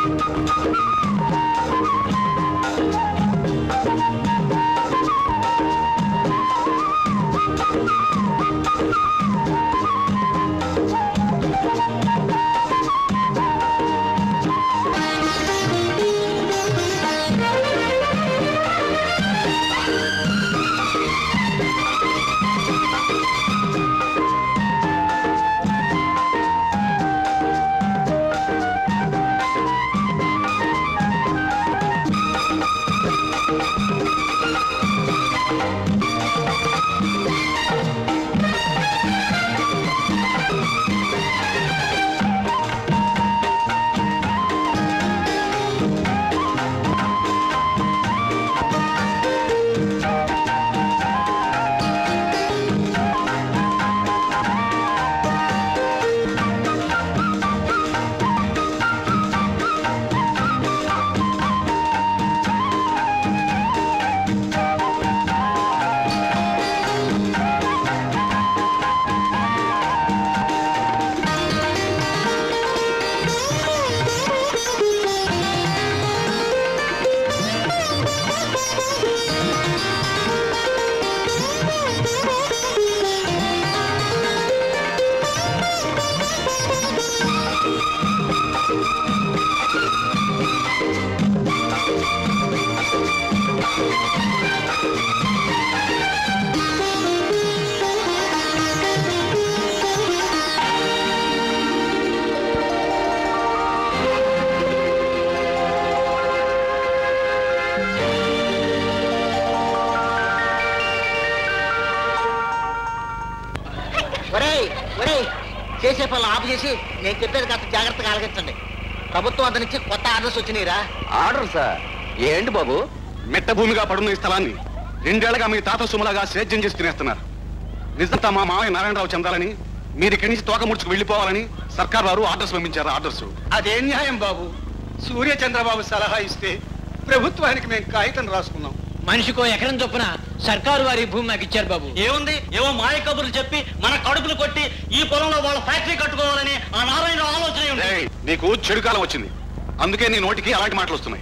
చేసే పనులు ఆపు చేసి నేను చెప్పేది కాస్త జాగ్రత్తగా ఆలకించండి. ప్రభుత్వం అంత నుంచి కొత్త ఆర్డర్స్ వచ్చినాయిరా. Order sir? ఏంటి బాబు? మెట్ట భూమిగా పడున్న ఈ స్థలాన్ని 2 ఏళ్లుగా మీ తాత సుమలాగా సేద్యం చేసి తినేస్తున్నారు. నిజంతా మా మామయ్య నారాయణరావు చెందాలని, మీరు ఇక్కడి నుంచి తోక ముడుచుకు వెళ్ళిపోవాలని సర్కార్ వారు ఆర్డర్స్ పంపించారు. ఆర్డర్స్ అదేం న్యాయం బాబు? సూర్య చంద్రబాబు సలహా ఇస్తే ప్రభుత్వానికి మేము కాగితం రాసుకున్నాం. మనిషికో ఎకరం చొప్పున సర్కారు వారి భూమి నాకు ఇచ్చారు బాబు. ఏముంది, ఏవో మాయ కబుర్లు చెప్పి మన కడుపులు కొట్టి ఈ పొలంలో వాళ్ళ ఫ్యాక్టరీ కట్టుకోవాలని ఆ నారాయణరావు ఆలోచన ఉంది. నీకు చెడు కాలం వచ్చింది, అందుకే నీ నోటికి అలాంటి మాటలు వస్తున్నాయి.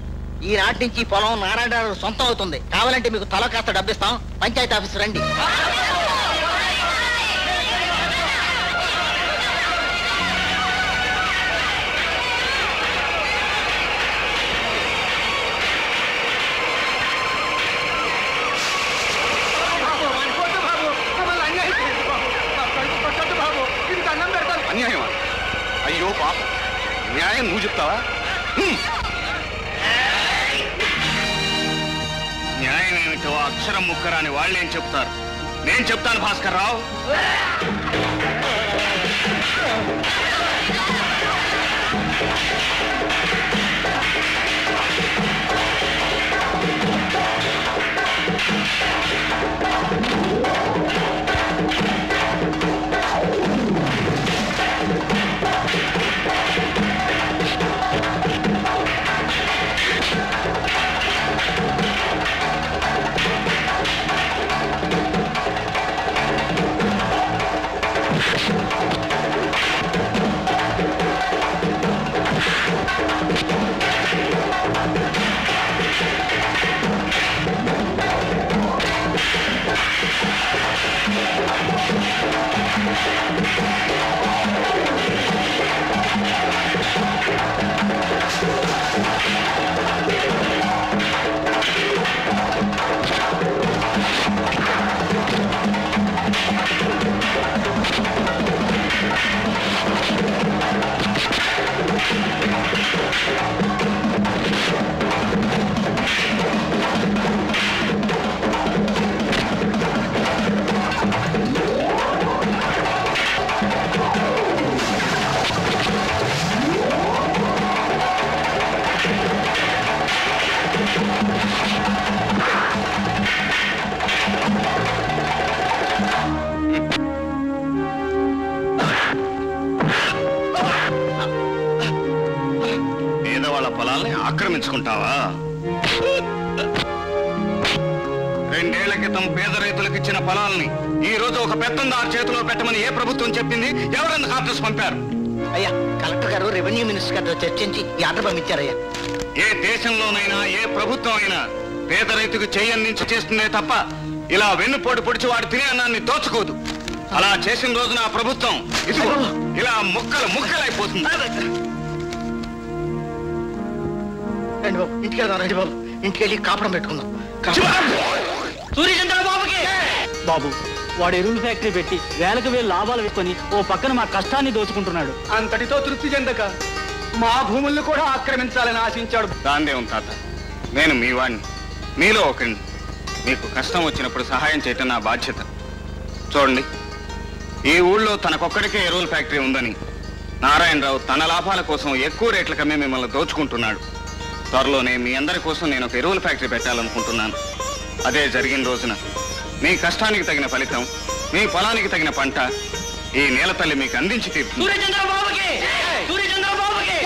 ఈ నాటి నుంచి ఈ పొలం నారాయణరావు సొంతం అవుతుంది. కావాలంటే మీకు తల కాస్త డబ్బిస్తాం. పంచాయతీ ఆఫీస్ రండి. అన్యాయమా? అయ్యో పాప, న్యాయం నువ్వు చెప్తావా? న్యాయం ఏమిటో అక్షరం ముక్కరాని వాళ్ళేం చెప్తారు? నేను చెప్తాను భాస్కర్ రావు. పేదవాళ్ళ పొలాల్ని ఆక్రమించుకుంటావా? 2 ఏళ్ల క్రితం పేద రైతులకు ఇచ్చిన పొలాల్ని ఈ రోజు ఒక పెత్తందారు చేతిలో పెట్టమని ఏ ప్రభుత్వం చెప్పింది? ఎవరెందుకు ఆర్డర్స్ పంపారు? అయ్యా కలెక్టర్ గారు రెవెన్యూ మినిస్టర్ గారితో చర్చించి ఈ ఆర్డర్ పంపించారయ్యా. ఏ దేశంలోనైనా ఏ ప్రభుత్వం అయినా పేద రైతుకు చేయందించి చేస్తుందే తప్ప ఇలా వెన్నుపోటు పొడిచి వాడు తినే అన్నాన్ని దోచుకోదు. అలా చేసిన రోజున ఆ ప్రభుత్వం ఇలా ముక్కలు ముక్కలైపోతుంది. రండి బాబు ఇంటికి వెళ్దాం. రండి బాబు ఇంటికి వెళ్ళి కాపడం పెట్టుకుందాం. సూర్యచంద్ర బాబుకి బాబు వాడు ఎరువుల ఫ్యాక్టరీ పెట్టి వేలకు వేలు లాభాలు వేసుకొని ఓ పక్కన మా కష్టాన్ని దోచుకుంటున్నాడు. అంతటితో తృప్తి చెందక మా భూములను కూడా ఆక్రమించాలని ఆశించాడు. దాందే ఉంది తాత. నేను మీ వాడిని, మీలో ఒకరిని. మీకు కష్టం వచ్చినప్పుడు సహాయం చేయటం నా బాధ్యత. చూడండి, ఈ ఊళ్ళో తనకొక్కడికే ఎరువుల ఫ్యాక్టరీ ఉందని నారాయణరావు తన లాభాల కోసం ఎక్కువ రేట్ల కమ్మి మిమ్మల్ని దోచుకుంటున్నాడు. త్వరలోనే మీ అందరి కోసం నేను ఒక ఎరువుల ఫ్యాక్టరీ పెట్టాలనుకుంటున్నాను. అదే జరిగిన రోజున మీ కష్టానికి తగిన ఫలితం, మీ పొలానికి తగిన పంట ఈ నేల తల్లి మీకు అందించి తీరుతుంది. సూర్యచంద్ర బాబుకి సూర్యచంద్ర బాబుకి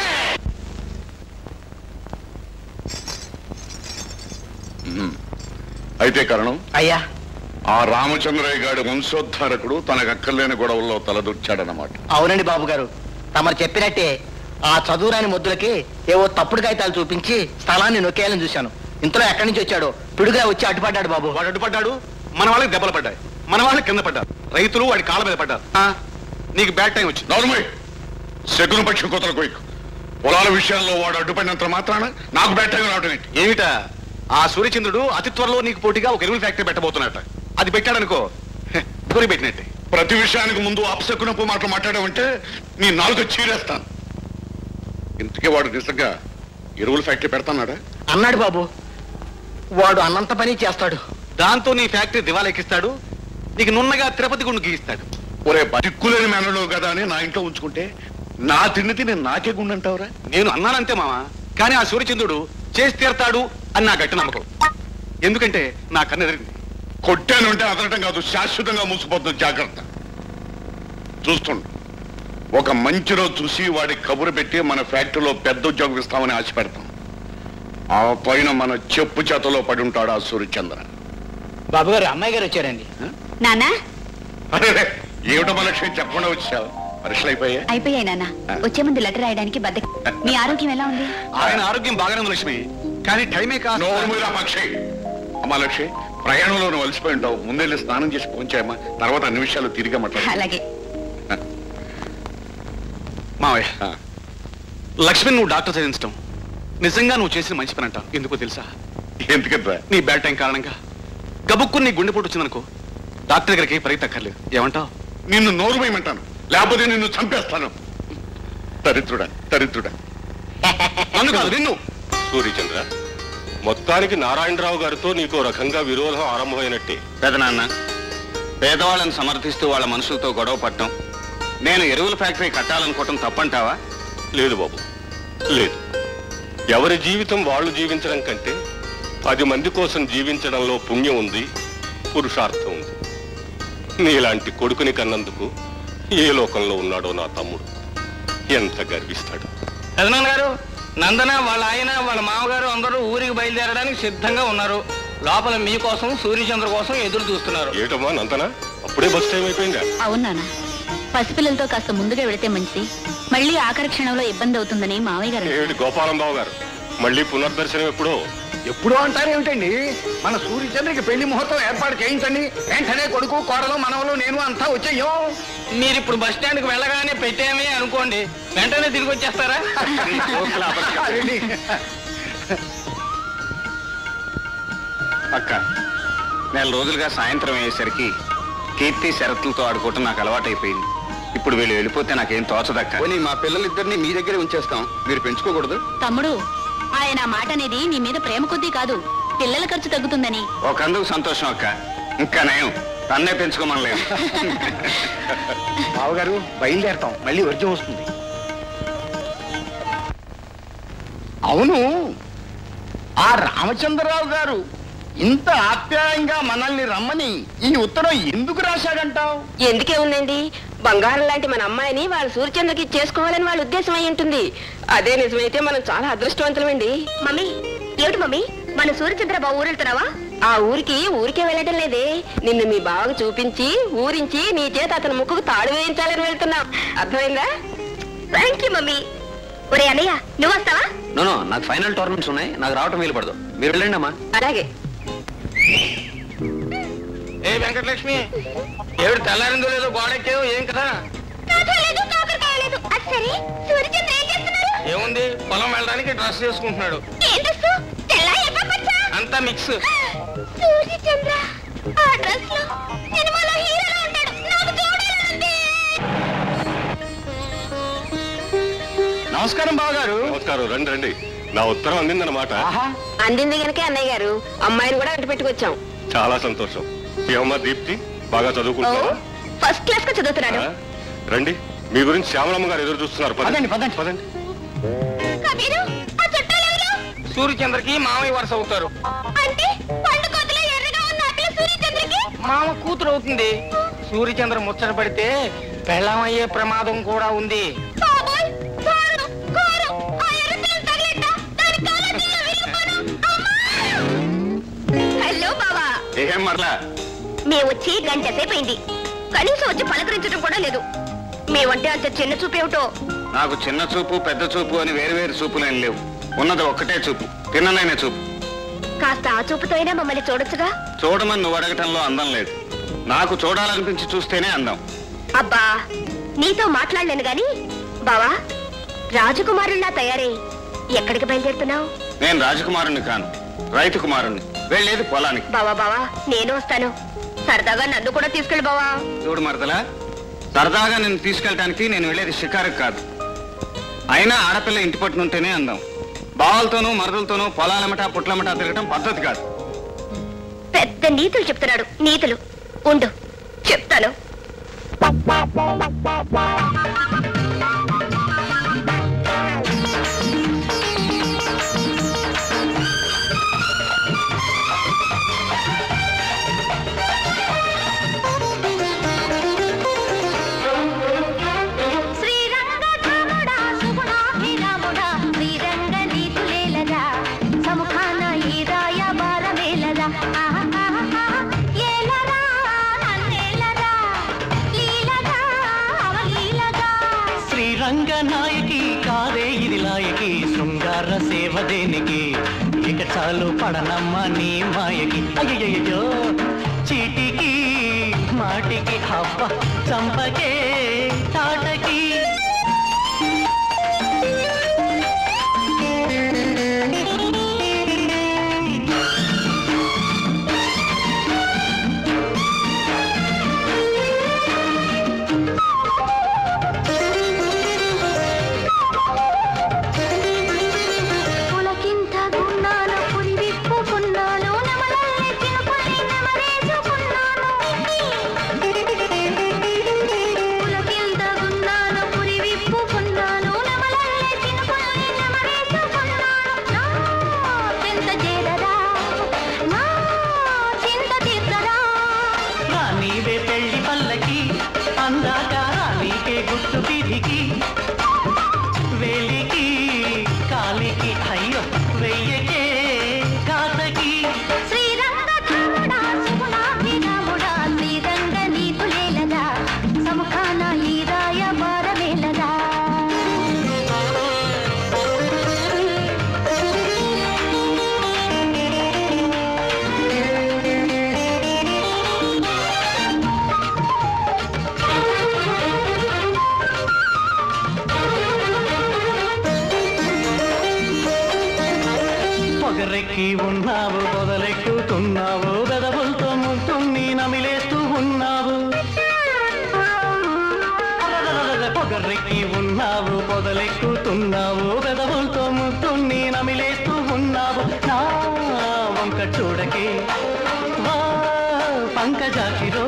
అయితే కారణం అయ్యా ఆ రామచంద్రయ్య గారి వంశోద్ధారకుడు తనకక్కర్లేని గొడవల్లో తలదొచ్చాడన్నమాట. అవునండి బాబు గారు, తమరు చెప్పినట్టే ఆ చదువురాని ముద్దులకి ఏవో తప్పుడు కాగితాలు చూపించి స్థలాన్ని నొక్కేయాలని చూశాను. ఇంతలో ఎక్కడి నుంచి వచ్చాడో పిడుగా వచ్చి అడ్డుపడ్డాడు బాబు. వాడు అడ్డుపడ్డాడు, మన వాళ్ళకి దెబ్బలు పడ్డాయి, మన వాళ్ళకి కింద పడ్డారు, రైతులు వాడి కాళ్ళ మీద పడ్డారు. నీకు బ్యాడ్ టైం వచ్చింది. నోర్మై శకున పక్షి కోతల కోయిక్ పొలాల విషయాల్లో వాడు అడ్డుపడినంత మాత్రాన నాకు బ్యాట్ టైం రావడం ఏంటి? ఏమిటా ఆ సూర్యచంద్రుడు అతి త్వరలో నీకు పోటీగా ఒక ఎరువుల ఫ్యాక్టరీ పెట్టబోతున్నట్ట. అది పెట్టాడనుకో గురి పెట్టినట్టే. ప్రతి విషయానికి ముందు అప్సకునపు మాటలు మాట్లాడావంటే నీ నాలుగు చీరేస్తాను. ఇంతకీ వాడు నిజంగా ఎరువుల ఫ్యాక్టరీ పెడతాన్నాడా? అన్నాడు బాబు. వాడు అన్నంత పని చేస్తాడు. దాంతో నీ ఫ్యాక్టరీ దివాలెక్కిస్తాడు, నీకు నున్నగా తిరుపతి గుండు గీయిస్తాడు. ఒరే దిక్కులేని మేనలో కదా అని నా ఇంట్లో ఉంచుకుంటే నా తిండి తిని నాకే గుండంటావురా? నేను అన్నానంతే మామ, కానీ ఆ సూర్యచంద్రుడు చేసి తీరతాడు అని నా గట్టి నమ్మకం. ఎందుకంటే నా కన్ను ఎదిరింది. కొట్టానంటే అదనటం కాదు, శాశ్వతంగా మూసిపోతుంది. జాగ్రత్త. చూస్తుండు, ఒక మంచి రోజు చూసి వాడి కబురు పెట్టి మన ఫ్యాక్టరీలో పెద్ద ఉద్యోగం ఇస్తామని ఆశ పెడతాం. ఆ పైన మన చెప్పు చేతలో పడి ఉంటాడు ఆ సూర్యచంద్ర. బాబు గారు అమ్మాయి గారు వచ్చారండి. నానా అరే ఏమిటో లక్ష్యం చెప్పకుండా వచ్చావు. పరీక్షలు అయిపోయా? అయిపోయాయి నాన్న. వచ్చే ముందు లెటర్ రాయడానికి బద్దకి. మీ ఆరోగ్యం ఎలా ఉంది? ఆయన ఆరోగ్యం బాగానే ఉంది లక్ష్మి, కానీ టైమే కాదు. నోరుమూరా పక్షి. అమ్మా లక్ష్మి, ప్రయాణంలో నువ్వు అలసిపోయి ఉంటావు. ముందెళ్ళి స్నానం చేసి పోంచాయమ్మా, తర్వాత అన్ని విషయాలు తిరిగి మాట్లాడు. అలాగే. మావయ్య, లక్ష్మి నువ్వు డాక్టర్ చదివించడం నిజంగా నువ్వు చేసిన మంచి పని అంటావు. ఎందుకో తెలుసా? ఎందుకంటే నీ బ్యాడ్ టైం కారణంగా గబుక్కుని నీ గుండెపోటు వచ్చిందనుకో, డాక్టర్ దగ్గరికి పరిగెత్తక్కర్లేదు. ఏమంటావు? నిన్ను నోరు వేయమంటాను, లేకపోతే నిన్ను చంపేస్తాను. దరిద్రుడా దరిద్రుడా. నన్ను కాదు, నిన్ను. సూర్యచంద్ర, మొత్తానికి నారాయణరావు గారితో నీకో రకంగా విరోధం ఆరంభమైనట్టే. పెదనాన్న, పేదవాళ్ళని సమర్థిస్తూ వాళ్ళ మనుషులతో గొడవ పడటం, నేను ఎరువుల ఫ్యాక్టరీ కట్టాలనుకోవటం తప్పంటావా? లేదు బాబు, లేదు. ఎవరి జీవితం వాళ్ళు జీవించడం కంటే 10 మంది కోసం జీవించడంలో పుణ్యం ఉంది, పురుషార్థం ఉంది. నీలాంటి కొడుకుని కన్నందుకు ఏ లోకంలో ఉన్నాడో నా తమ్ముడు ఎంత గర్విస్తాడు. పెదనాన్న గారు, నందన వాళ్ళ ఆయన వాళ్ళ మామగారు అందరూ ఊరికి బయలుదేరడానికి సిద్ధంగా ఉన్నారు. లోపల మీకోసం సూర్యచంద్ర కోసం ఎదురు చూస్తున్నారు. ఏటమ్మా నందన, అప్పుడే బస్ టైం అయిపోయిందా? అవును నాన్న, పసిపిల్లలతో కాస్త ముందుగా వెళితే మంచిది. మళ్ళీ ఆఖరి క్షణంలో ఇబ్బంది అవుతుందని మావయ్య గారు. ఏమిటి గోపాలంబాబు గారు, మళ్ళీ పునర్దర్శనం ఎప్పుడో? ఎప్పుడు అంటారేమిటండి? మన సూర్యచంద్రకి పెళ్లి ముహూర్తం ఏర్పాటు చేయించండి. వెంటనే కొడుకు కోడలు మనవలు నేను అంతా వచ్చేయం. మీరు ఇప్పుడు బస్ స్టాండ్ కు వెళ్ళగానే పెట్టామే అనుకోండి, వెంటనే తిరిగి వచ్చేస్తారా? అక్క, నెల రోజులుగా సాయంత్రం అయ్యేసరికి కీర్తి షరతులతో ఆడుకోవటం నాకు అలవాటైపోయింది. ఇప్పుడు వీళ్ళు వెళ్ళిపోతే నాకేం తోచదక్క. మా పిల్లలిద్దరిని మీ దగ్గరే ఉంచేస్తాం, మీరు పెంచుకోకూడదు? తమ్ముడు, ఆయన మాట అనేది నీ మీద ప్రేమ కొద్దీ కాదు, పిల్లల ఖర్చు తగ్గుతుందని. ఒకందుకు సంతోషం అక్క, ఇంకా నయం తన్నే పెంచుకోమనలేదు. బావగారు బయలుదేరతాం, మళ్ళీ వర్జం వస్తుంది. అవును, ఆ రామచంద్రరావు గారు ఇంత ఆప్యాయంగా మనల్ని రమ్మని ఈ ఉత్తరం ఎందుకు రాశాడంటావు? ఎందుకే ఉందండి, బంగారం లాంటి మన అమ్మాయిని వాళ్ళ సూర్యచంద్రకి చేసుకోవాలని వాళ్ళ ఉద్దేశం అయి ఉంటుంది. అదే నిజమైతే మనం చాలా అదృష్టవంతులమండి. మమ్మీ, ఏమిటి మమ్మీ, మన సూర్యచంద్ర బాబు ఊరెళ్తున్నావా? ఆ ఊరికే వెళ్ళడం లేదే, నిన్ను మీ బావకు చూపించి ఊరించి నీ చేత అతని ముక్కుకు తాడు వేయించాలని వెళ్తున్నాం. అర్థమైందా? Thank you mummy. ఒరే అన్నయ్య నువ్వు వస్తావా? నో నాకు ఫైనల్ టోర్నమెంట్స్ ఉన్నాయి, నాకు రావటం వీలు పడదు. మీరు వెళ్ళండి అమ్మా. అలాగే. ఏ వెంకటలక్ష్మి, ఏడు తెల్లారిందో లేదో గోడెక్కేవు, ఏం కదా? ఏముంది, పొలం వెళ్ళడానికి డ్రెస్ చేసుకుంటున్నాడు. అంతా మిక్స్. నమస్కారం బావగారు. నమస్కారం, రండి రండి. నా ఉత్తరం అందిందన్నమాట. అందింది కనుక అన్నయ్య గారు అమ్మాయిని కూడా అంటి పెట్టుకొచ్చాం. చాలా సంతోషం. ఏమమ్మా దీప్తి, బాగా చదువుకుంటున్నావా? ఫస్ట్ క్లాస్ గా చదువుతున్నాడు. రండి, మీ గురించి శ్యామలమ్మ గారు ఎదురు చూస్తున్నారు. పదండి పదండి పదండి. సూర్యచంద్రకి మామయ్య వరుస అవుతారు. మామ కూతురు అవుతుంది. సూర్యచంద్ర ముచ్చట పడితే పెళ్ళమయ్యే ప్రమాదం కూడా ఉంది. హలో బావా. ఏం మరలా? మేము వచ్చి గంట సేపు అయింది, కనీసం వచ్చి పలకరించడం కూడా లేదు. మేమంటే అంత చిన్న చూపేమిటో. నాకు చిన్న చూపు పెద్ద చూపు అని వేరు చూపులేం లేవు. ఉన్నది ఒక్కటే చూపు, తిన్ననైన చూపు. కాస్త ఆ చూపుతో అయినా మమ్మల్ని చూడొచ్చుగా. చూడమని నువ్వు అడగటంలో అందం లేదు, నాకు చూడాలనిపించి చూస్తేనే అందం. అబ్బా నీతో మాట్లాడలేను గాని బావా, రాజకుమారుల్లా తయారై ఎక్కడికి బయలుదేరుతున్నావు? నేను రాజకుమారుణ్ణి కాను, రైతు కుమారుణ్ణి. వెళ్ళేది పొలానికి. బావా బావా నేను వస్తాను, సరదాగా నన్ను కూడా తీసుకెళ్ళి బావా. చూడు మరదలా, సరదాగా నిన్ను తీసుకెళ్ళటానికి నేను వెళ్ళేది షికారుకు కాదు. అయినా ఆడపిల్ల ఇంటి పట్టునుంటేనే అందం. బావలతోనూ మరదలతోనూ పొలాలమటా పుట్లమటా తిరగటం పద్ధతి కాదు. పెద్ద నీతులు చెప్తున్నాడు. నీతులు ఉండు చెప్తాను. రంగనాయకి కాదే ఇది లాయకి, శృంగార సేవ దేనికి, ఇక చాలు పడనమ్మ నీ మాయకి. అయ్యయ్యో చీటికి మాటికి హవ్వ చంపకే తాటకి. ఉన్నావు పొదలెక్కుతున్నావు, బెదవులతో ముట్టుని నమిలేస్తూ ఉన్నావు. పొగరెక్కి ఉన్నావు పొదలెక్కుతున్నావు, బెదవులతో ముట్టుని నమిలేస్తూ ఉన్నావు. నా వంక చూడకే వా పంకజాకిరో.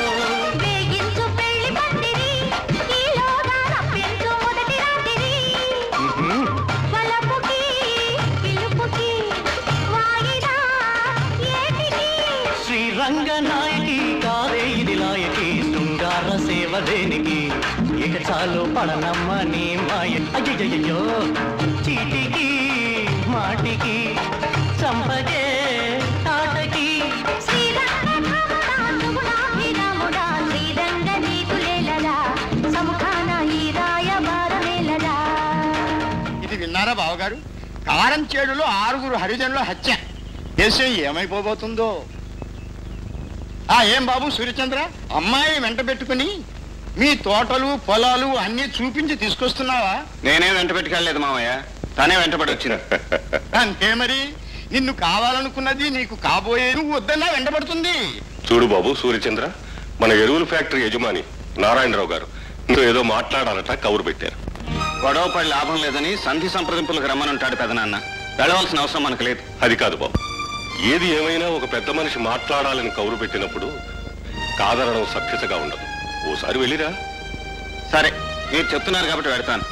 రంగనాయకి కాదే ఇది లాయకి, శృంగార సేవ దేనికి, ఇక చాలు పడనమ్మ నీ మాయ. అయ్యయ్యో చీటికి మాటికి చంపగే తాటకి. సముఖాన ఈ రాయ బారమేలదా. విన్నారా బావగారు? కారంచేడులో 6 హరిజనుల హత్య. దేశం ఏమైపోబోతుందో. ఏం బాబు సూర్యచంద్ర, అమ్మాయి వెంట పెట్టుకుని మీ తోటలు పొలాలు అన్ని చూపించి తీసుకొస్తున్నావా? నేనే వెంట పెట్టుకెళ్ళలేదు మామయ్య, తనే వెంటబడి వచ్చిన. అంతే మరి, నిన్ను కావాలనుకున్నది నీకు కాబోయే నువ్వు వద్దన్నా వెంటబడుతుంది. చూడు బాబు సూర్యచంద్ర, మన ఎరువుల ఫ్యాక్టరీ యజమాని నారాయణరావు గారు ఏదో మాట్లాడాలట కబురు పెట్టారు. గొడవ పడి లాభం లేదని సంధి సంప్రదింపులకు రమ్మనుంటాడు పెదనాన్న. వెళ్ళవలసిన అవసరం మనకు లేదు. అది కాదు బాబు, ఏది ఏమైనా ఒక పెద్ద మనిషి మాట్లాడాలని కబురు పెట్టినప్పుడు కాదనడం సభ్యతగా ఉండదు. ఓసారి వెళ్ళిరా. సరే, మీరు చెప్తున్నారు కాబట్టి వెళ్తాను.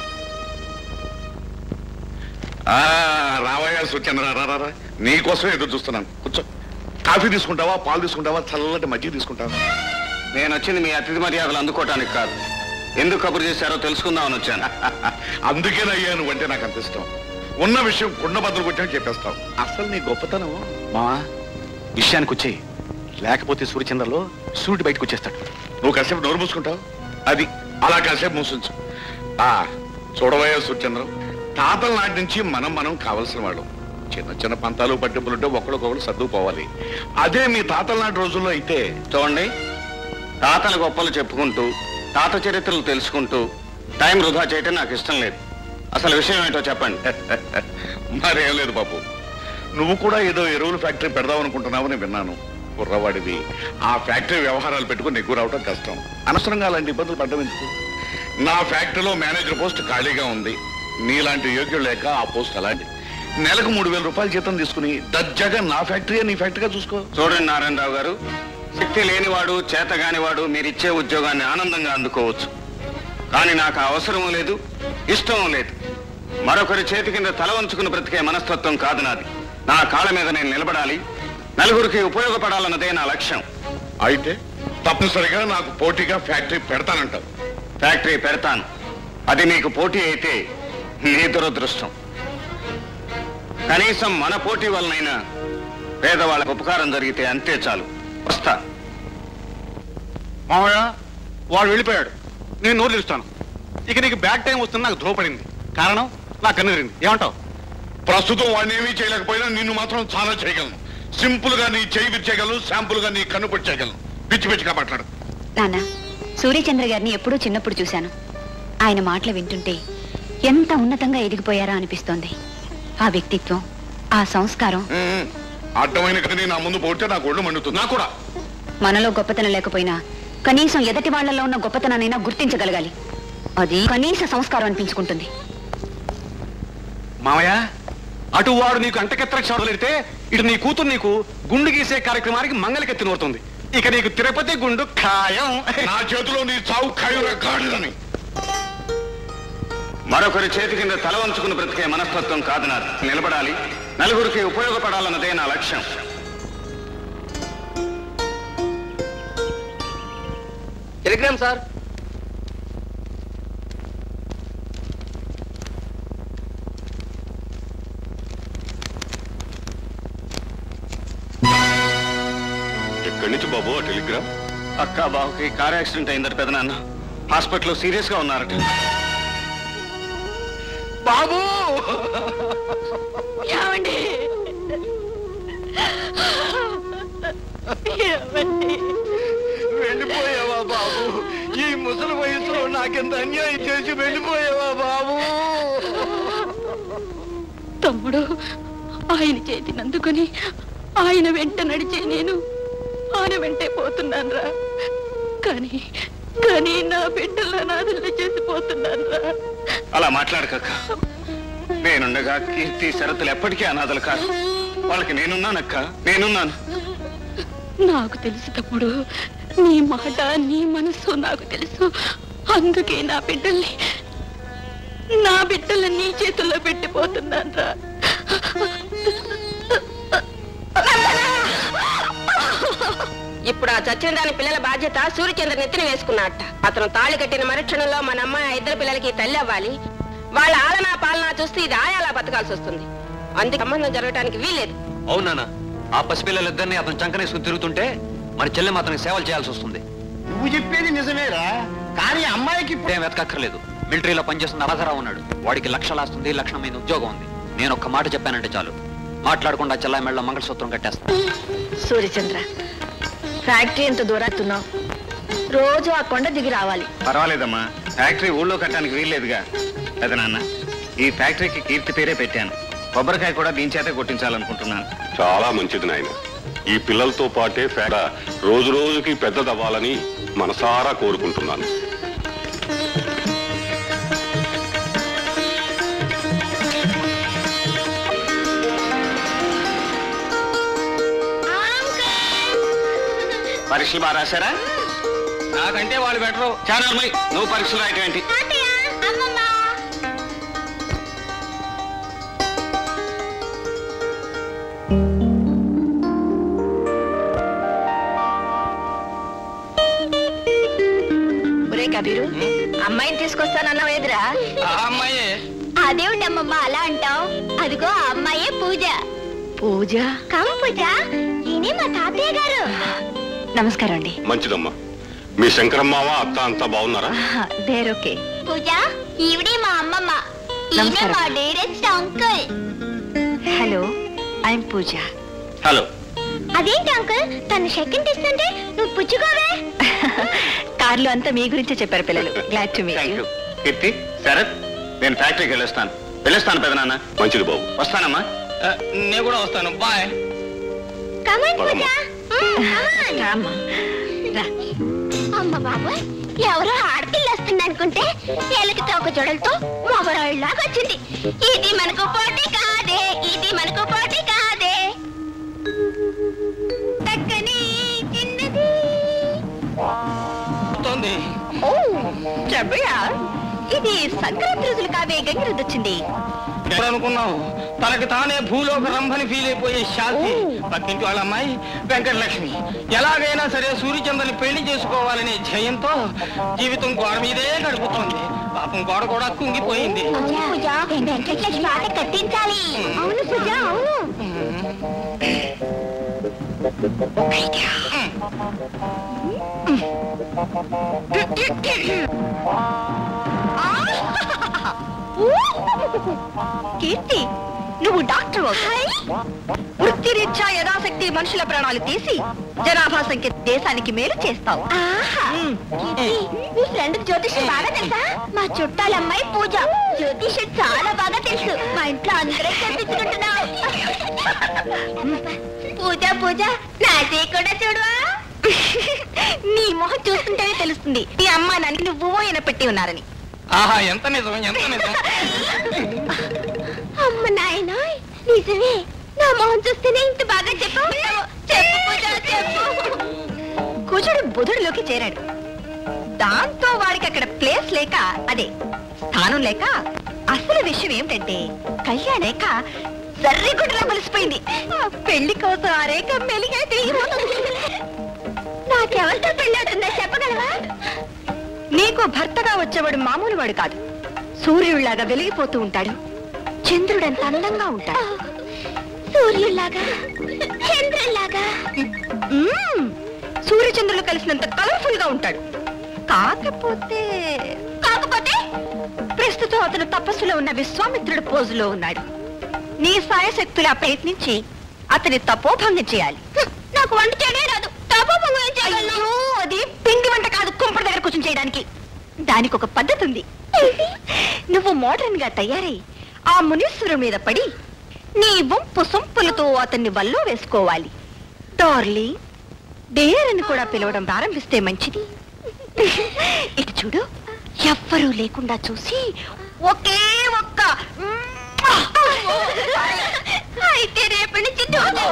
రావయ్యా సూచన, రా. నీకోసం ఎదురు చూస్తున్నాను. కూర్చో. కాఫీ తీసుకుంటావా, పాలు తీసుకుంటావా, చల్లటి మజ్జిగ తీసుకుంటావా? నేను వచ్చింది మీ అతిథి మర్యాదలు అందుకోవటానికి కాదు, ఎందుకు కబురు చేశారో తెలుసుకుందామని వచ్చాను. అందుకేనయ్యా నువ్వంటే నాకు అంత ఇష్టం. ఉన్న విషయం కుండ బద్దలు కొట్టినట్టు చెప్పేస్తావు. అసలు నీ గొప్పతనం. మావా, విషయానికి వచ్చేయి, లేకపోతే సూర్యచంద్రలో సూర్యుడు బయటకు వచ్చేస్తాడు. నువ్వు కాసేపు నోరు మూసుకుంటావు. అది అలా కాసేపు మూసించు. చూడవయ్యా సూర్యచంద్రం, తాతల నాటి నుంచి మనం కావలసిన వాడు. చిన్న చిన్న పంతాలు పట్టింపులుంటే ఒకళ్ళకొకళ్ళు సర్దుకుపోవాలి. అదే మీ తాతల నాటి రోజుల్లో అయితే చూడండి, తాతల గొప్పలు చెప్పుకుంటూ తాత చరిత్రలు తెలుసుకుంటూ టైం వృధా చేయటం నాకు ఇష్టం లేదు. అసలు విషయం ఏంటో చెప్పండి. మరేం లేదు బాబు, నువ్వు కూడా ఏదో ఎరువుల ఫ్యాక్టరీ పెడదాం అనుకుంటున్నావని విన్నాను. కుర్రవాడివి, ఆ ఫ్యాక్టరీ వ్యవహారాలు పెట్టుకుని ఎక్కువ రావడం కష్టం. అనవసరంగా అలాంటి ఇబ్బందులు పడ్డం ఎందుకు? నా ఫ్యాక్టరీలో మేనేజర్ పోస్ట్ ఖాళీగా ఉంది. నీలాంటి యోగ్యుడు లేక ఆ పోస్ట్ అలాంటి. నెలకు 3000 రూపాయల జీతం తీసుకుని దర్జాగా నా ఫ్యాక్టరీ నీ ఫ్యాక్టరీగా చూసుకో. చూడండి నారాయణరావు గారు, శక్తి లేనివాడు చేతగానివాడు మీరిచ్చే ఉద్యోగాన్ని ఆనందంగా అందుకోవచ్చు. కానీ నాకు అవసరమూ లేదు, ఇష్టమూ లేదు. మరొకరి చేతి కింద తల వంచుకుని బ్రతికే మనస్తత్వం కాదు నాది. నా కాళ్ళ మీద నేను నిలబడాలి, నలుగురికి ఉపయోగపడాలన్నదే నా లక్ష్యం. అయితే తప్పనిసరిగా నాకు పోటీగా ఫ్యాక్టరీ పెడతానంటావు? ఫ్యాక్టరీ పెడతాను. అది మీకు పోటీ అయితే నీ దురదృష్టం. కనీసం మన పోటీ వలనైనా పేదవాళ్ళకు ఉపకారం జరిగితే అంతే చాలు. వస్తా. మామయ్య, వాడు వెళ్ళిపోయాడు, నేను నోరు తెరుస్తాను. ఇక నీకు బ్యాక్ టైం వస్తుంది. నాకు ధ్రువపడింది, కారణం నాకు కన్నుదిరింది. ఏమంటావు? ప్రస్తుతం వాడిని ఏమీ చేయలేకపోయినా నిన్ను మాత్రం చాలా చేయగలను. సింపుల్ గా నీ చేయి విరిచేయగలను, శాంపుల్ గా నీ కన్ను పొడిచేయగలను. పిచ్చి పిచ్చిగా మాట్లాడు. నాన్న, సూర్యచంద్ర గారిని ఎప్పుడూ చిన్నప్పుడు చూశాను. ఆయన మాటలు వింటుంటే ఎంత ఉన్నతంగా ఎదిగిపోయారా అనిపిస్తోంది. ఆ వ్యక్తిత్వం, ఆ సంస్కారం. అడ్డమైన కానీ నా ముందు పోతే నాకు ఒళ్ళు మండుతుంది. నాకు కూడా మనలో గొప్పతనం లేకపోయినా కనీసం ఎదటి వాళ్లలో ఉన్న గొప్పతనాన్నైనా గుర్తించగలగాలి. అది కనీస సంస్కారం అనిపించుకుంటుంది. మామయ్య, అటు వాడు నీకు అంటకెత్తర క్షవడలిడితే ఇటు నీ కూతురు నీకు గుండు గీసే కార్యక్రమానికి మంగళకెత్తి నోరుతుంది. ఇక నీకు తిరుపతి గుండు ఖాయం. నా చేతిలో నీ చావు ఖాయం కాదని. మరొకరి చేతి కింద తల వంచుకుని బ్రతికే మనస్తత్వం కాదు నాది. నిలబడాలి, నలుగురికి ఉపయోగపడాలన్నదే నా లక్ష్యం. Telegram sir. ఎక్కడి నుంచి బాబు ఆ టెలిగ్రామ్? అక్క బాబుకి కార్ యాక్సిడెంట్ అయిందట పెదనాన్న. హాస్పిటల్లో సీరియస్ గా ఉన్నారట. బాబు ఏమండి? వెళ్ళిపోయావా బాబు? ఈ ముసలి వయసులో నాకెంత అన్యాయం చేసి వెళ్ళిపోయావా బాబు? తమ్ముడు, ఆయన చేతిని అందుకుని ఆయన వెంట నడిచే నేను ఆయన వెంటే పోతున్నాను రా. కానీ నా బిడ్డల నాదుల్ని చేసిపోతున్నాను రా. అలా మాట్లాడకక్క. నేనుండగా కీర్తి శరతులు ఎప్పటికీ అనాథలు కాదు. వాళ్ళకి నేనున్నానక్క, నేనున్నాను. నాకు తెలుసు తమ్ముడు, నీ మాట నీ మనసు నాకు తెలుసు. అందుకే నా బిడ్డల్ని నీ చేతుల్లో పెట్టిపోతున్నాను రా. ఇప్పుడు ఆ చచ్చిన దాని పిల్లల బాధ్యత సూర్యచంద్ర నెత్తిన వేసుకున్నట్ట. అతను తాళి కట్టిన మరుక్షణంలో మన అమ్మాయి 2 పిల్లలకి తల్లి అవ్వాలి. వాళ్ళ ఆలనా పాలనా చూస్తే ఇది ఆయాలా బతకాల్సి వస్తుంది. అందుకే సంబంధం జరగడానికి వీలేదు. అవునా? ఆ పసిపిల్లలిద్దరిని అతను చంకనేసుకుని తిరుగుతుంటే మన చెల్లె మాత్రం సేవలు చేయాల్సి వస్తుంది. నువ్వు చెప్పేది నిజమేరా, కానీ అమ్మాయికి ఏం వెతకక్కర్లేదు. మిలిటరీలో పనిచేస్తున్న రాజారావు ఉన్నాడు. వాడికి లక్షలాస్తుంది, లక్షణమైన ఉద్యోగం ఉంది. నేను ఒక్క మాట చెప్పానంటే చాలు, మాట్లాడకుండా చెల్లాయి మెళ్ళ మంగళసూత్రం కట్టేస్తాను. సూర్యచంద్ర, ఫ్యాక్టరీ ఎంత దూరస్తున్నావు? రోజు ఆ కొండ దిగి రావాలి. పర్వాలేదమ్మా, ఫ్యాక్టరీ ఊళ్ళో కట్టడానికి వీల్లేదుగా. పెద్ద నాన్న, ఈ ఫ్యాక్టరీకి కీర్తి పేరే పెట్టాను. కొబ్బరికాయ కూడా దీని చేతే కొట్టించాలనుకుంటున్నాను. చాలా మంచిది నాయన. ఈ పిల్లలతో పాటే రోజు రోజుకి పెద్దదవ్వాలని మనసారా కోరుకుంటున్నాను. పరీక్షలు బాగా రాశారా? నాకంటే వాళ్ళు బెటరు. చాలా నువ్వు పరీక్షలు రాయటం ఏంటి? ఒరే కబీరు, అమ్మాయిని తీసుకొస్తానన్నావు ఎదురా? అమ్మాయే. అదేమిటి అమ్మమ్మ అలా అంటావు? అదిగో ఆ అమ్మాయే పూజ. పూజ? కమ్ పూజ, ఈయనే మా తాతయ్య గారు. నమస్కారం అండి. మంచిదమ్మా. మీ శంకరమ్మావ అత్త అంతా బాగున్నారా? దేరోకే. పూజ, ఈవిడే మా అమ్మమ్మ, ఈయనే మా direct uncle. Hello, I'm Pooja. Hello. అదేంటి అంకుల్, తను సెకండ్ ఇస్తుంటే నువ్వు పుచ్చుకోవే? కార్లో అంతా మీ గురించే చెప్పారు పిల్లలు. Glad to meet you. Keerthi, Sarath, నేను ఫ్యాక్టరీకి వెళ్ళొస్తాను పెదనాన్న. మంచిది బాబు. వస్తానమ్మా. నేను కూడా వస్తాను. బాయ్. కమాన్ పూజ. అమ్మ బాబు, ఎవరో ఆడపిల్ల వస్తుంది అనుకుంటే ఎలకి తోక జొడలతో మొగరాళ్ళలాగా వచ్చింది. ఇది మనకు పోటీ కాదే, ఇది మనకు పోటీ కాదే. చక్కని చిన్నది. ఇది సంక్రాంతి రోజులు కావే, గంగిరెద్దు వచ్చింది. అనుకున్నావు తనకి తానే భూలోక రంభని ఫీల్ అయిపోయే శాంతి పక్కింటి వాళ్ళ అమ్మాయి వెంకటలక్ష్మి ఎలాగైనా సరే సూర్యచంద్రని పెళ్లి చేసుకోవాలనే ధ్యేయంతో జీవితం గోడ మీదే గడుపుతుంది. పాపం గోడ కూడా కుంగిపోయింది. వెంకటలక్ష్మి ఆట కట్టించాలి. అవును పూజ, అవును. కీర్తి, నువ్వు డాక్టర్ వృత్తిరీత్యా యథాశక్తి మనుషుల ప్రాణాలు తీసి జనాభా సంఖ్య దేశానికి మేలు చేస్తావు. మీ ఫ్రెండ్ జ్యోతిష్యం బాగా తెలుసా? మా చుట్టాలమ్మాయి పూజ జ్యోతిష్యం చాలా బాగా తెలుసు. మా ఇంట్లో అందరూ చెప్పించుకుంటున్నాం. పూజ పూజ, నా చేయి కూడా చూడవా? నీ మొహం చూస్తుంటేనే తెలుస్తుంది ఈ అమ్మ నన్ను నువ్వు ఈయన పెట్టి ఉన్నారని. ఆహా, ఎంత నిజం, ఎంత నిజం. అమ్మ నాయన, నిజమే. నా మొహం చూస్తేనే ఇంత బాగా చెప్పు. చెప్పు పూజ, చెప్పు. కుజుడు బుధుడిలోకి చేరాడు. దాంతో వాడికి అక్కడ ప్లేస్ లేక, అదే స్థానం లేక, అసలు విషయం ఏమిటంటే కళ్యాణ రేఖ జర్రిగుడ్డలా కలిసిపోయింది. పెళ్లి కోసం ఆ రేఖ మెలిగా తిరిగిపోతుంది. నాకెవరితో పెళ్లి అవుతుందో చెప్పగలవా? నీకు భర్తగా వచ్చేవాడు మామూలు వాడు కాదు. సూర్యుడిలాగా వెలిగిపోతూ ఉంటాడు. చంద్రుడంత అందంగా ఉంటాడు. సూర్యుల్లాగా, చంద్రుల్లాగా. సూర్యచంద్రులు కలిసినంత కలర్ఫుల్ గా ఉంటాడు. కాకపోతే ప్రస్తుతం అతను తపస్సులో ఉన్న విశ్వామిత్రుడు పోజులో ఉన్నాడు. నీ సాయశక్తులా ప్రయత్నించి అతని తపోభంగం చేయాలి. నాకు వంట చేయడే రాదు. తపోభంగం ఏం చేయగలను? అది పిండి వంట కాదు, కుంపటి దగ్గర కూర్చొని చేయడానికి. దానికి ఒక పద్ధతి ఉంది. నువ్వు మోడర్న్ గా తయారై ఆ మునీశ్వరుడి మీద పడి నీ వంపు సొంపులతో అతన్ని వల్లో వేసుకోవాలి. డార్లింగ్, డేర్ అని కూడా పిలవడం ప్రారంభిస్తే మంచిది. ఇటు చూడు, ఎవ్వరూ లేకుండా చూసి ఒకే ఒక్క అయితే రేపటి నుంచి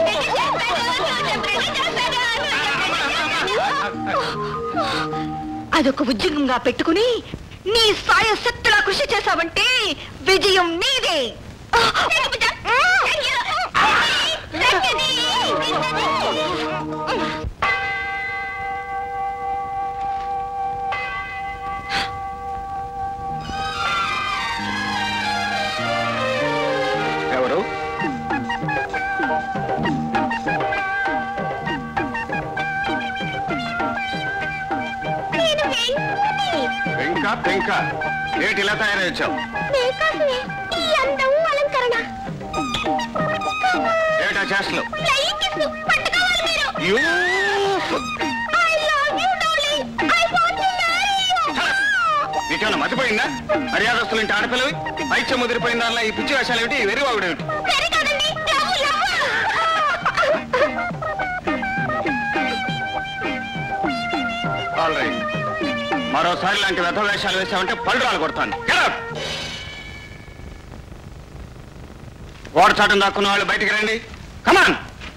అదొక ఉద్యోగంగా పెట్టుకుని నీ సాయశక్తులా కృషి చేశావంటే విజయం నీదే. ఎవరు? పెంక ఏంటి ఇలా తయారయ్యావు? ఈ అందం అలంకరణ ఏటా చేస్తలు? పట్టుకోవాలి మీరు. నీకేమన్నా మతిపోయిందా? మర్యాదస్తులు ఇంటి ఆడపిల్లవి పైచ్య ముదిరిపోయిన దానిలో ఈ పిచ్చి వేషాలు ఏమిటి? వెరివాగుడేమిటి? ఆల్ రైట్, మరోసారి ఇలాంటి వ్యర్థ వేషాలు వేసామంటే పళ్ళు రాలు కొడతాను. గోడ చాటం దాక్కున్న వాళ్ళు బయటికి రండి. కమాన్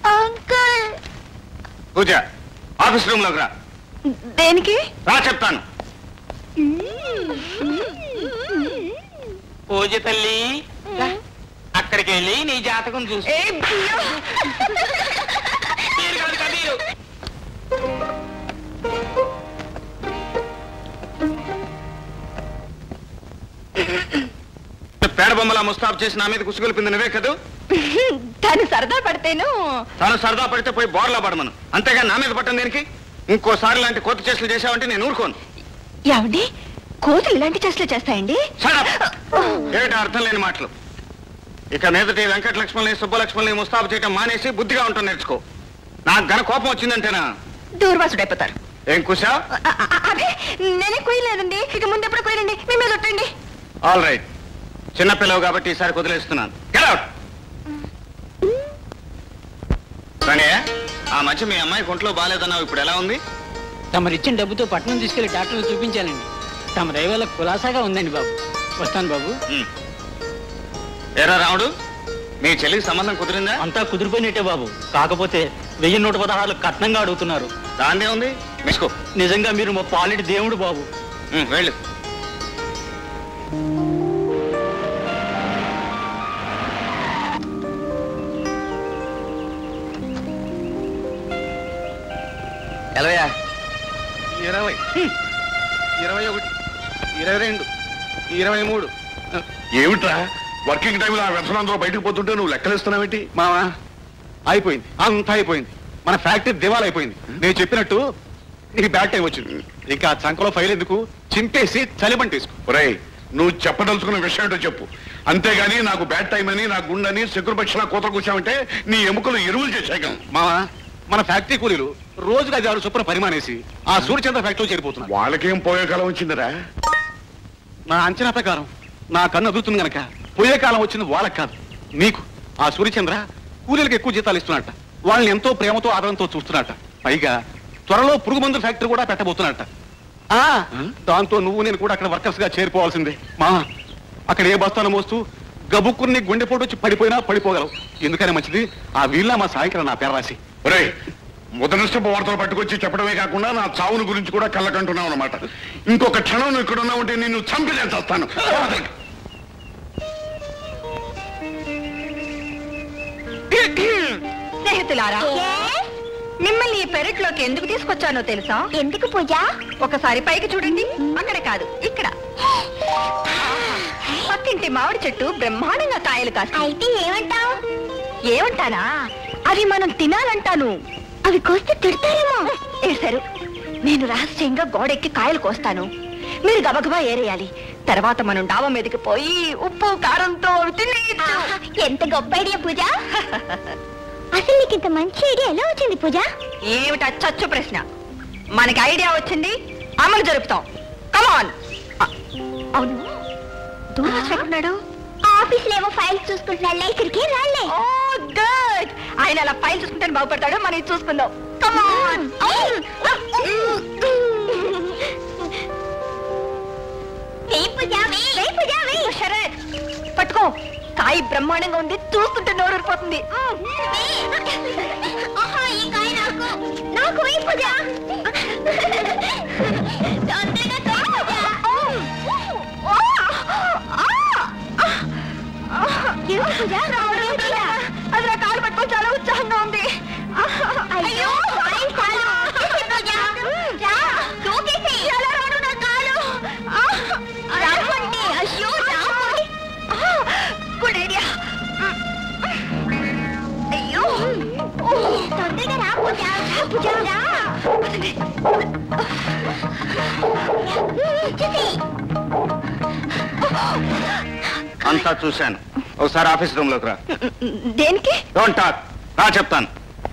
పూజ, ఆఫీస్ రూమ్ లోకి రా. దేనికి? రా చెప్తాను. పూజ తల్లి, అక్కడికి వెళ్ళి నీ జాతకం చూసి పేడ బొమ్మలా ముస్తాబు చేసి నా మీద కుసుగొలిపింది నువ్వే కదూ? తను సరదా పడితేను. తను సరదా పడితే పోయి బోర్లా పడమను, అంతేగా నా మీద పట్టం దేనికి? ఇంకోసారి ఇలాంటి కొత్త చేష్టలు చేశావంటే నేను ఊరుకోను. ఏమండి, కోతులు ఇలాంటి చేష్టలు చేస్తాయండి? ఏమిటి అర్థం లేని మాటలు? ఇక మీదటి వెంకటలక్ష్మణ్ని సుబ్బలక్ష్మణ్ని ముస్తాబు చేయటం మానేసి బుద్ధిగా ఉంటాం నేర్చుకో. నాకు గన కోపం వచ్చిందంటేనా దూర్వాసుడైపోతారు. ఏం కుశా? అదే నేనే కుయ్యలేదండి, ఇక ముందు ఎప్పుడు కుయ్యండి, మీ మీద ఒట్టండి. ఆల్ రైట్, చిన్నపిల్లవు కాబట్టి ఈసారి వదిలేస్తున్నాను. కానీ ఆ మధ్య మీ అమ్మాయి ఒంట్లో బాగాలేదన్నావు, ఇప్పుడు ఎలా ఉంది? తమరిచ్చిన డబ్బుతో పట్టణం తీసుకెళ్లి డాక్టర్లు చూపించాలండి. తమ రైవల్ల కులాసాగా ఉందండి బాబు. వస్తాను బాబు. ఏరా రాముడు, మీ చెల్లికి సంబంధం కుదిరిందా? అంతా కుదిరిపోయినట్టే బాబు, కాకపోతే 1116 కట్నంగా అడుగుతున్నారు. దాందే ఉంది మెచ్చుకో. నిజంగా మీరు మా పాలిటి దేవుడు బాబు. వెళ్ళు. ఎలవయా 20, 21, 22, 23. ఏమిట్రా వర్కింగ్ టైంలో ఆ వ్యసనంతో బయటకు పోతుంటే నువ్వు లెక్కలేస్తున్నావేంటి? మావా అయిపోయింది, అంతా అయిపోయింది. మన ఫ్యాక్టరీ దివాలా అయిపోయింది. నేను చెప్పినట్టు నీకు బ్యాడ్ టైం వచ్చింది. ఇంకా చంకలో ఫైల్ ఎందుకు, చింపేసి చలిబంటేసుకో. ఒరేయ్, నువ్వు చెప్పదలుచుకున్న విషయం ఏంటో చెప్పు. అంతేగాని నాకు బ్యాడ్ టైం అని, నా గుండెని శకురపక్షలా కూత కూర్చావంటే నీ ఎముకలు ఎరువులు చేశాక. మావా, మన ఫ్యాక్టరీ కూలీలు రోజుగా 6 చొప్పున పరిమాణేసి ఆ సూర్యచంద్ర ఫ్యాక్టరీ చేరిపోతున్నారు. వాళ్ళకేం పోయే కాలం వచ్చిందిరా? నా అంచనా ప్రకారం నా కన్ను అదురుతుంది గనక పోయే కాలం వచ్చింది వాళ్ళకి కాదు, నీకు. ఆ సూర్యచంద్ర కూలీలకు ఎక్కువ జీతాలు ఇస్తున్నట్ట, వాళ్ళని ఎంతో ప్రేమతో ఆదరణతో చూస్తున్నట్ట. పైగా త్వరలో పురుగు మందుల ఫ్యాక్టరీ కూడా పెట్టబోతున్నట్ట. దాంతో నువ్వు నేను కూడా అక్కడ వర్కర్స్ గా చేరిపోవాల్సిందే. మా అక్కడ ఏ బస్తాను మోస్తూ గబుక్కుని గుండెపోటు వచ్చి పడిపోయినా పడిపోగలవు. ఎందుకనే మంచిది ఆ వీళ్ళ మా సాయంకాలం నా పేరు రాసి. ఒరేయ్, ముదనష్టపు వార్తలు పట్టుకొచ్చి చెప్పడమే కాకుండా నా చావును గురించి కూడా కళ్ళకంటున్నావు అన్నమాట. ఇంకొక క్షణం నువ్వు ఇక్కడ ఉన్నావు ఉంటే నిన్ను చంపి నేను చేస్తాను. స్నేహితులారా, మిమ్మల్ని ఈ పెరట్లోకి ఎందుకు తీసుకొచ్చానో తెలుసా? ఎందుకు పూజ? ఒకసారి పైకి చూడండి. అక్కడ కాదు, ఇక్కడ. పక్కింటి మామిడి చెట్టు బ్రహ్మాండంగా కాయలు కాస్తాయి. అయితే ఏమంటావు? ఏమంటానా? అవి మనం తినాలంటాను. అవి కోస్తే తిడతారేమో. వేశారు. నేను రహస్యంగా గోడెక్కి కాయలు కోస్తాను, మీరు గబగబా ఏరేయాలి. తర్వాత మనం డాబా మీదకి పోయి ఉప్పు కారంతో తినేయచ్చు. ఎంత గొప్ప ఐడియా పూజ. అసలు నీకు ఇంత మంచి ఐడియా ఎలా వచ్చింది పూజ? ఏమిటా చచ్చు ప్రశ్న? మనకి ఐడియా వచ్చింది, అమలు జరుపుతాం. కమాన్. అవును, దూరం ఎక్కడున్నాడు? ఆఫీస్ లో ఫైల్స్ చూసుకుంటున్నా, ఇక్కడికి రాలే. Oh good. ఆయన అలా ఫైల్ చూసుకుంటే బాగుపడతాడు, మనం ఇది చూసుకుందాం. కమాన్. పట్టుకో. కాయ బ్రహ్మాండంగా ఉంది, చూస్తుంటే నోరు ఊరిపోతుంది. అది నా కాలు పట్టుకొని చాలా ఉత్సాహంగా ఉంది. అయ్యో గుడ్ ఐడియా. అయ్యో తొందరగా రా పూజ. పూజ రా. అంతా చూశాను. ఒకసారి ఆఫీస్ రూమ్ లోకి రా. దేనికి? Don't talk. రా చెప్తాను.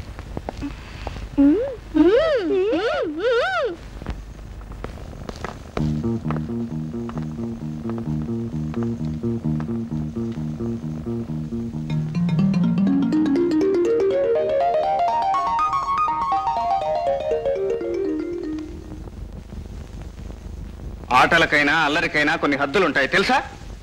ఆటలకైనా అల్లరికైనా కొన్ని హద్దులుంటాయి తెలుసా?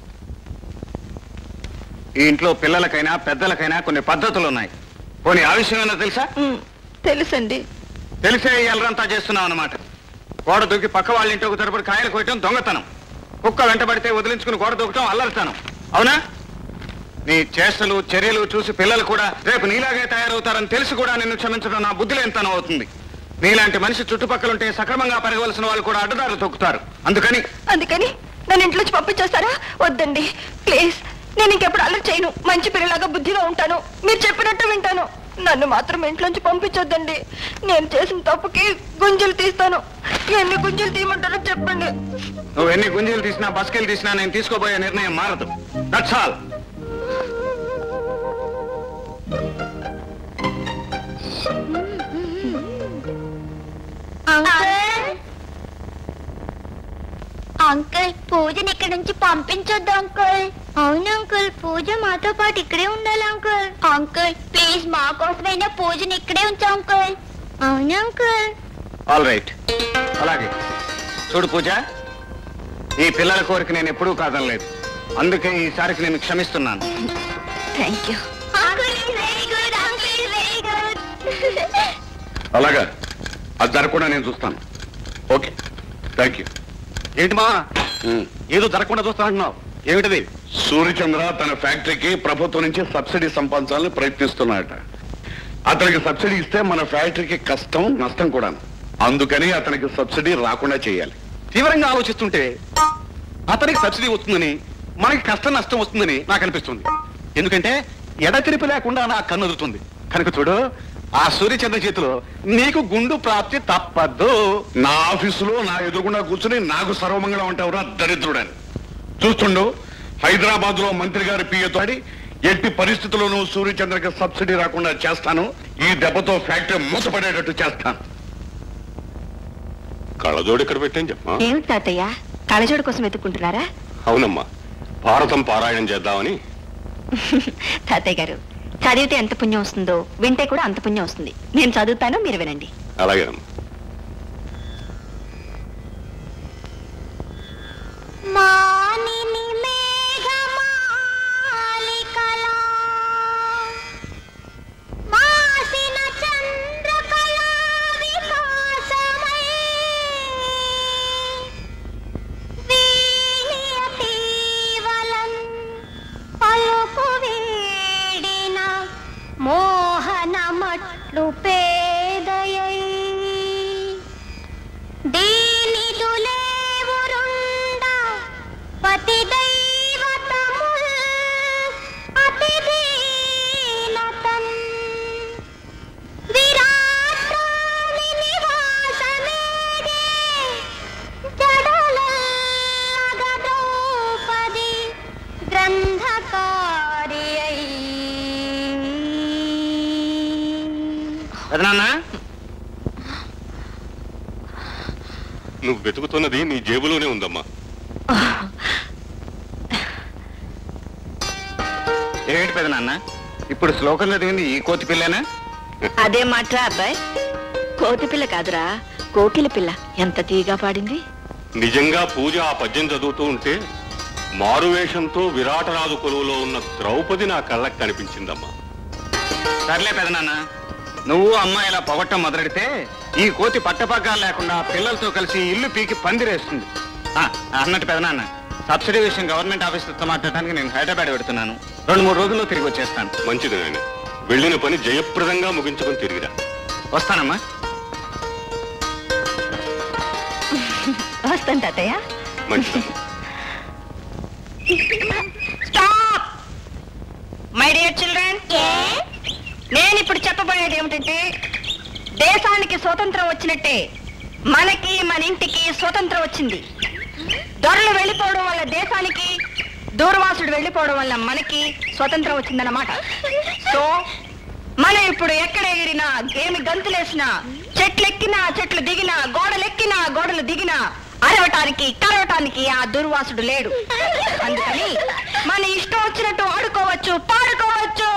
ఈ ఇంట్లో పిల్లలకైనా పెద్దలకైనా కొన్ని పద్ధతులు ఉన్నాయి. పోనీ ఆ విషయమైనా తెలుసా? తెలుసండి. తెలిసే ఎల్లరంతా చేస్తున్నావు అన్నమాట. గోడ దూకి పక్క వాళ్ళ ఇంటి ఒక తరపుడు కాయలు కోయటం దొంగతనం, కుక్క వెంటబడితే వదిలించుకుని గోడ దూకటం అల్లరితనం. అవునా? నీ చేష్టలు చర్యలు చూసి పిల్లలు కూడా రేపు నీలాగే తయారవుతారని తెలిసి కూడా నిన్ను క్షమించడం నా బుద్ధిలేనితనం అవుతుంది. నీలాంటి మనిషి చుట్టుపక్కలుంటే సక్రమంగా పెరగవలసిన వాళ్ళు కూడా అడ్డదారులు తొక్కుతారు. అందుకని నన్ను ఇంట్లోంచి పంపించేస్తారా? వద్దండి ప్లీజ్. నేను ఇంకెప్పుడు అల్లరి చేయను. మంచి పిల్లలాగా బుద్ధిగా ఉంటాను. మీరు చెప్పినట్టు వింటాను. నన్ను మాత్రం ఇంట్లోంచి పంపించొద్దండి. నేను చేసిన తప్పుకి గుంజలు తీస్తాను. ఎన్ని గుంజలు తీయమంటారో చెప్పండి. నువ్వు ఎన్ని గుంజలు తీసినా బస్కెళ్ళి తీసినా నేను తీసుకోబోయే నిర్ణయం మారదు. That's all. అంకుల్ పూజని ఇక్కడ నుంచి పంపించొద్దు అంకుల్. అవును అంకుల్, పూజ మాతో పాటు ఇక్కడే ఉండాలి అంకుల్. అంకుల్ ప్లీజ్ మా కోసమైనా పూజని ఇక్కడే ఉంచు అంకుల్. అవును అంకుల్. ఆల్ రైట్, అలాగే. చూడు పూజ, ఈ పిల్లల కోరిక నేను ఎప్పుడూ కాదనలేదు. అందుకే ఈసారికి నేను క్షమిస్తున్నాను. Thank you. అలాగా, అది జరగకుండా నేను చూస్తాను. Okay, thank you. ఏంటి మా ఏదో జరగకుండా చూస్తానంటున్నావు? ఏమిటది? సూర్యచంద్ర తన ఫ్యాక్టరీకి ప్రభుత్వం నుంచి సబ్సిడీ సంపాదించాలని ప్రయత్నిస్తున్నాడట. అతనికి సబ్సిడీ ఇస్తే మన ఫ్యాక్టరీకి కష్టం నష్టం కూడా. అందుకని అతనికి సబ్సిడీ రాకుండా చేయాలి. తీవ్రంగా ఆలోచిస్తుంటే అతనికి సబ్సిడీ వస్తుందని మనకి కష్టం నష్టం వస్తుందని నాకు అనిపిస్తుంది. ఎందుకంటే ఎడతెరిపి లేకుండా నా కన్ను ఎదురుతుంది కనుక చూడు, ఆ సూర్యచంద్ర చేతిలో నీకు గుండు ప్రాప్తి తప్పద్దు. నా ఆఫీసులో నా ఎదురుగుండా కూర్చుని నాకు సర్వమంగళం అంటావురా దరిద్రుడని. చూస్తుండు, హైదరాబాద్ లో మంత్రి గారి పిఏతో ఎట్టి పరిస్థితుల్లోనూ సూర్యచంద్రకి సబ్సిడీ రాకుండా చేస్తాను. ఈ దెబ్బతో ఫ్యాక్టరీ మూతపడేటట్టు చేస్తాను. కళ్ళజోడు ఇక్కడ పెట్టాను చెప్పమా. ఏమిటి తాతయ్య, కళ్ళజోడు కోసం వెతుక్కుంటున్నారా? అవునమ్మా, భారతం పారాయణం చేద్దామని. తాతయ్య గారు, చదివితే ఎంత పుణ్యం వస్తుందో వింటే కూడా అంత పుణ్యం వస్తుంది. నేను చదువుతాను, మీరు వినండి. అలాగేనమ్మా. మోహనమట్లు పేదయై దీనిదులేవురుండ పతి దైవతముల్ అతి దీనతన్ విరాట్రాణి నివాసమేగే జడలగ ద్రౌపది గ్రంథకారియై. నువ్వు వెతుకుతున్నది నీ జేబులోనే ఉందమ్మా. ఏంటి పెదనాన్న, ఇప్పుడు శ్లోకం చదివింది ఈ కోతి పిల్లనా? అదే మాట అబ్బాయి, కోతి పిల్ల కాదురా, కోకిల పిల్ల. ఎంత తీగా పాడింది. నిజంగా పూజ ఆ పద్యం చదువుతూ ఉంటే మారువేషంతో విరాటరాజు కొలువులో ఉన్న ద్రౌపది నా కళ్ళకి కనిపించిందమ్మా. సర్లే పెదనాన్న, నువ్వు అమ్మాయి ఇలా పొగట్టం మొదలెడితే ఈ కోతి పట్టపగ్గాలు లేకుండా పిల్లలతో కలిసి ఇల్లు పీకి పందిరేస్తుంది. అన్నట్టు పెదనాన్న, సబ్సిడీ విషయం గవర్నమెంట్ ఆఫీసర్తో మాట్లాడటానికి నేను హైదరాబాద్ పెడుతున్నాను. 2-3 రోజుల్లో తిరిగి వచ్చేస్తాను. మంచిది నాయన, వెళ్ళిన పని జయప్రదంగా ముగించుకొని తిరిగిరా. వస్తానమ్మా. వస్తాను తాతయ్య. మంచిదమ్మా. Stop my dear children. నేను ఇప్పుడు చెప్పబోయేది ఏమిటంటే, దేశానికి స్వతంత్రం వచ్చినట్టే మనకి మన ఇంటికి స్వతంత్రం వచ్చింది. దొరలు వెళ్ళిపోవడం వల్ల దేశానికి దూర్వాసుడు వెళ్ళిపోవడం వల్ల మనకి స్వతంత్రం వచ్చిందన్నమాట. సో మనం ఇప్పుడు ఎక్కడ ఎగిరినా, ఏమి గంతులేసినా, చెట్లెక్కినా చెట్లు దిగినా, గోడలెక్కినా గోడలు దిగినా అరవటానికి కరవటానికి ఆ దుర్వాసుడు లేడు. అందుకని మన ఇష్టం వచ్చినట్టు ఆడుకోవచ్చు, పాడుకోవచ్చు.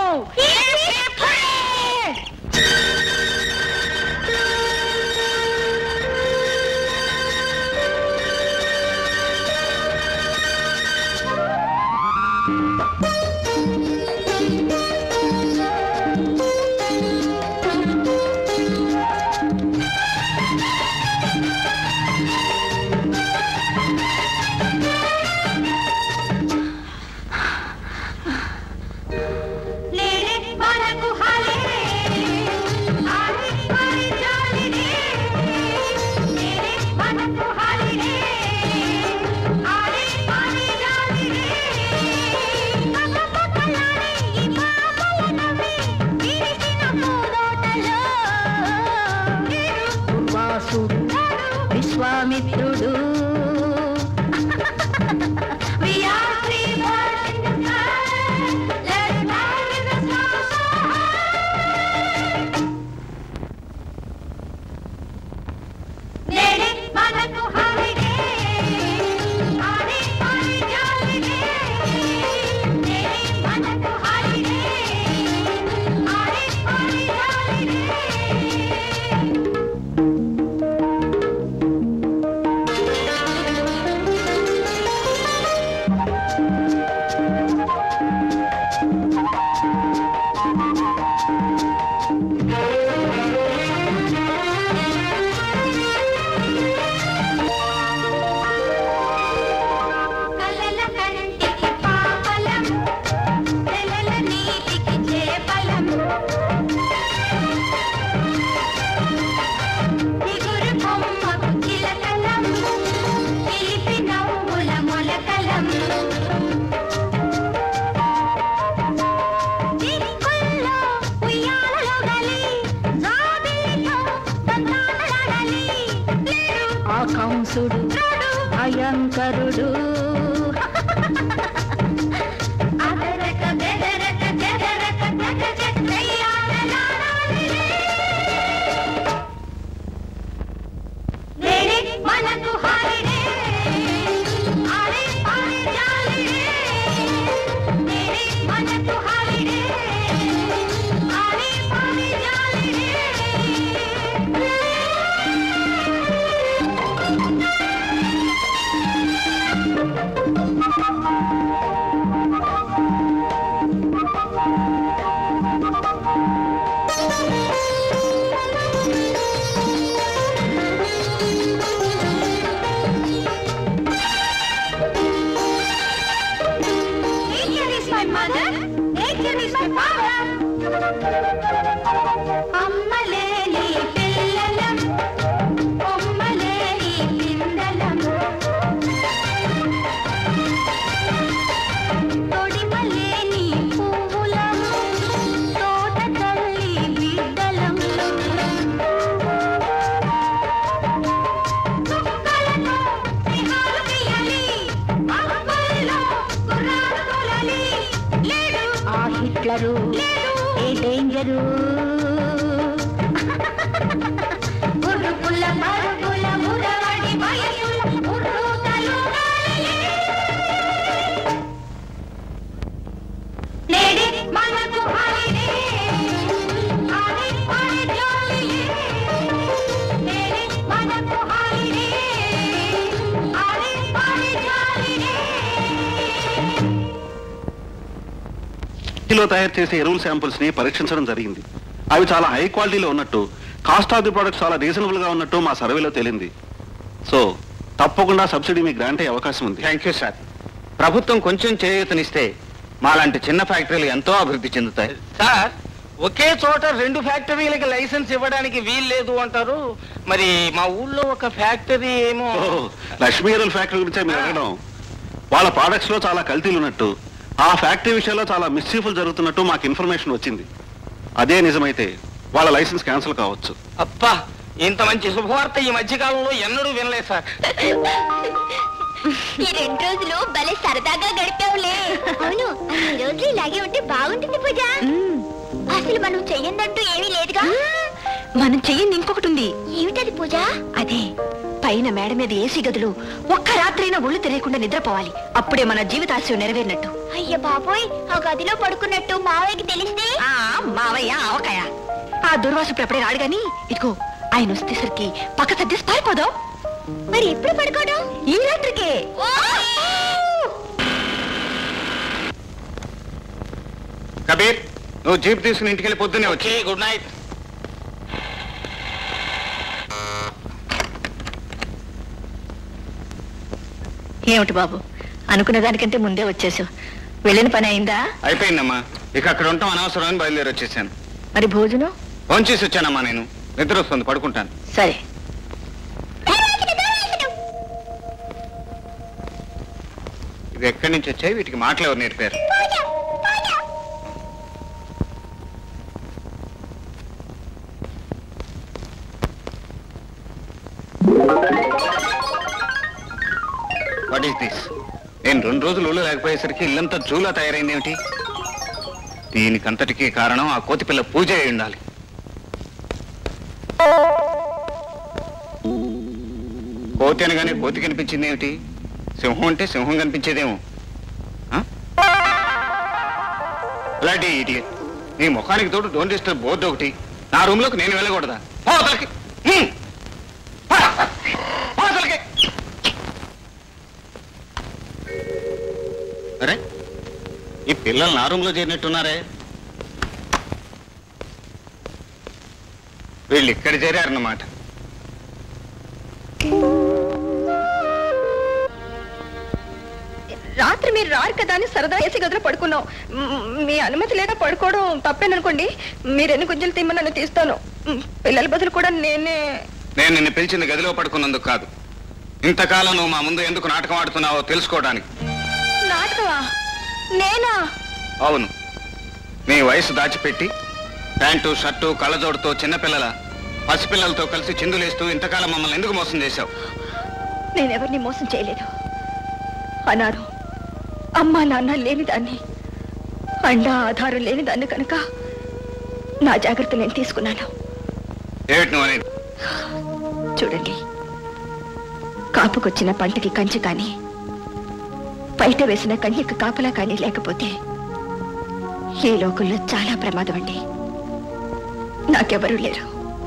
విశ్వామిత్రుడు కంసుడు భయంకరుడు తయారు చేసే ఎరువుల శాంపుల్స్ ని పరీక్షించడం జరిగింది. అవి చాలా హై క్వాలిటీలో ఉన్నట్టు, కాస్ట్ ఆఫ్ ది ప్రొడక్ట్ చాలా రీజనబుల్ గా ఉన్నట్టు మా సర్వేలో తేలింది. సో తప్పకుండా సబ్సిడీ మీకు గ్రాంట్ అయ్యే అవకాశం ఉంది. Thank you sir. ప్రభుత్వం కొంచెం చేయూతనిస్తే మాలాంటి చిన్న ఫ్యాక్టరీలు ఎంతో అభివృద్ధి చెందుతాయి. సార్, ఒకే చోట 2 ఫ్యాక్టరీలకి లైసెన్స్ ఇవ్వడానికి వీలు లేదు అంటారు. మరి మా ఊళ్ళో ఒక ఫ్యాక్టరీ ఏమో. లక్ష్మీ ఎరువుల ఫ్యాక్టరీ గురించి మీరు అడగడం, వాళ్ళ ప్రొడక్ట్స్ లో చాలా కల్తీలు ఉన్నట్టు, ఆ ఫ్యాక్టరీ విషయంలో చాలా మిస్చీఫ్లు జరుగుతున్నట్టు మాకు ఇన్ఫర్మేషన్ వచ్చింది. అదే నిజమైతే వాళ్ళ లైసెన్స్ క్యాన్సిల్ కావచ్చు. అబ్బా, ఇంత మంచి శుభవార్త ఈ మధ్యకాలంలో ఎన్నడూ వినలేదు సార్. ఈ 2 రోజులు భలే సరదాగా గడిపావులే. అవును, అన్ని రోజులు ఇలాగే ఉంటే బాగుంటుంది పూజ. అసలు మనం చెయ్యందంటూ ఏమీ లేదుగా. మనం చెయ్యింది ఇంకొకటి ఉంది. ఏమిటది పూజ? అదే పైన మేడ మీద ఏసీ గదులు ఒక్క రాత్రైనా ఒళ్ళు తెలియకుండా నిద్రపోవాలి. అప్పుడే మన జీవితాశయం నెరవేరినట్టు. అయ్య బాబోయ్, ఆ గదిలో పడుకున్నట్టు మావయ్యకి తెలిస్తే? మావయ్య ఆవకాయ. ఆ దుర్వాసుడు ఎప్పుడే రాడు గాని, ఇదిగో ఆయన వస్తేసరికి పక్క సర్దేసి పారిపోదాం. మరి ఎప్పుడు పడుకోవడం? ఈ రాత్రికే. కబీర్, నువ్వు జీప్ తీసుకుని ఇంటికి వెళ్ళి పొద్దున్నే వచ్చి. Good night. ఏమిటి బాబు, అనుకున్న దానికంటే ముందే వచ్చేసావు. వెళ్ళిన పని అయిందా? అయిపోయిందమ్మా. ఇక అక్కడ ఉంటాం అనవసరం అని బయలుదేరి వచ్చేసాను. మరి భోజనం? ఫోన్ చేసి వచ్చానమ్మా. నేను నిద్ర వస్తుంది, పడుకుంటాను. సరే. ఇవి ఎక్కడి నుంచి వచ్చాయి? వీటికి మాటలు ఎవరు నేర్పారు? What is this? నేను 2 రోజులు ఊళ్ళో లేకపోయేసరికి ఇల్లంతా జూలా తయారైంది ఏమిటి? దీనికంతటికీ కారణం ఆ కోతి పిల్ల పూజ అయి ఉండాలి. కోతి అనగానే కోతి కనిపించింది ఏమిటి? సింహం అంటే సింహం కనిపించేదేమో. అలాంటి ఇడియట్. నీ ముఖానికి తోడు డోంట్ డిస్టర్బ్ బోర్డు ఒకటి. నా రూమ్ లోకి నేను వెళ్ళకూడదా? అరే, ఈ పిల్లలు నా రూమ్ లో చేరినట్టున్నారే. వీళ్ళు ఇక్కడ చేరారన్నమాట. రాత్రి మీరు రారు కదా అని సరదా ఏసీ గదిలో పడుకున్నాం. మీ అనుమతి లేక పడుకోవడం తప్పేననుకోండి. మీరు ఎన్ని గుంజలు తీమ్మని నన్ను తీస్తాను. పిల్లల బదులు కూడా నేనే. నేను నిన్ను పిలిచింది గదిలో పడుకున్నందుకు కాదు. ఇంతకాలం నువ్వు మా ముందు ఎందుకు నాటకం ఆడుతున్నావో తెలుసుకోవడానికి. నాటకమా? నేనా? అవును. నీ వయసు దాచిపెట్టి ప్యాంటు షర్టు కళ్ళజోడుతో చిన్నపిల్లల పసిపిల్లలతో కలిసి చిందులేస్తూ ఇంతకాలం మమ్మల్ని ఎందుకు మోసం చేశావు? నేనెవరిని మోసం చేయలేదు. అన్నారు అమ్మా నాన్న లేని దాన్ని, అండా ఆధారం లేని దాన్ని కనుక నా జాగ్రత్త నేను తీసుకున్నాను. ఏమిటి నువ్వు అనేది? చూడండి, కాపుకొచ్చిన పంటకి కంచి కానీ బయట వేసిన కన్యకు కాపలా కానీ లేకపోతే ఈ లోకంలో చాలా ప్రమాదం అండి. నాకెవరూ లేరు.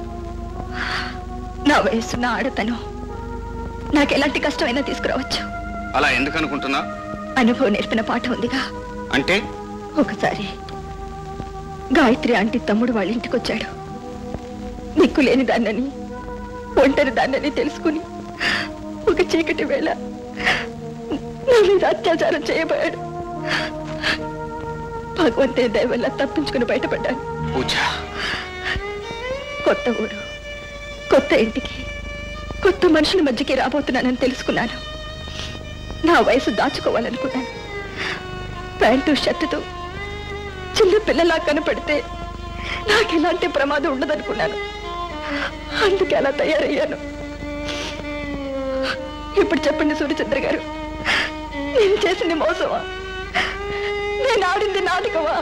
నా వయసు, నా ఆడతను నాకు ఎలాంటి కష్టమైనా తీసుకురావచ్చు. అలా ఎందుకు అనుకుంటున్నా? అనుభవం నేర్పిన పాఠం ఉందిగా. అంటే ఒకసారి గాయత్రి ఆంటీ తమ్ముడు వాళ్ళ ఇంటికి వచ్చాడు. దిక్కు లేని దాన్నని, ఒంటరి దాన్నని తెలుసుకుని ఒక చీకటి వేళ నా మీద అత్యాచారం చేయబోయాడు. భగవంతుని దయ వల్ల తప్పించుకుని బయటపడ్డాను. కొత్త ఊరు, కొత్త ఇంటికి, కొత్త మనుషుల మధ్యకి రాబోతున్నానని తెలుసుకున్నాను. నా వయసు దాచుకోవాలనుకున్నాను. ప్యాంటు షర్టుతో చిన్న పిల్లలా కనపడితే నాకు ఎలాంటి ప్రమాదం ఉండదనుకున్నాను. అందుకే అలా తయారయ్యాను. ఇప్పుడు చెప్పండి సూర్యచంద్ర గారు, నేను చేసింది మోసమా? నేను ఆడింది నాటకమా?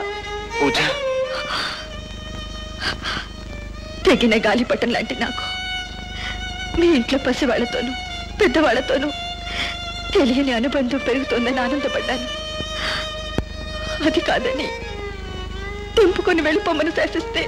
తెగిన గాలిపటం లాంటి నాకు మీ ఇంట్లో పసివాళ్లతోనూ పెద్దవాళ్లతోనూ తెలియని అనుబంధం పెరుగుతోందని ఆనందపడ్డాను. అది కాదని తెంపుకొని వెళ్ళిపోమని శాసిస్తే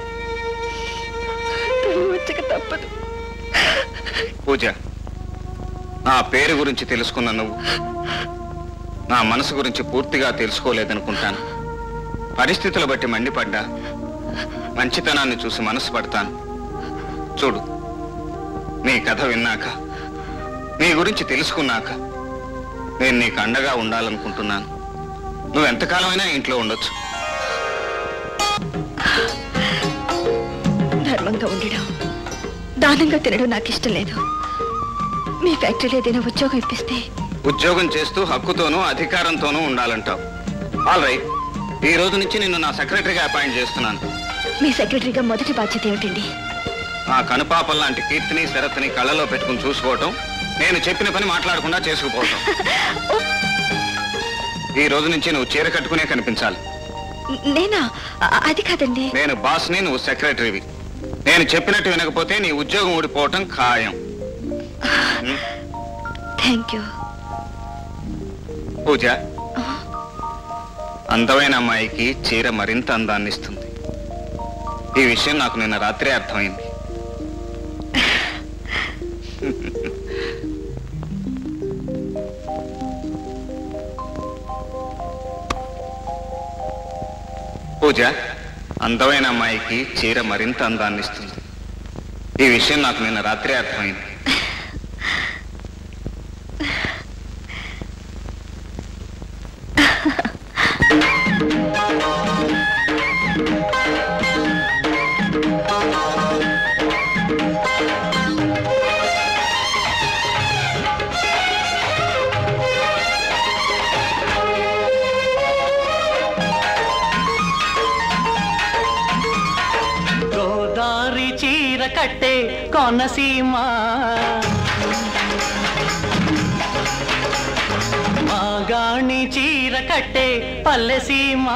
వచ్చక తప్పదు. పూజ, నా పేరు గురించి తెలుసుకున్న నువ్వు నా మనసు గురించి పూర్తిగా తెలుసుకోలేదనుకుంటాను. పరిస్థితులు బట్టి మండిపడ్డా మంచితనాన్ని చూసి మనసు పడతాను. చూడు, నీ కథ విన్నాక, నీ గురించి తెలుసుకున్నాక నేను నీకు అండగా ఉండాలనుకుంటున్నాను. నువ్వు ఎంతకాలమైనా ఇంట్లో ఉండొచ్చు. ధర్మంగా ఉండడం, దానంగా తినడం నాకు ఇష్టం లేదు. మీ ఫ్యాక్టరీలో ఏదైనా ఉద్యోగం ఇప్పిస్తే ఉద్యోగం చేస్తూ హక్కుతోనూ అధికారంతోనూ ఉండాలంటావు. ఆల్ రైట్, ఈ రోజు నుంచి నిన్ను నా సెక్రటరీగా అపాయింట్ చేస్తున్నాను. మీ సెక్రటరీగా మొదటి బాధ్యత ఏమిటండి? ఆ కనుపాపల్ లాంటి కీర్తిని శరత్ని కళ్ళలో పెట్టుకుని చూసుకోవటం, నేను చెప్పిన పని మాట్లాడకుండా చేసుకుపోతాం. ఈ రోజు నుంచి నువ్వు చీర కట్టుకునే కనిపించాలి. నేనా? అది కాదండి. నేను బాస్ని, నువ్వు సెక్రటరీవి. నేను చెప్పినట్టు వినకపోతే నీ ఉద్యోగం ఊడిపోవటం ఖాయం. Thank you. పూజ, అందమైన అమ్మాయికి చీర మరింత అందాన్ని ఇస్తుంది. ఈ విషయం నాకు నిన్న రాత్రే అర్థమైంది. పూజ, అందమైన అమ్మాయికి చీర మరింత అందాన్ని ఇస్తుంది. ఈ విషయం నాకు నిన్న రాత్రే అర్థమైంది. గోదారి చీర కట్టే కోనసీమ, మాగాణి చీర కట్టే పల్లెసీమ.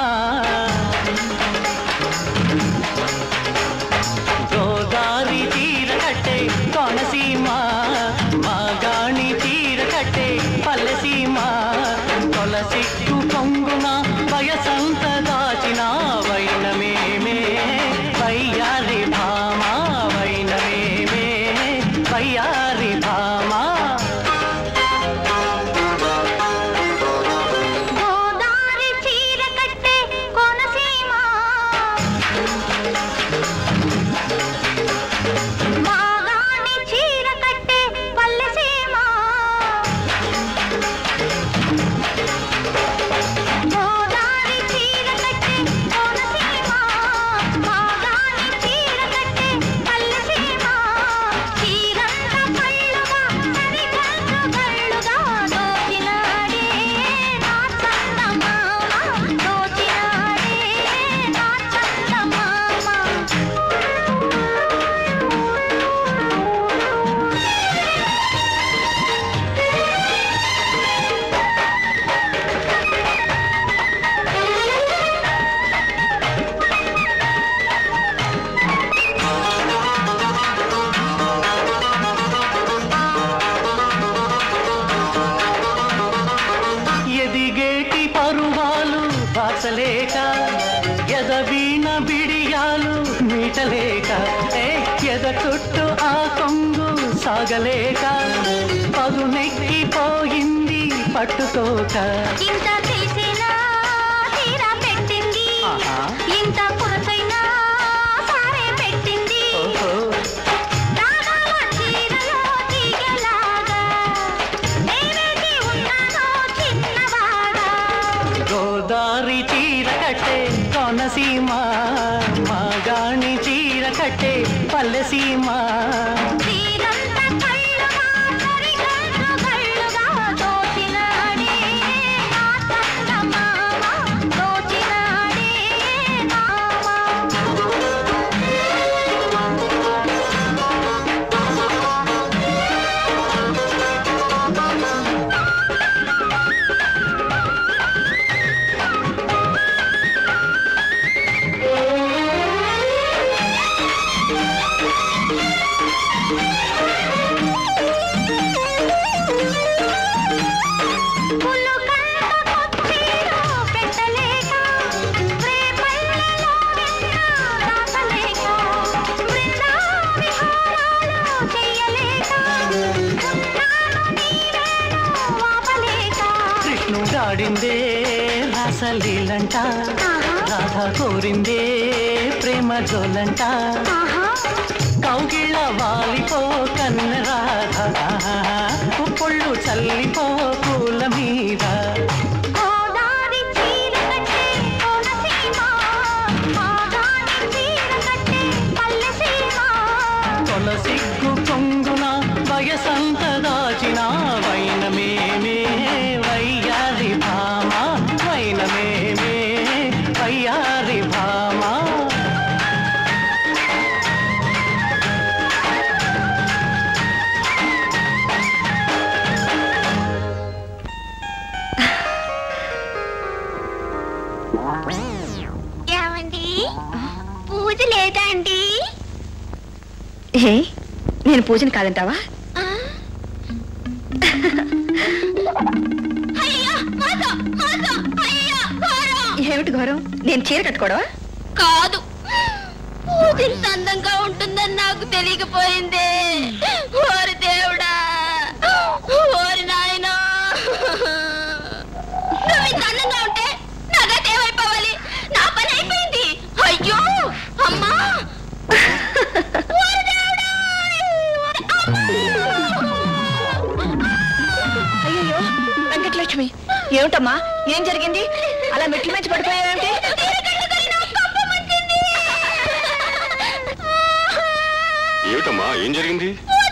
గోదారి చీర కట్టే కోనసీమ, మాగాణి చీర కట్టే పల్లెసీమ. తొలసిక్కు పొంగున వయసంత దాచిన వైనమేమే వయ్యారి భామ, వైనమేమే వయ్యారి భామ. గోదారి చీర కట్టే కోనసీమ, మాగాణి చీర కట్టే పల్లెసీమ. గోదారి చీర కట్టే కోనసీమ, మాగాణి చీర కట్టే పల్లెసీమ. చీరంత కళ్ళుగా సరిగల్లు గళ్ళుగా దోచినాడే నా చందమామ, దోచినాడే నా చందమామ. ఎదిగేటి పరువాలు బాసలేక, ఎదవీణ బిడియాలు మీటలేక, ఎద చుట్టూ ఆ కొంగు సాగలేక, పదునెక్కిపోయింది పట్టుకోక. ఇంత తెలిసినా తీరా పెట్టింది, ఇంత కురసైనా సారే పెట్టింది. రాగాల చీరలో తీగలాగా నేనేది ఉన్నానో చిన్నవాడా. గోదారి చీర కట్టే కోనసీమ, మాగాణి చీర కట్టే పల్లెసీమ. చీరంత కళ్ళుగా సరిగల్లు గళ్ళుగా దోచినాడే నా చందమామ, దోచినాడే నా కృష్ణుడాడిందే రాసలీలంట, రాధా కోరిందే ప్రేమ జోలంట. కౌగిళ్ళ వాలిపో కన్న రాధ, పొళ్ళు చల్లిపో పూల మీద. గోదారి చీర కట్టే కోనసీమ, మాగాణి చీర కట్టే పల్లెసీమ. తొలసిగ్గు కొంగున వయసంత దాచిన వైనమేమే వయ్యారి భామ, వైనమేమే వయ్యారి భామ. పూజ లేదా అండి? ఏ నేను పూజను కాదంటావా? ఏమిటి ఘోరం? నేను చీర కట్టుకోవడమా? కాదు, పూజ ఇంత అందంగా ఉంటుందని నాకు తెలియకపోయింది. ఓరి దేవుడా, ఓరి నాయనా, నువ్వు ఇంత అందంగా ఉంటే నాగత ఏమైపోవాలి? నా పని అయిపోయింది. అయ్యో అమ్మా, అయ్యో వెంకటలక్ష్మి, ఏమిటమ్మా ఏం జరిగింది? అలా మెట్ల మంచి పడిపోయావేమిటి? ఏమిటమ్మా ఏం జరిగింది?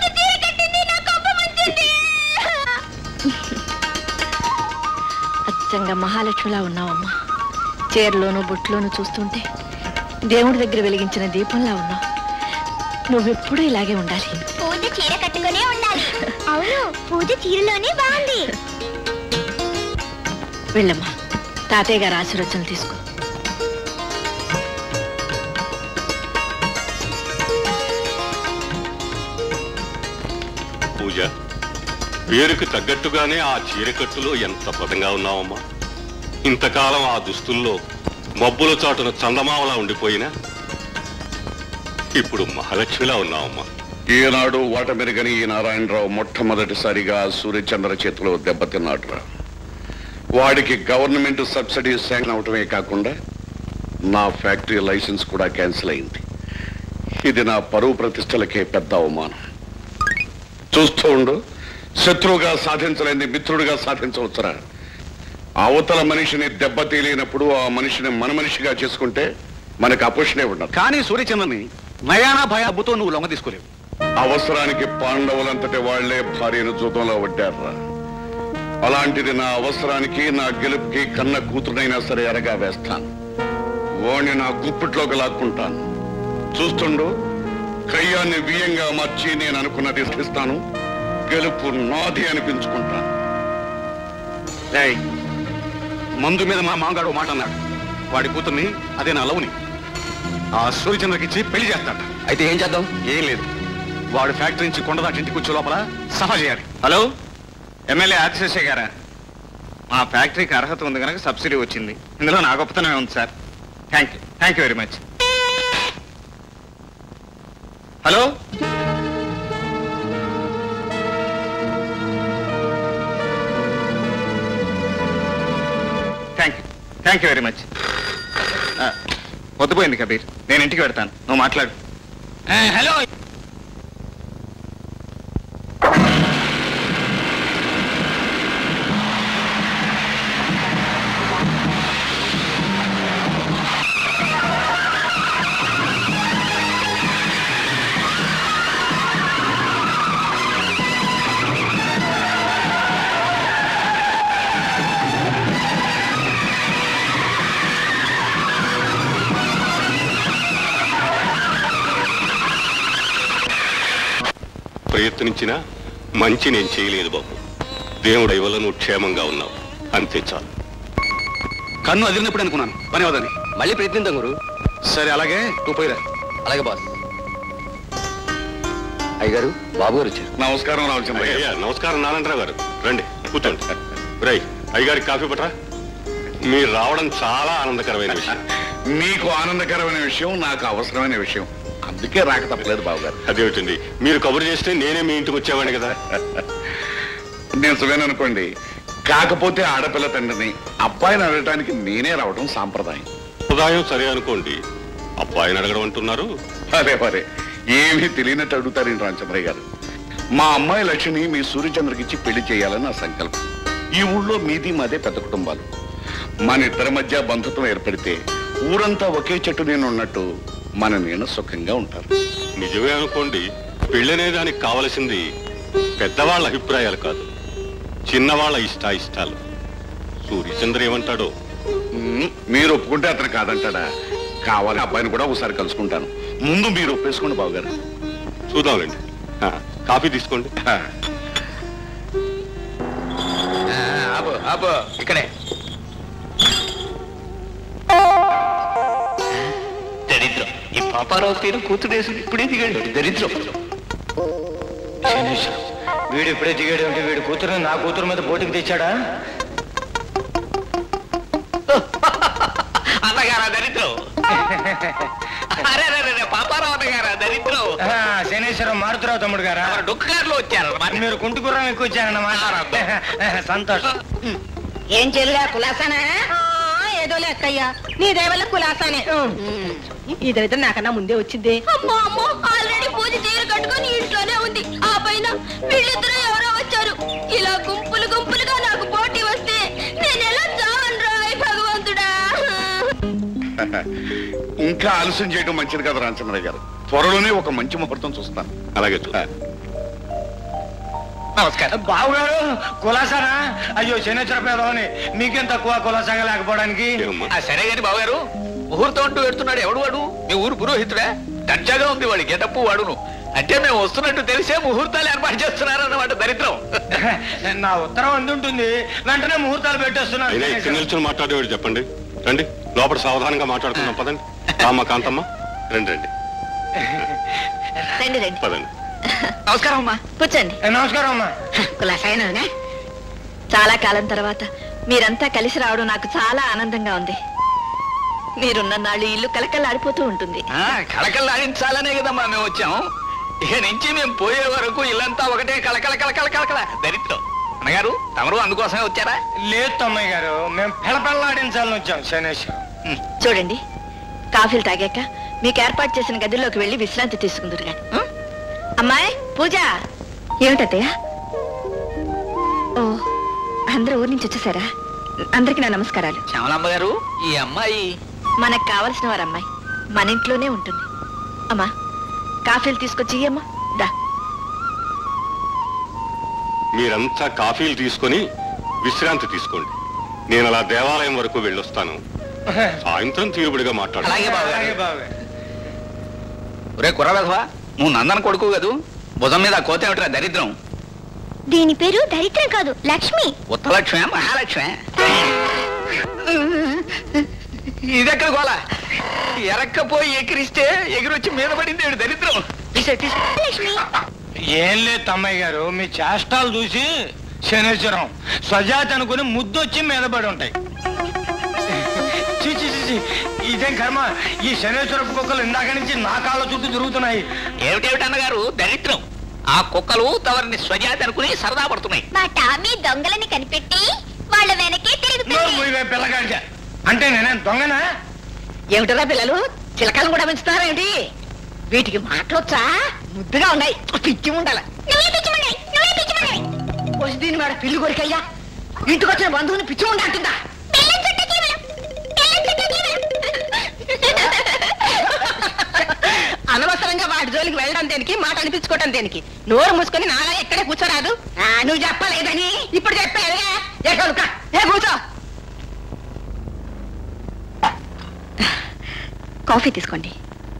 అచ్చంగా మహాలక్ష్మిలా ఉన్నావమ్మా. చీరలోనూ బొట్టులోనూ చూస్తుంటే దేవుడి దగ్గర వెలిగించిన దీపంలా ఉన్నావు. నువ్వెప్పుడూ ఇలాగే ఉండాలి. పూజ చీర కట్టుకునే ఉండాలి. అవును, పూజ చీరలోనే బాగుంది. వెళ్ళమ్మా, తాతయ్య గారు ఆశీర్వచనలు తీసుకో. పూజ, పేరుకు తగ్గట్టుగానే ఆ చీరకట్టులో ఎంత పదంగా ఉన్నావమ్మా. ఇంతకాలం ఆ దుస్తుల్లో మబ్బుల చాటున చందమావలా ఉండిపోయినా ఇప్పుడు మహాలక్ష్మిలా ఉన్నావమ్మా. ఈనాడు వాటమెరుగని ఈ నారాయణరావు మొట్టమొదటిసారిగా సూర్యచంద్ర చేతిలో దెబ్బతిన్నాడురా. వాడికి గవర్నమెంట్ సబ్సిడీ శాంక్షన్ అవటమే కాకుండా నా ఫ్యాక్టరీ లైసెన్స్ కూడా క్యాన్సిల్ అయింది. ఇది నా పరువు ప్రతిష్టలకే పెద్ద అవమానం. చూస్తూ ఉండు, శత్రువుగా సాధించలేని మిత్రుడిగా సాధించవచ్చురా. అవతల మనిషిని దెబ్బతీలేనప్పుడు ఆ మనిషిని మన మనిషిగా చేసుకుంటే మనకు అపోషణే ఉండదు. కానీ సూర్యచంద్రని నయానా భయాబుతో నువ్వు లొంగ తీసుకోలేవు. అవసరానికి పాండవులంతటి వాళ్లే భార్యను జూతంలో వడ్డారా. అలాంటిది నా అవసరానికి నా గెలుపుకి కన్న కూతురునైనా సరే ఎరగా వేస్తాను. వాణ్ణి నా గుప్పిట్లోకి లాక్కుంటాను. చూస్తుండు, కయ్యాన్ని బియ్యంగా మార్చి నేను అనుకున్నది ఇస్తాను. గెలుపు నాది అనిపించుకుంటాను. మందు మీద మా మామగాడు మాట అన్నాడు. వాడి కూతుర్ని, అదే నా లవ్ని, ఆ సూర్యచంద్రకిచ్చి పెళ్లి చేస్తాడు. అయితే ఏం చేద్దాం? ఏం లేదు, వాడు ఫ్యాక్టరీ నుంచి కొండదాటి ఇంటికి వచ్చే లోపల సభ చేయాలి. హలో, ఎమ్మెల్యే ఆదిశేషయ్య గారా? మా ఫ్యాక్టరీకి అర్హత ఉంది కనుక సబ్సిడీ వచ్చింది. ఇందులో నా గొప్పతనమే ఉంది sir. Thank you very much. Hello, thank you very much. పొద్దుపోయింది కబీర్, నేను ఇంటికి పెడతాను, నువ్వు మాట్లాడు. హలో, ప్రయత్నించినా మంచి నేను చేయలేదు బాబు. దేవుడి వల్ల నువ్వు క్షేమంగా ఉన్నావు, అంతే చాలు. కన్ను అదిరినప్పుడు అనుకున్నాను పని అవదని. మళ్ళీ ప్రయత్నిద్దాం గురు. సరే, అలాగే నువ్వు పోయిరా. అలాగే బాస్. అయ్యగారు, బాబు గారు వచ్చారు. నమస్కారం రామచంద్రయ్య. అయ్యా, నమస్కారం నారాయణరావు గారు, రండి కూర్చోండి. రై, అయ్యగారికి కాఫీ పట్టరా. మీరు రావడం చాలా ఆనందకరమైన విషయం. మీకు ఆనందకరమైన విషయం, నాకు అవసరమైన విషయం, అందుకే రాక తప్పలేదు బాబుగారు. అదేమిటండి, మీరు కబురు చేస్తే నేనే మీ ఇంటికి వచ్చేవాడిని కదా. నిజమేననుకోండి, కాకపోతే ఆడపిల్ల తండ్రిని అబ్బాయిని అడగటానికి నేనే రావడం సాంప్రదాయం. ఉదాయం సరే అనుకోండి, అబ్బాయిని అడగడం అంటున్నారు. అదే మరే, ఏమీ తెలియనట్టు అడుగుతారేంటి రామచంద్రయ్య గారు. మా అమ్మాయి లక్ష్మిని మీ సూర్యచంద్రకిచ్చి పెళ్లి చేయాలని నా సంకల్పం. ఈ ఊళ్ళో మీది మాదే పెద్ద కుటుంబాలు. మన ఇద్దరి మధ్య బంధుత్వం ఏర్పడితే ఊరంతా ఒకే చెట్టు నేను ఉన్నట్టు మన నేను సుఖంగా ఉంటారు. నిజమే అనుకోండి, పెళ్ళనే దానికి కావలసింది పెద్దవాళ్ళ అభిప్రాయాలు కాదు, చిన్నవాళ్ళ ఇష్టాయిష్టాలు. సూర్యచంద్ర ఏమంటాడో. మీరు ఒప్పుకుంటే అతను కాదంటాడా? కావాలి, అబ్బాయిని కూడా ఒకసారి కలుసుకుంటాను. ముందు మీరు ఒప్పేసుకోండి బాబుగారు. చూద్దాంలేండి. కాఫీ తీసుకోండి. ఇక్కడే దరిద్రం. ఈ పాపారావు తీరు కూతురు వేసుకుని ఇప్పుడే దిగాడు దరిద్రం. వీడు ఇప్పుడే దిగాడు అంటే వీడు కూతురు నా కూతురు మీద పోటీకి తెచ్చాడా? అన్నగారా దరిద్రం. అరే పాపారావు అన్నగారా దరిద్రం. శనేశ్వరం మారుతురావు తమ్ముడు గారా? డొక్కగారులో వచ్చారు. మీరు కుంటుకుర్రం ఎక్కువ వచ్చారన్నమాట. సంతోషం. ఏం చెల్లా కులాసానా? ఏదో లెక్కయ్యా, నీ దేవల్ల కులాసానే. ఈ దరిద్రం నాకన్నా ముందే వచ్చింది. అమ్మో అమ్మో, ఆల్రెడీ పూజ చీర కట్టుకొని ఇంట్లోనే ఉంది. ఆ పైన వీళ్ళిద్దరూ ఎవరో వచ్చారు. ఇలా గుంపులు గుంపులుగా నాకు పోటీ వస్తే నేను ఎలా చావనురా భగవంతుడా. ఇంకా ఆలస్యం చేయడం మంచిది కదా రామచంద్రయ్య గారు. త్వరలోనే ఒక మంచి ముహూర్తం చూస్తాను. అలాగే నమస్కారం. బావుగారు కులాసానా? అయ్యో శనేశ్వర పేదవని మీకేం తక్కువ కులాసాగా లేకపోవడానికి. సరే గాని బావగారు, ముహూర్తం అంటూ పెడుతున్నాడు. ఎవడు వాడు? మీ ఊరు పురోహితుడా? దర్జాగా ఉంది వాడి గెటప్పు వాడును. అంటే మేము వస్తున్నట్టు తెలిసే ముహూర్తాలు ఏర్పాటు చేస్తున్నారన్నమాట దరిద్రం. నా ఉత్తరం అందుంటుంది, వెంటనే ముహూర్తాలు పెట్టేస్తున్నారు. నిల్చొని మాట్లాడేవాడు చెప్పండి. రండి లోపల సావధానంగా మాట్లాడుకుందాం. పదండి. రామ్మ కాంతమ్మ రండి రండి రండి రండి. పదండి. నమస్కారం అమ్మా, కూర్చోండి. నమస్కారం అమ్మా. కులాసాయనా? చాలా కాలం తర్వాత మీరంతా కలిసి రావడం నాకు చాలా ఆనందంగా ఉంది. మీరున్న నాళ్ళు ఇల్లు కలకల్లాడిపోతూ ఉంటుంది. కళకళలాడించాలనే కదమ్మా మేము వచ్చాం. ఇక నుంచి మేము పోయే వరకు ఇల్లంతా ఒకటే కళకళ కళకళ కళకళ. దరిద్రం. అన్నగారు తమరు అందుకోసమే వచ్చారా? లేదు తమ్మయ్య గారు, మేము పెళ్ళపెళ్ళాడించాలని వచ్చాం శనేశ్వరం. చూడండి, కాఫీలు తాగాక మీకు ఏర్పాటు చేసిన గదిలోకి వెళ్ళి విశ్రాంతి తీసుకుందరు గాని. అమ్మాయి పూజ. ఏమిటత్తయ్య? ఓ, అందరూ ఊరి నుంచి వచ్చేసారా? అందరికి నా నమస్కారాలు. శ్యామలాంబ గారు, ఈ అమ్మాయి మనకు కావలసిన వారు అమ్మాయి, మన ఇంట్లోనే ఉంటుంది. అమ్మా కాఫీలు తీసుకొచ్చి అమ్మా. దా. మీరంతా కాఫీలు తీసుకొని విశ్రాంతి తీసుకోండి. నేను అలా దేవాలయం వరకు వెళ్ళొస్తాను. సాయంత్రం తీరుబడిగా మాట్లాడు. ఒరే కుర్రవెధవా, నువ్వు నందన కొడుకు కదూ. భుజం మీద కోత ఏమిట్రా దరిద్రం? దీని పేరు దరిద్రం కాదు, లక్ష్మి. ఉత్తలక్ష్మి మహాలక్ష్మి. ఇదెక్కడ గోళ? ఎరక్కపోయి ఎగిరిస్తే ఎగిరొచ్చి మీద పడింది దరిద్రం. ఏం లేదు తమ్మయ్య గారు, మీ చేష్టాలు చూసి శనేశ్వరం స్వజాతి అనుకుని ముద్దొచ్చి మీద పడి ఉంటాయి. ఇదేం కర్మ, ఈ శనేశ్వరపు కుక్కలు ఇందాక నుంచి నా కాళ్ళ చుట్టూ తిరుగుతున్నాయి. ఏమిటేమిటన్నగారు దరిద్రం? ఆ కుక్కలు తవరిని స్వజాతి అనుకుని సరదా పడుతున్నాయి. మా టామీ దొంగలని కనిపెట్టి వాళ్ళ వెనకే తిరుగుతుంది. పిల్లగాడిగా అంటే నేనేం దొంగనా? ఏమిటరా పిల్లలు, చిలకలు కూడా పెంచుతున్నారేమిటి? వీటికి మాటలొచ్చా? ముద్దుగా ఉన్నాయి, పిచ్చి ఉండాలి. దీని మేడ పిల్లి కొరికయ్యా, ఇంటికి వచ్చిన బంధువుని పిచ్చి ఉండ అంటుందా? అనవసరంగా వాటి జోలికి వెళ్ళడం దేనికి, మాట అనిపించుకోవటం దేనికి? నోరు మూసుకొని నాలా ఎక్కడే కూర్చోరాదు. నువ్వు చెప్పలేదని ఇప్పుడు చెప్పావుగా. ఏ కూర్చో. కాఫీ తీసుకోండి.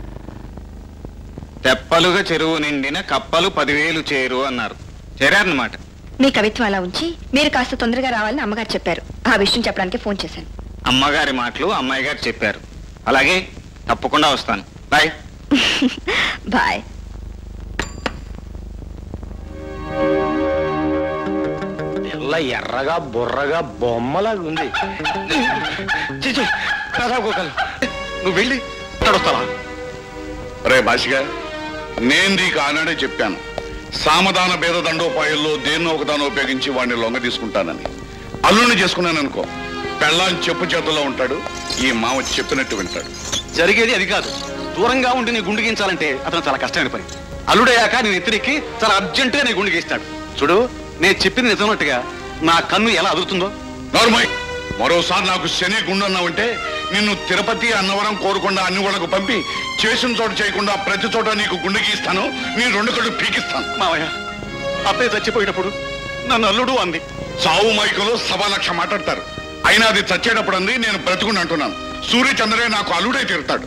తెప్పలుగా చెరువు నిండిన కప్పలు 10,000 చేరు అన్నారు. చేరారన్నమాట. మీ కవిత్వం అలా ఉంచి మీరు కాస్త తొందరగా రావాలని అమ్మగారు చెప్పారు. ఆ విషయం చెప్పడానికి ఫోన్ చేశాను. అమ్మగారి మాటలు అమ్మాయి గారు చెప్పారు. అలాగే తప్పకుండా వస్తాను. బాయ్. బాయ్. పిల్ల ఎర్రగా బుర్రగా బొమ్మలాగా ఉంది. నువ్వు వెళ్ళి వస్తావా? రే భాషగా, నేను నీకు ఆనాడే చెప్పాను, సామధాన భేద దండోపాయాల్లో దేన్నో ఒకదాన్ని ఉపయోగించి వాడిని లొంగ తీసుకుంటానని. అల్లుడిని చేసుకున్నాను అనుకో, పెళ్ళాన్ని చెప్పు చేతుల్లో ఉంటాడు, ఈ మామ చెప్పినట్టు వింటాడు. జరిగేది అది కాదు. దూరంగా ఉండి నీ గుండు గీయించాలంటే అతను చాలా కష్టమైన పని. అల్లుడయ్యాక నేను ఎత్తిరికి చాలా అర్జెంటుగా నీ గుండు గీస్తాడు. చూడు, నేను చెప్పింది నిజమన్నట్టుగా నా కన్ను ఎలా అదురుతుందో. నార్మల్, మరోసారి నాకు శని గుండన్నావంటే నిన్ను తిరుపతి, అన్నవరం, కోరుకొండ అన్ని వాళ్ళకు పంపి చేసిన చోట చేయకుండా ప్రతి చోట నీకు గుండె గీస్తాను, నీ 2 కళ్ళు పీకిస్తాను. మావయ్య, అబ్బాయి చచ్చిపోయినప్పుడు నన్ను అల్లుడు అంది. సావు మైకులో 1,00,000 మాట్లాడతారు. అయినా అది చచ్చేటప్పుడు అంది, నేను బ్రతుకుని అంటున్నాను. సూర్యచంద్రే నాకు అల్లుడై తీరుతాడు.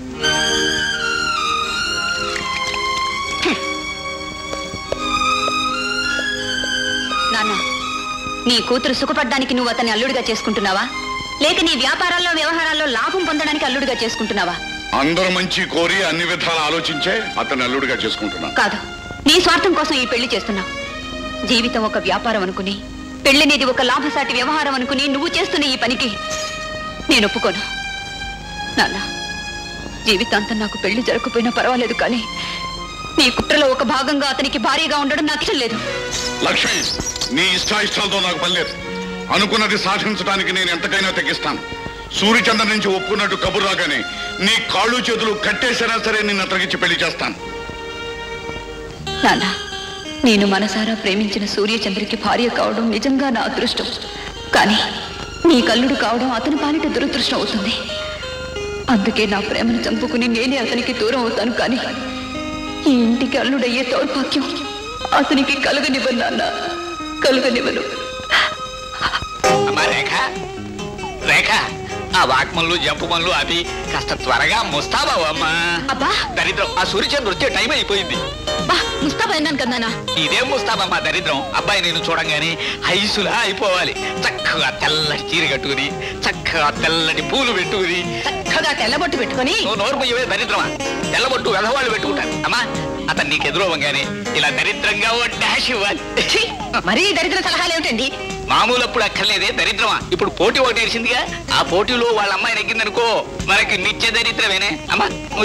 నాన్న, నీ కూతురు సుఖపడ్డానికి నువ్వు అతన్ని అల్లుడిగా చేసుకుంటున్నావా, లేక నీ వ్యాపారాల్లో వ్యవహారాల్లో లాభం పొందడానికి అల్లుడిగా చేసుకుంటున్నావా? అందరూ మంచి కోరి అన్ని విధాలు ఆలోచించే అతను అల్లుడిగా చేసుకుంటున్నాను. కాదు, నీ స్వార్థం కోసం ఈ పెళ్లి చేస్తున్నావు. జీవితం ఒక వ్యాపారం అనుకుని, పెళ్లినేది ఒక లాభసాటి వ్యవహారం అనుకుని నువ్వు చేస్తున్న ఈ పనికి నేను ఒప్పుకోను. నాన్న, జీవితాంతం నాకు పెళ్లి జరగకపోయినా పర్వాలేదు, కానీ నీ కుట్రలో ఒక భాగంగా అతనికి భారీగా ఉండడం నాకు ఇష్టం లేదు. లక్ష్మి, నీ ఇష్టాయిష్టాలతో నాకు పని లేదు. అనుకున్నది సాధించడానికి నేను ఎంతకైనా తెగిస్తాను. సూర్యచంద్ర నుంచి ఒప్పుకున్నట్టు కబురు రాగానే నీ కాళ్ళు చేతులు కట్టేసినా సరే నిన్ను అతగిచ్చి పెళ్లి చేస్తాను. నాన్న, నేను మనసారా ప్రేమించిన సూర్యచంద్రకి భార్య కావడం నిజంగా నా అదృష్టం. కానీ నీ కల్లుడు కావడం అతని పాలిట దురదృష్టం అవుతుంది. అందుకే నా ప్రేమను చంపుకుని నేనే అతనికి దూరం అవుతాను. కానీ ఈ ఇంటికి అల్లుడయ్యే దౌర్భాగ్యం అతనికి కలుగనివ్వను నాన్న, కలుగనివ్వను. అమ్మా రేఖ, రేఖ, ఆ వాక్మన్లు జంపు మన్లు అవి కాస్త త్వరగా ముస్తాబావు అమ్మా. అబ్బా దరిద్రం, ఆ సూర్యచంద్ర వచ్చే టైం అయిపోయింది. ముస్తాబా అన్నాను కదా. ఇదేం ముస్తాబమ్మా దరిద్రం. అబ్బాయి నేను చూడంగానే ఐసులా అయిపోవాలి. చక్కగా తెల్లటి చీర కట్టుకుని, చక్కగా తెల్లటి పూలు పెట్టుకుని, చక్కగా తెల్లబొట్టు పెట్టుకుని. నోరు పోయే దరిద్రమా, తెల్లబొట్టు వెధవాళ్ళు పెట్టుకుంటారు. అమ్మా అతను నీకు ఎదురవ్వగానే ఇలా దరిద్రంగా ఓ డాష్ ఇవ్వాలి. మరీ దరిద్ర సలహాలు ఏమిటండి? మామూలప్పుడు అక్కర్లేదే దరిద్రమా. ఇప్పుడు పోటీ ఒకటి తెలిసిందిగా, ఆ పోటీలో వాళ్ళ అమ్మాయి నెగ్గిందనుకో మనకి నిత్య దరిద్రమేనే. అమ్మా నువ్వు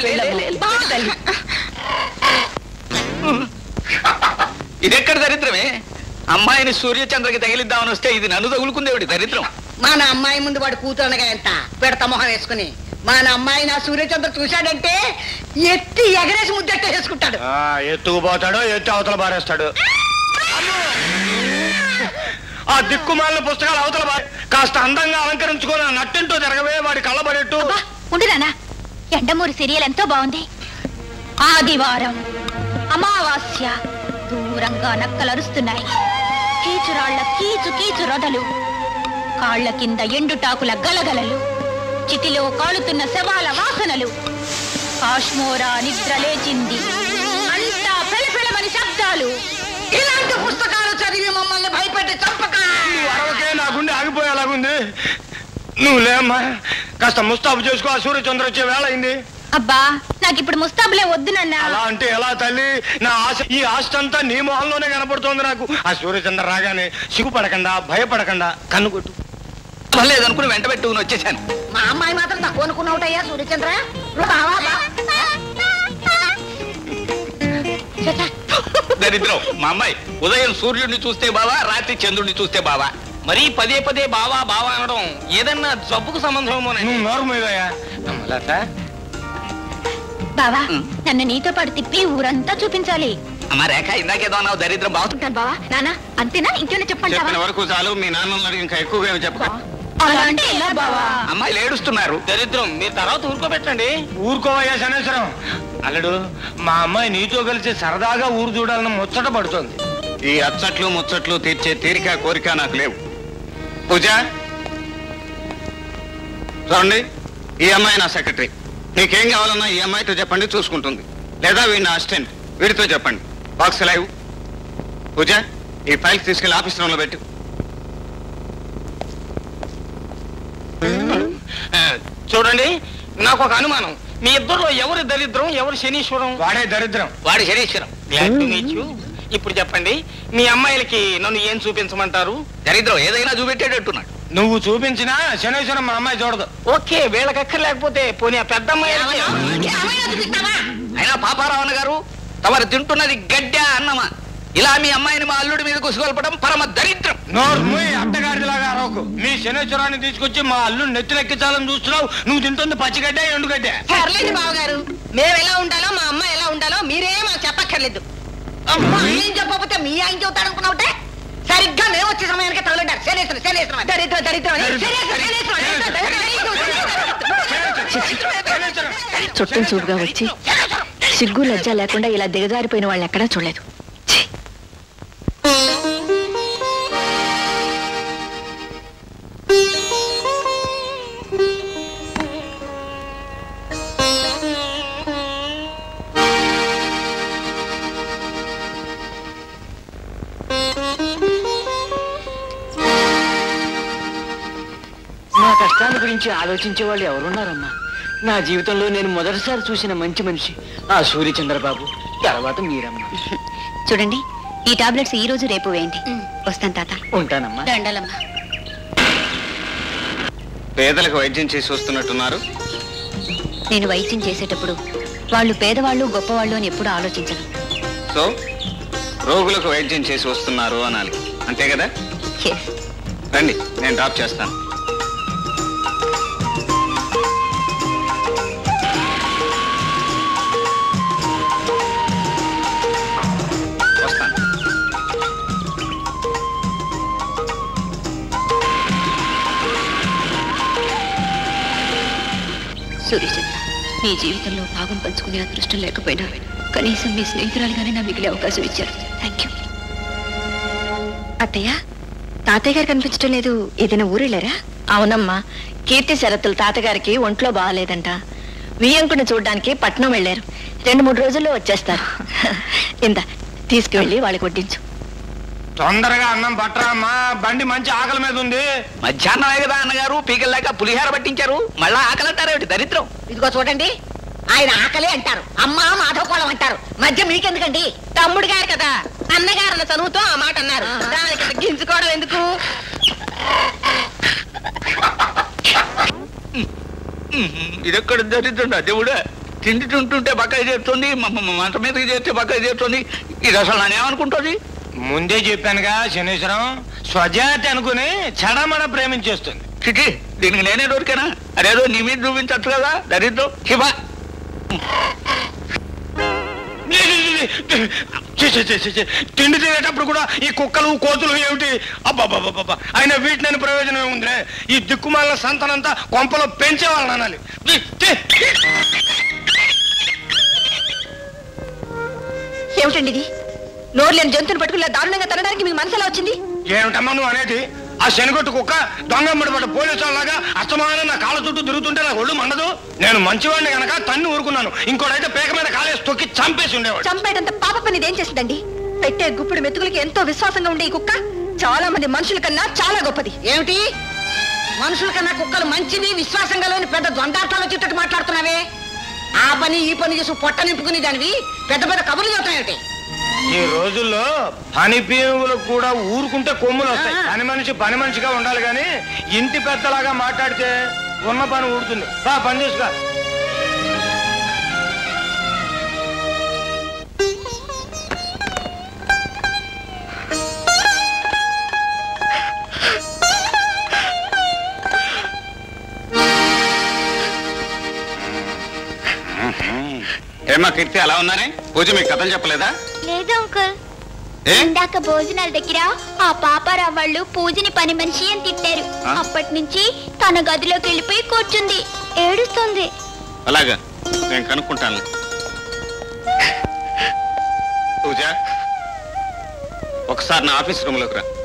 ఇదెక్కడ దరిద్రమే? అమ్మాయిని సూర్యచంద్రకి తగిలిద్దామని వస్తే ఇది నన్ను తగులుకుందేవిడి దరిద్రం. మన అమ్మాయి ముందు వాడు కూతురునగా ఎంత పెడత మొహం వేసుకుని మన అమ్మాయి నా సూర్యచంద్ర చూశాడంటే ఎత్తి ఎగరేసి ముద్దెట్ట వేసుకుంటాడు. ఎత్తుకుపోతాడు, ఎత్తి అవతల బారేస్తాడు. ఆ దిక్కుమాలిన పుస్తకాలు అవతల కాస్త అందంగా అలంకరించుకొని నట్టింటూ జరగవే వాడి కళ్ళబడేట్టు. ఉండురానా, ఎండమూరి సీరియల్ ఎంతో బాగుంది. ఆదివారం అమావాస్య, దూరంగా నక్కలరుస్తున్నాయి. కీచురాళ్ల కీచు కీచు రొదలు, కాళ్ల కింద ఎండుటాకుల గలగలలు, చితిలో కాలుతున్న శవాల వాసనలు. కాశ్మోరా నిద్ర లేచింది, అంతా పెళపెళమని శబ్దాలు. ఇలాంటి పుస్తకాలు చదివి మమ్మల్ని భయపెట్టి చంపక. అరవకే నా గుండె ఆగిపోయేలాగుంది. నువ్వు లేమ్మా, కాస్త ముస్తాబు చేసుకో. ఆ సూర్యచంద్ర వచ్చే వేళ అయింది. అబ్బా నాకు ఇప్పుడు ముస్తాబులే వద్దు నాన్న. అలా అంటే ఎలా తల్లి? నా ఆశ, ఈ ఆస్తి అంతా నీ మొహంలోనే కనపడుతోంది నాకు. ఆ సూర్యచంద్ర రాగానే సిగ్గుపడకుండా భయపడకుండా కన్ను కొట్టు. లేదనుకుని వెంట పెట్టుకుని వచ్చేసాను. మా అమ్మాయి మాత్రం తక్కువ అనుకున్నావుటయ్యా సూర్యచంద్ర. దరిద్రం, మా అమ్మాయి ఉదయం సూర్యుడిని చూస్తే బావా, రాత్రి చంద్రుడిని చూస్తే బావా. మరీ పదే పదే బావా బావా అనడం ఏదన్నా జబ్బుకు సంబంధమేమో. నోరు మీదయ్యా. బావా నన్ను నీతో పాటు తిప్పి ఊరంతా చూపించాలి. అమ్మా రేఖ, ఇందాకేదో అన్నావు దరిద్రం. బాగుంటాను బావా. నాన్న అంతేనా? ఇంకేమైనా చెప్పండి. చెప్పిన వరకు చాలు. మీ నాన్న ఇంకా ఎక్కువగా చెప్ప. అలా అంటే ఎలా బావా? అమ్మాయిలు ఏడుస్తున్నారు. దరిద్రం, మీరు తర్వాత ఊరుకోబెట్టండి. ఊరుకోవయ్యా శనేశ్వరం. అల్లుడు, మా అమ్మాయి నీతో కలిసి సరదాగా ఊరు చూడాలని ముచ్చట పడుతోంది. ఈ అచ్చట్లు ముచ్చట్లు తీర్చే తీరిక కోరిక నాకు లేవు. పూజ చూడండి, ఈ అమ్మాయి నా సెక్రటరీ. నీకేం కావాలన్నా ఈ అమ్మాయితో చెప్పండి, చూసుకుంటుంది. లేదా వీడి నా అసిస్టెంట్, వీడితో చెప్పండి. Box live. పూజ, ఈ ఫైల్స్ తీసుకెళ్లి ఆఫీస్ రూమ్ లో పెట్టు. చూడండి, నాకు ఒక అనుమానం. మీ ఇద్దరు ఎవరి దరిద్రం, ఎవరు శనీశ్వరం? వాడే దరిద్రం. వాడి శనీశ్వరం. ఇప్పుడు చెప్పండి, మీ అమ్మాయిలకి నన్ను ఏం చూపించమంటారు? దరిద్రం ఏదైనా చూపెట్టేటట్టున్నాడు. నువ్వు చూపించినా శనేశ్వరం మా అమ్మాయి చూడదు. ఓకే, వీళ్ళకి అక్కర్లేకపోతే పోనీ ఆ పెద్ద అమ్మాయి. అయినా పాపారావణ గారు, తమరు తింటున్నది గడ్డ అన్నమా? ఇలా మీ అమ్మాయిని మా అల్లుడి మీద కుసుగొల్పడం పరమ దరిద్రం. అట్టగాడిలాగా అరవకు. మీ శనేశ్వరాన్ని తీసుకొచ్చి మా అల్లుడు నెత్తినెక్కించాలని చూస్తున్నావు. నువ్వు తింటుంది పచ్చిగడ్డ, ఎండుగడ్డ. పర్లేదు బావగారు, మేము ఎలా ఉండాలో మా అమ్మాయి ఎలా ఉండాలో మీరే మాకు చెప్పక్కర్లేదు. ఏం చెప్పకపోతే మీ ఆయన చెబుతాడు అనుకున్నావుటే సరిగ్గా మేము వచ్చే సమయానికి తగలడ్డారు. శనేశ్వరం శనేశ్వరం దరిద్రం దరిద్రం చుట్టం చూపుగా వచ్చి సిగ్గు లజ్జ లేకుండా ఇలా దిగజారిపోయిన వాళ్ళు ఎక్కడా చూడలేదు. నా కష్టాల గురించి ఆలోచించే వాళ్ళు ఎవరున్నారమ్మా? నా జీవితంలో నేను మొదటిసారి చూసిన మంచి మనిషి ఆ సూర్యచంద్రబాబు, తర్వాత మీరమ్మ. చూడండి, ఈ టాబ్లెట్స్ ఈ రోజు రేపు వేయండి. వస్తాను తాత. ఉంటానమ్మా. దండాలమ్మా. పేదలకు వైద్యం చేసి వస్తున్నట్టున్నారు. నేను వైద్యం చేసేటప్పుడు వాళ్ళు పేదవాళ్ళు గొప్పవాళ్ళు అని ఎప్పుడు ఆలోచించను. సో రోగులకు వైద్యం చేసి వస్తున్నారు అనాలి, అంతే కదా? రండి, నేను డ్రాప్ చేస్తాను. వస్తాను. సూర్యచంద్ర, నీ జీవితంలో భాగం పంచుకునే అదృష్టం లేకపోయినా కనీసం మీ స్నేహితురాలుగానే నా మిగిలే అవకాశం ఇచ్చారు. Thank you. అత్తయ్య, తాతయ్య గారు కనిపించడం లేదు. ఏదైనా ఊరెళ్ళారా? అవునమ్మా, కీర్తి శరత్తులు తాతగారికి ఒంట్లో బాగాలేదంట. వియ్యంకుని చూడ్డానికి పట్నం వెళ్ళారు. 2-3 రోజుల్లో వచ్చేస్తారు. ఇంత తీసుకువెళ్ళి వాళ్ళకి వడ్డించు. తొందరగా అన్నం పట్టరా అమ్మా, బండి మంచి ఆకలి మీద ఉంది. మధ్యాహ్నమే కదా అన్నగారు పీకల్లాక పులిహార పట్టించారు, మళ్ళా ఆకలి అంటారేమిటి దరిద్రం. ఇదిగో చూడండి, ఆయన ఆకలి అంటారు, అమ్మ మాధవకోళం అంటారు. మధ్య మీకెందుకండి? తమ్ముడు గారు కదా, అన్నగారన్న చదువుతో ఆ మాట అన్నారు. దానికి గింజుకోవడం ఎందుకు? ఇదెక్కడ దరిద్రం దేవుడా. తిండి తింటుంటే బకాయి చేస్తుంది, మంట మీదకి చేస్తే బకాయి చేస్తుంది. ఇది అసలు నేనేమనుకుంటుంది? ముందే చెప్పానుగా శనీశ్వరం, స్వజాతి అనుకుని చెడమడ ప్రేమించేస్తుంది. చిటి, దీనికి నేనే దొరికానా? అదేదో నీ మీద చూపించచ్చు కదా దరిద్రం. శివ, తిండి తినేటప్పుడు కూడా ఈ కుక్కలు కోతులు ఏమిటి? అబ్బాబ్బాబ్బా, అయినా వీటిని ప్రయోజనం ఏముందిలే. ఈ దిక్కుమాల సంతనంతా కొంపలో పెంచేవాళ్ళని అనాలి. ఏమిటండి ఇది? నోరు లేని జంతువుని పట్టుకుని దారుణంగా తినడానికి మీకు మనసు ఎలా వచ్చింది? ఏమిటమ్మా నువ్వు అనేది? ఆ శనిగొట్టు కుక్క దొంగమ్మడి పడ్డ పోలీసు వాళ్ళగా అస్తమానం నా కాళ్ళ చుట్టూ తిరుగుతుంటే నాకు ఒళ్ళు మండదు. నేను మంచివాడిని గనక తన్ని ఊరుకున్నాను. ఇంకోటైతే పేక మీద కాలేసి తొక్కి చంపేసి ఉండేవాడు. చంపేటంత పాప పని ఇదేం చేసిందండి? పెట్టే గుప్పుడు మెతుకులకి ఎంతో విశ్వాసంగా ఉండే ఈ కుక్క చాలా మంది మనుషుల కన్నా చాలా గొప్పది. ఏమిటి? మనుషుల కన్నా కుక్కలు మంచిది, విశ్వాసంగా లేని పెద్ద ద్వందార్థాలు వచ్చేటట్టు మాట్లాడుతున్నావే. ఆ పని ఈ పని చేసి పొట్ట నింపుకుని దానివి పెద్ద పెద్ద కబుర్లు చెబుతాయేమిటి? ఈ రోజుల్లో పని పీనుగులకు కూడా ఊరుకుంటే కొమ్ములు వస్తాయి. పని మనిషిగా ఉండాలి కానీ ఇంటి పెద్దలాగా మాట్లాడితే ఉన్న పని ఊడుతుంది. పని చూసుకో. ఏమా కీర్తి, అలా ఉన్నారే? పూజ మీకు కథలు చెప్పలేదా? లేదు అంకుల్, ఇందాక భోజనాల దగ్గర ఆ పాపారావు వాళ్ళు పూజని పని మనిషి అని తిట్టారు. అప్పటి నుంచి తన గదిలోకి వెళ్ళిపోయి కూర్చుంది, ఏడుస్తుంది. అలాగా, నేను కనుక్కుంటాను. పూజ, ఒకసారి నా ఆఫీస్ రూమ్లోకి రా.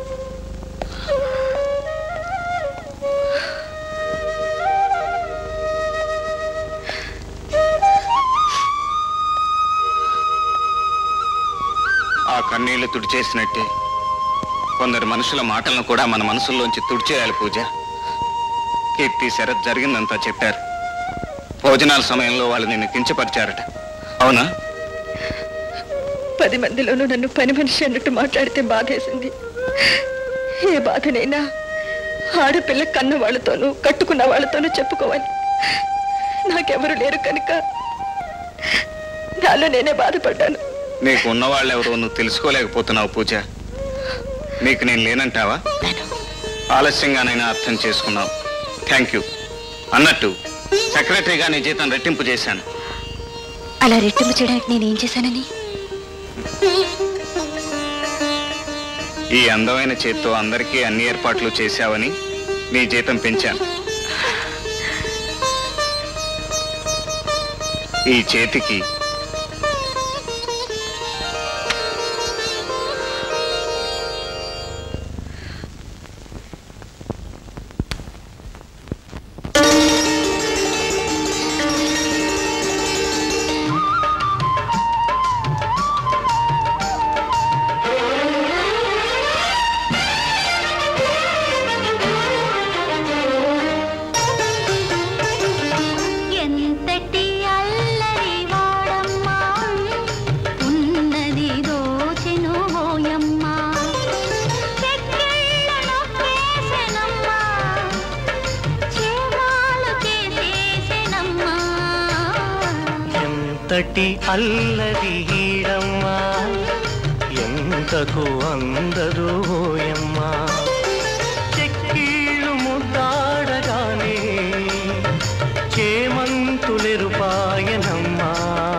ఆ కన్నీళ్లు తుడిచేసినట్టే కొందరు మనుషుల మాటలను కూడా మన మనసుల్లోంచి తుడిచేయాలి పూజ. కీర్తి శరత్ జరిగిందంతా చెప్పారు. భోజనాల సమయంలో వాళ్ళు నిన్ను కించపరిచారట, అవునా? 10 మందిలోనూ నన్ను పని మనిషి అన్నట్టు మాట్లాడితే బాధేసింది. ఏ బాధనైనా ఆడపిల్ల కన్న వాళ్ళతోనూ కట్టుకున్న వాళ్ళతోనూ చెప్పుకోవాలి. నాకెవరు లేరు కనుక నాలో నేనే బాధపడ్డాను. నీకు ఉన్నవాళ్ళెవరో నువ్వు తెలుసుకోలేకపోతున్నావు పూజ. నీకు నేను లేనంటావా? ఆలస్యంగానైనా అర్థం చేసుకున్నావు. Thank you. అన్నట్టు సెక్రటరీగా నీ జీతం రెట్టింపు చేశాను. అలా రెట్టింపు చేయడానికి నేనేం చేశానని? ఈ అందమైన చేత్తో అందరికీ అన్ని ఏర్పాట్లు చేశావని నీ జీతం పెంచాను. ఈ చేతికి ఎంత ఎంతటి అల్లరి ఈడమ్మా ఎంతకు అందదు ఓయమ్మా చెక్కీళ్ళు ముద్దాడగానే చేమంతులెరుపాయనమ్మా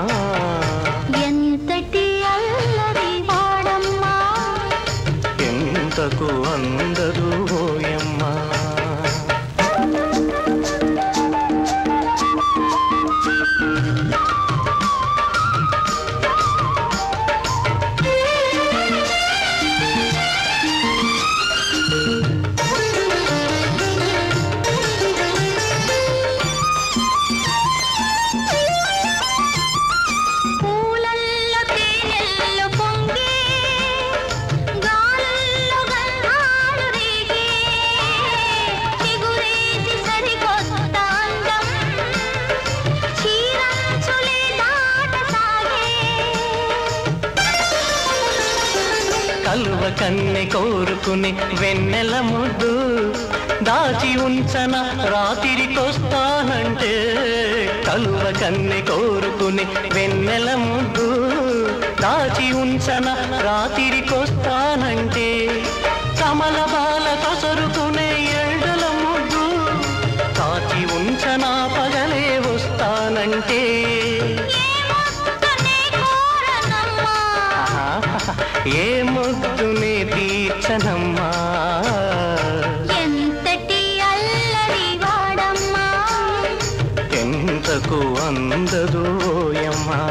ఎంతటి అల్లరి వాడమ్మా ఎంతకు అందదు ఓయమ్మా కన్నె కోరుకుని వెన్నెల ముద్దు దాచి ఉంచన రాత్రికొస్తానంటే కలువ కన్నె కోరుకుని వెన్నెల ముద్దు దాచి ఉంచన రాత్రికొస్తానంటే కమల బాల కసరుకునే ఎండల ముద్దు కాచి ఉంచన పగలే వస్తానంటే ఏ ముద్దునే తీర్చనమ్మా ఎంతటి అల్లరి వాడమ్మా ఎంతకు అందదు ఓయమ్మా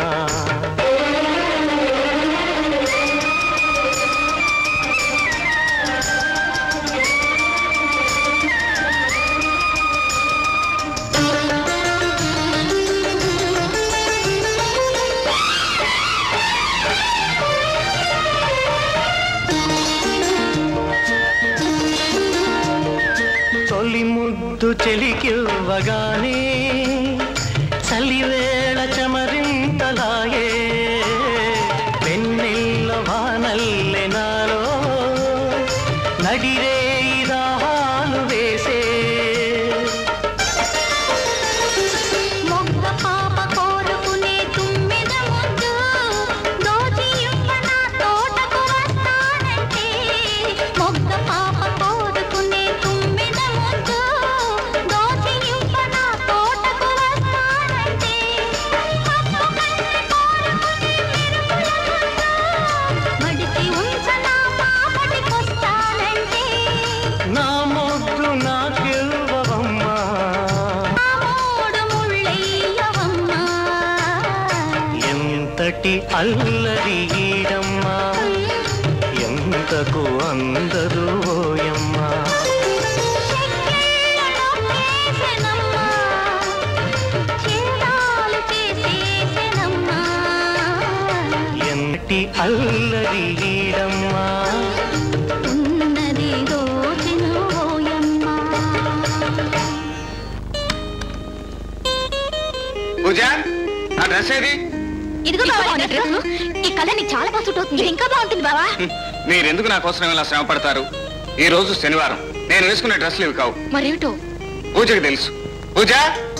చెలికివ్వగానే చలివేళ చమరింతలాయే వెన్నెల్ల వానల్లె నాలో నడిరే దాహాలు వేసే మొగ్గ పాప కోరుకునే తుమ్మిద ముద్దు దోచి ఇవ్వన తోటకు వస్తానంటే మొగ్గ పాప కోరుకునే తుమ్మిద ముద్దు దోచి ఇవ్వన తోటకు వస్తానంటే మడిచి ఉంచన పాపటికొస్తానంటే నా ముద్దు నాకివ్వవమ్మా ఎంతటి అల్లరి ఈడమ్మా ఎంతకు అందదు ఓయమ్మా ఎంతటి అల్లరి ఈడమ్మా ఉన్నది దోచిన ఓయమ్మా పూజ ఆ డ్రెస్ ఏది ఇదిగో బావా నీ డ్రెస్. ఈ కలర్ నీకు చాలా బాగా సూట్ అవుతుంది. ఇంకా బాగుంటుంది బావా. మీరెందుకు నా కోసం ఇలా శ్రమ పడతారు? ఈ రోజు శనివారం, నేను వేసుకునే డ్రెస్లు ఇవి కావు. మరేమిటో పూజకి తెలుసు. Pooja,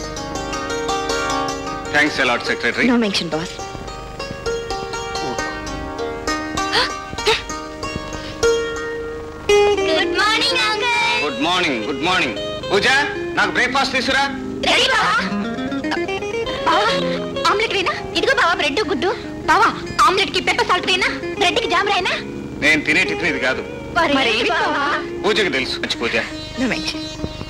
thanks a lot secretary. No mention boss. Good morning uncle. Good morning, good morning. Pooja, నాకు బ్రేక్ఫాస్ట్ తీసుకురా. రెడీ బావా. బావా ఆమ్లెట్ వేనా? ఇదిగో బావా బ్రెడ్ గుడ్డు. బావా ఆమ్లెట్ కి పెప్పర్ సాల్ట్ వేనా? బ్రెడ్ కి జామ్ రాయనా? నేను తినే టిఫిన్ ఇది కాదు. మరేమి బావా? పూజకి తెలుసు. మంచి పూజ. No mention.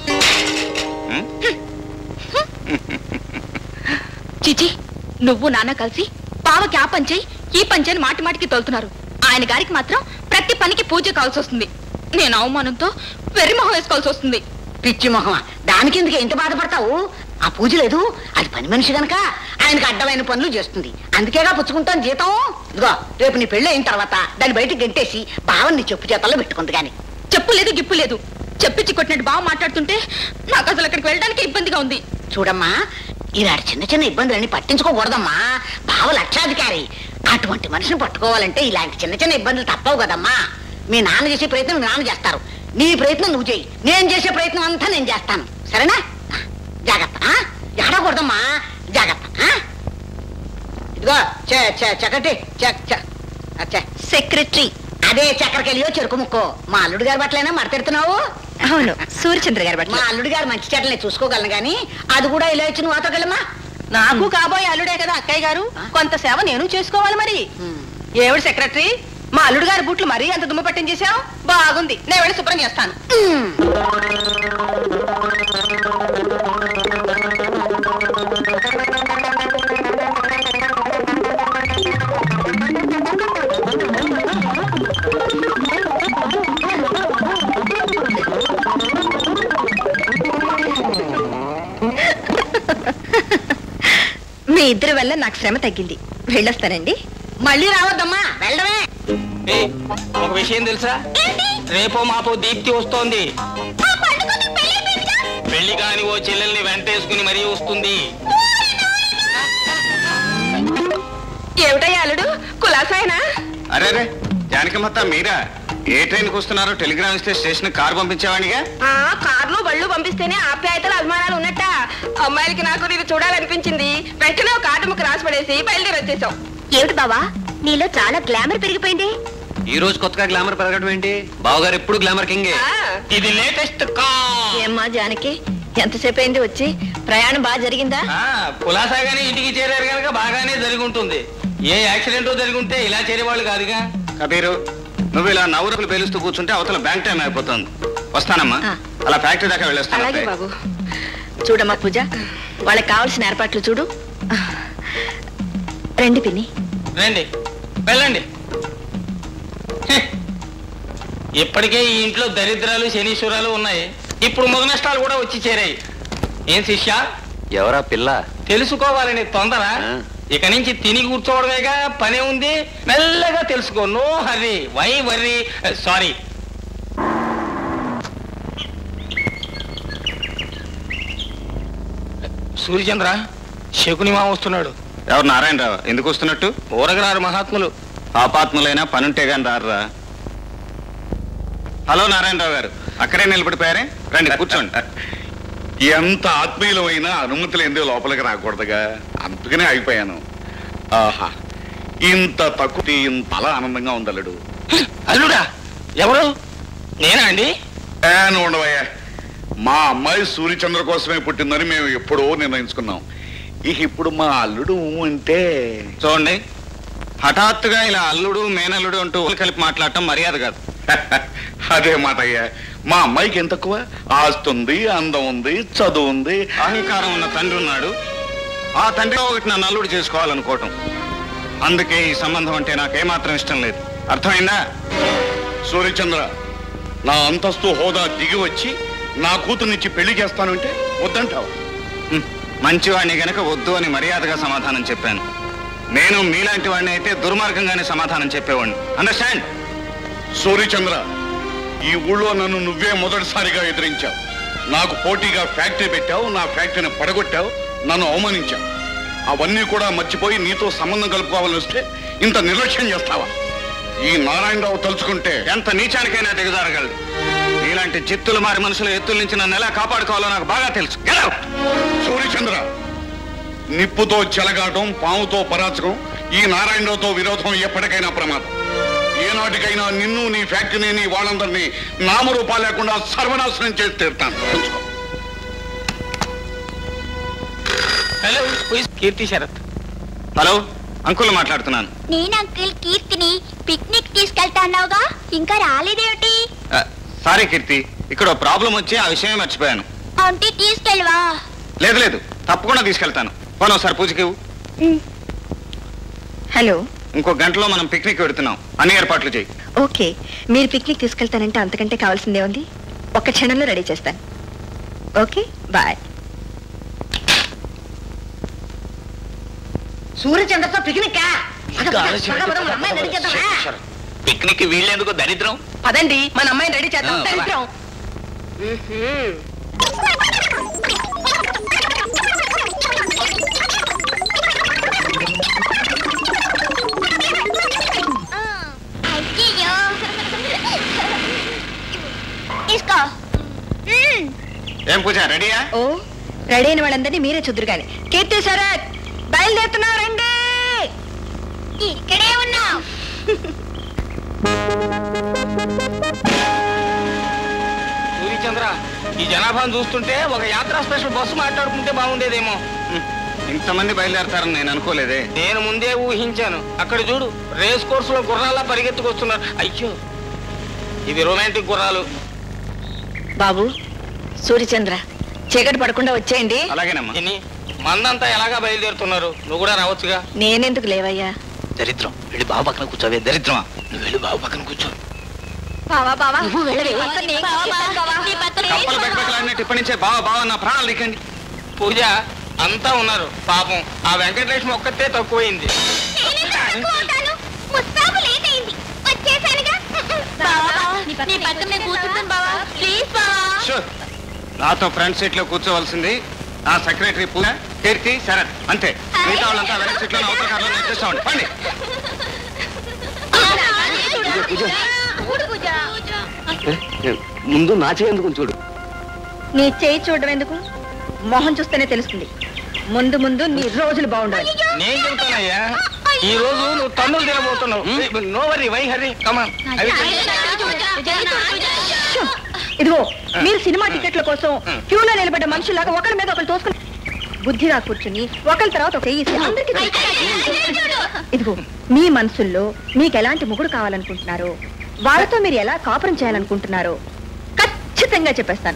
చిచి, నువ్వు నాన్న కలిసి బావకి ఆ పని చెయ్యి ఈ పని చేయని మాటి మాటికి తోలుతున్నారు. ఆయన గారికి మాత్రం ప్రతి పనికి పూజ కావాల్సి వస్తుంది. నేను అవమానంతో వెర్రి మొహం వేసుకోవాల్సి వస్తుంది. పిచ్చి మొహమా, దానికి ఎందుకు ఎంత బాధపడతావు? ఆ పూజ లేదు, అది పని మనిషి గనక ఆయనకు అడ్డమైన పనులు చేస్తుంది. అందుకేగా పుచ్చుకుంటాను జీతం. ఇదిగో రేపు నీ పెళ్ళి అయిన తర్వాత దాన్ని బయటకు గెంటేసి బావని నీ చెప్పు చేతల్లో పెట్టుకుంది. కానీ చెప్పు లేదు గిప్పు లేదు. చెప్పించి కొట్టినట్టు బావ మాట్లాడుతుంటే నాకు అసలు అక్కడికి వెళ్ళడానికి ఇబ్బందిగా ఉంది. చూడమ్మా, ఇలాంటి చిన్న చిన్న ఇబ్బందులన్నీ పట్టించుకోకూడదమ్మా. బావ లక్షాధికారి, అటువంటి మనిషిని పట్టుకోవాలంటే ఇలాంటి చిన్న చిన్న ఇబ్బందులు తప్పవు కదమ్మా. మీ నాన్న చేసే ప్రయత్నం మీ నాన్న చేస్తారు, నీ ప్రయత్నం నువ్వు చెయ్యి, నేను చేసే ప్రయత్నం అంతా నేను చేస్తాను. సరేనా? జాగ్రత్త, ఏడకూడదమ్మా, జాగ్రత్త. ఇదిగో చక్కటి సెక్రటరీ. అదే చక్కెరకెళ్ళియో చెరుకు ముక్కో. మా అల్లుడు గారి బట్టలైనా మడతెడుతున్నావు? అవును, సూర్యచంద్ర గారి బట్టలు. మా అల్లుడు గారు మంచి చెట్లని చూసుకోగలను గాని అది కూడా ఇలా ఇచ్చి నువ్వు అతగలమా? నాకు కాబోయే అల్లుడే కదా అక్కయ్య గారు, కొంత సేవ నేను చేసుకోవాలి మరి. ఏమిటి సెక్రటరీ, మా అల్లుడు గారి బూట్లు మరీ అంత దుమ్ము పట్టించేశావు? బాగుంది, నేను వెళ్ళి శుభ్రం చేస్తాను. మీ ఇద్దరి వల్ల నాకు శ్రమ తగ్గింది. వెళ్ళొస్తానండి. మళ్ళీ రావద్దమ్మా, వెళ్ళడమే. ఒక విషయం తెలుసా, రేపో మాపో దీప్తి వస్తోంది. పెళ్లి కాని ఓ చెల్లెల్ని వెంటేసుకుని మరీ వస్తుంది. ఏమిటయ్యా అల్లుడు, కులాసాయనా? అరే జానకమ్మత్త మీరా? ఏ ట్రైన్కి వస్తున్నారో టెలిగ్రామ్ ఇస్తే స్టేషన్ కారు పంపించేవాడిగా. కార్లు బళ్ళు పంపిస్తేనే ఆప్యాయతలు అభిమానాలు ఉన్నట్ట. అమ్మాయిలకి నాకు నేను చూడాలనిపించింది. వెంటనే ఒక కార్డు ముక్క రాసి పడేసి బయలుదేరి వచ్చేసాం. ఏమిటి బావా, నీలో చాలా గ్లామర్ పెరిగిపోయింది. ఈ రోజు కొత్తగా గ్లామర్ పెరగడం ఏంటి? బావగారు ఎప్పుడు గ్లామర్ కింగే. ఇది లేటెస్ట్ కార్. ఏమ్మా జానకి, ఎంతసేపు అయింది వచ్చి? ప్రయాణం బాగా జరిగిందా? కులాసాగానే ఇంటికి చేరారు కనుక బాగానే జరిగి ఉంటుంది. ఏ యాక్సిడెంట్ జరిగి ఉంటే ఇలా చేరేవాళ్ళు కాదుగా. కబీరు, నువ్వు ఇలా నవ్వురుపులు పేలుస్తూ కూర్చుంటే అవతల బ్యాంక్ టైం అయిపోతుంది. వస్తానమ్మా, అలా ఫ్యాక్టరీ దాకా వెళ్ళొస్తాను. అలాగే బాబు. చూడమ్మా పూజ, వాళ్ళకి కావాల్సిన ఏర్పాట్లు చూడు. రండి పిన్ని. రండి, వెళ్ళండి. ఇప్పటికే ఈ ఇంట్లో దరిద్రాలు శనీశ్వరాలు ఉన్నాయి. ఇప్పుడు ముగ నష్టాలు కూడా వచ్చి చేరాయి. ఏం శిష్య? ఎవరా పిల్ల? తెలుసుకోవాలని తొందర? ఇక నుంచి తిని కూర్చోవడమేగా పనే ఉంది. మెల్లగా తెలుసుకో. No hurry, why worry. Sorry. Suryachandra, శకునిమా వస్తున్నాడు. ఎవరు? నారాయణరావు. ఎందుకు వస్తున్నట్టు? ఊరగరారు మహాత్ములు. పాపాత్ములైనా పనుంటే గాని రారురా. హలో నారాయణరావు గారు, అక్కడే నిలబడిపోయారే, రండి కూర్చోండి. ఎంత ఆత్మీయులమైనా అనుమతులు ఎందుకు లోపలికి రాకూడదుగా, అందుకనే అయిపోయాను. ఆహా, ఇంత తక్కువ ఇంత అలా ఆనందంగా ఉంది అల్లుడు. అల్లుడా? ఎవరు? నేనా అండి? నువ్వు ఉండవయ్యా. మా అమ్మాయి సూర్యచంద్ర కోసమే పుట్టిందని మేము ఎప్పుడో నిర్ణయించుకున్నాం. ఇప్పుడు మా అల్లుడు అంటే చూడండి, హఠాత్తుగా ఇలా అల్లుడు మేనల్లుడు అంటూ కలిపి మాట్లాడటం మర్యాద కాదు. అదే మాట అయ్యా. మా అమ్మాయికి ఎంత తక్కువ? ఆస్తి ఉంది, అందం ఉంది, చదువు ఉంది, అహంకారం ఉన్న తండ్రి ఉన్నాడు. ఆ తండ్రిలో ఒకటి నన్ను అల్లుడు చేసుకోవాలనుకోవటం. అందుకే ఈ సంబంధం అంటే నాకేమాత్రం ఇష్టం లేదు. అర్థమైందా? సూర్యచంద్ర, నా అంతస్తు హోదా దిగి వచ్చి నా కూతుర్నిచ్చి పెళ్లి చేస్తానంటే వద్దంటావు? మంచివాడిని గనక వద్దు అని మర్యాదగా సమాధానం చెప్పాను. నేను మీలాంటి వాడిని అయితే దుర్మార్గంగానే సమాధానం చెప్పేవాడిని. అండర్స్టాండ్? సూర్యచంద్ర, ఈ ఊళ్ళో నన్ను నువ్వే మొదటిసారిగా ఎదిరించావు. నాకు పోటీగా ఫ్యాక్టరీ పెట్టావు, నా ఫ్యాక్టరీని పడగొట్టావు, నన్ను అవమానించావు. అవన్నీ కూడా మర్చిపోయి నీతో సంబంధం కలుపుకోవాలని వస్తే ఇంత నిర్లక్ష్యం చేస్తావా? ఈ నారాయణరావు తలుచుకుంటే ఎంత నీచానికైనా దిగజారగలడు. నీలాంటి చిత్తులు మారి మనుషుల ఎత్తుల నుంచి నన్ను ఎలా కాపాడుకోవాలో నాకు బాగా తెలుసు. సూర్యచంద్ర, నిప్పుతో చెలగాటం, పాముతో పరాచకం, ఈ నారాయణరావుతో విరోధం ఎప్పటికైనా ప్రమాదం. ఏనాటికైనా నిన్ను, నీ ఫ్యాక్టరీని, వాళ్ళందరినీ నామరూపాలు లేకుండా సర్వనాశనం చేసి తీరుతాను. Hello, Keerthi Sarath. Hello, uncle మాట్లాడుతున్నాను. నేను అంకుల్ కీర్తిని పిక్నిక్ తీసుకెళ్తాన్నావుగా, ఇంకా రాలేదేమిటి? సారీ కీర్తి, ఇక్కడ ప్రాబ్లం వచ్చి ఆ విషయమే మర్చిపోయాను. అంటే తీసుకెళ్ళవా? లేదు లేదు, తప్పకుండా తీసుకెళ్తాను. పోను ఒకసారి పూజకి. హలో, ఇంకో గంటలో మనం పిక్నిక్ పెడుతున్నాం. అన్ని ఏర్పాట్లు చేయి. ఓకే, మీరు పిక్నిక్ తీసుకెళ్తానంటే అంతకంటే కావాల్సిందే ఉంది. ఒక్క క్షణంలో రెడీ చేస్తాను. Okay, bye. సూర్యచంద్రతో పిక్నిక్ పిక్నిక్ వీళ్ళెందుకు దరిద్రం? పదండి, మన అమ్మాయిని రెడీ చేద్దాం. దరిద్రం. తీసుకో. ఏం పూజ, రెడీయా? ఓ, రెడీ అయిన వాళ్ళందరినీ మీరే చూద్దరు కానీ. కీర్తి శరత్ బయలుదేరుతున్నారండి. సూర్యచంద్ర, ఈ జనాభాను చూస్తుంటే ఒక యాత్రా స్పెషల్ బస్సు మాట్లాడుకుంటే బాగుండేదేమో. ఇంతమంది బయలుదేరతారని నేను అనుకోలేదే. నేను ముందే ఊహించాను. అక్కడ చూడు, రేస్ కోర్సులో గుర్రాలా పరిగెత్తుకొస్తున్నారు. అయ్యో, ఇవి రొమాంటిక్ గుర్రాలు. బాబు, సూర్యచంద్ర, చీకటి పడకుండా వచ్చేయండి. అలాగేనమ్మా. మందంతా ఎలాగా బయలుదేరుతున్నారు? నువ్వు కూడా రావచ్చుగా. నేనెందుకు లేవయ్యా? దరిద్రం, వెళ్ళి బాబు పక్కన కూర్చోవే. దరిద్రమా, నువ్వు వెళ్ళి బాబు పక్కన కూర్చో. కప్పలు బెక్కలాడినట్టు ఇప్పటి నుంచే బావ బావ నా ప్రాణాలు దిక్కండి. పూజ అంతా ఉన్నారు. పాపం ఆ వెంకటలక్ష్మి ఒక్కతే తక్కువైంది. నాతో ఫ్రంట్ సీట్ లో కూర్చోవలసింది నా సెక్రటరీ పూజ, కీర్తి, శరత్. అంతే. మిగతా వాళ్ళంతా వెనక సీట్ లో అవతల కార్లో నిర్దేశిస్తామండి. పండి. ముందు నా చేయందుకు చూడు. నీ చేయి చూడడం ఎందుకు? మొహం చూస్తేనే తెలుస్తుంది. ముందు ముందు నీ రోజులు బాగుండాలి. నేను చెబుతానయ్యా, ఈ రోజు నువ్వు తన్నులు తినబోతున్నావు. No worry, why hurry, come on. ఇదిగో, మీరు సినిమా టికెట్ల కోసం క్యూలో నిలబడ్డ మనుషులాగా ఒకరి మీద ఒకరు తోసుకుని బుద్ధిగా కూర్చుని ఒకరి తర్వాత ఒక అందరికీ ఇదిగో, మీ మనసుల్లో మీకు ఎలాంటి మొగుడు కావాలనుకుంటున్నారో, వాళ్ళతో మీరు ఎలా కాపురం చేయాలనుకుంటున్నారో ఖచ్చితంగా చెప్పేస్తాను.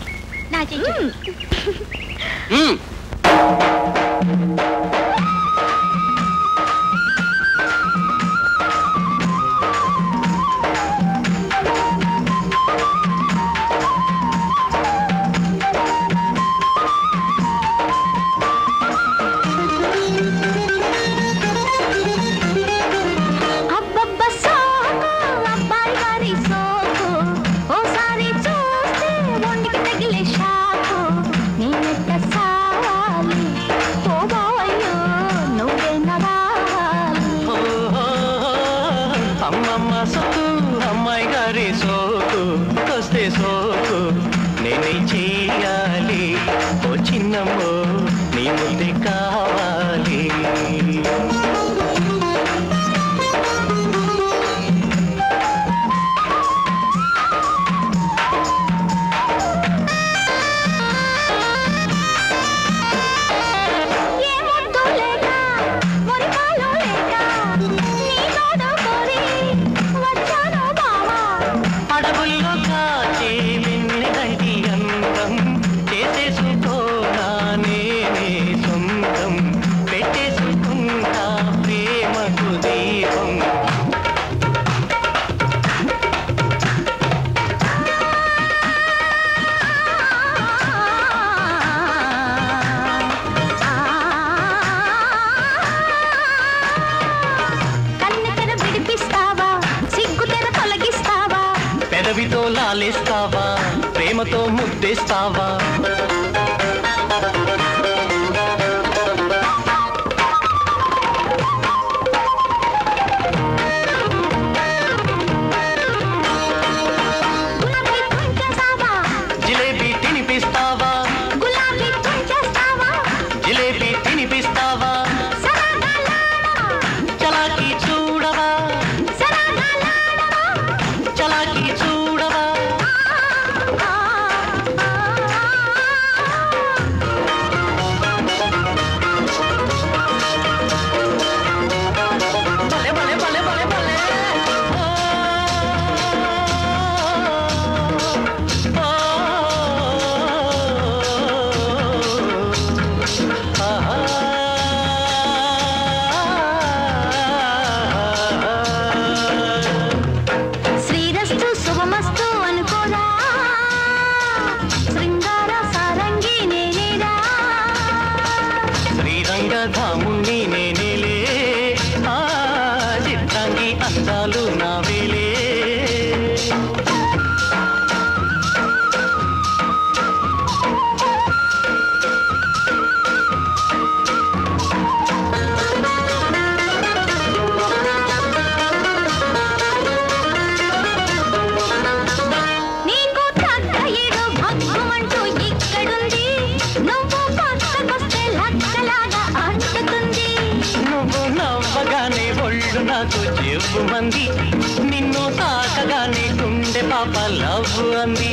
ప్రేమతో ముద్దేస్తావా? జిలేబీ తినిపిస్తావా? జిలేబీ తినిపిస్తావా? చలాకీ చూడవా? చలాకీ చూడవా? నాకు చెప్పు మంది నిన్ను తాకగానే గుండె పాప లవ్ అంది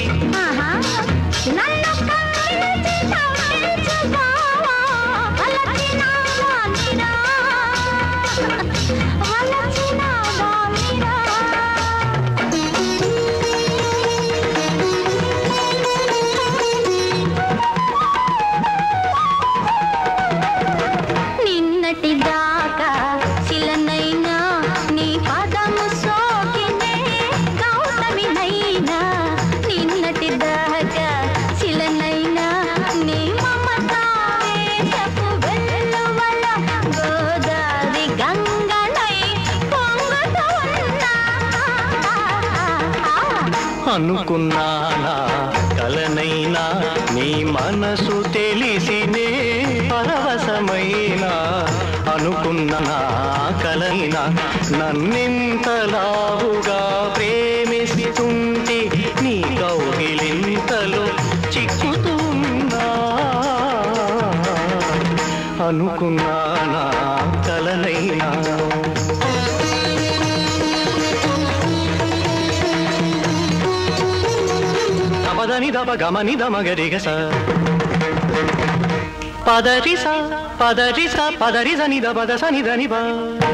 నిన్నటిదాకా శిలనైనా నీ పదము సోకినే గౌతమినైనా నిన్నటిదాకా శిలనైనా నీ మమతావేశపు వెల్లువల గోదావరి గంగనై పొంగుతున్నా అనుకున్నానా కలనైనా నీ మనసు తెలిసినే పరవశమైనా అనుకున్నా కలైనా నన్నింతలావుగా ప్రేమిస్తుంటే నీ కౌగిలింతలో చిక్కుతున్నా అనుకున్నానా కలనైనా పదని దప గమని దమగరిగ స పదరి స పదరి సని ద పద సని దని బ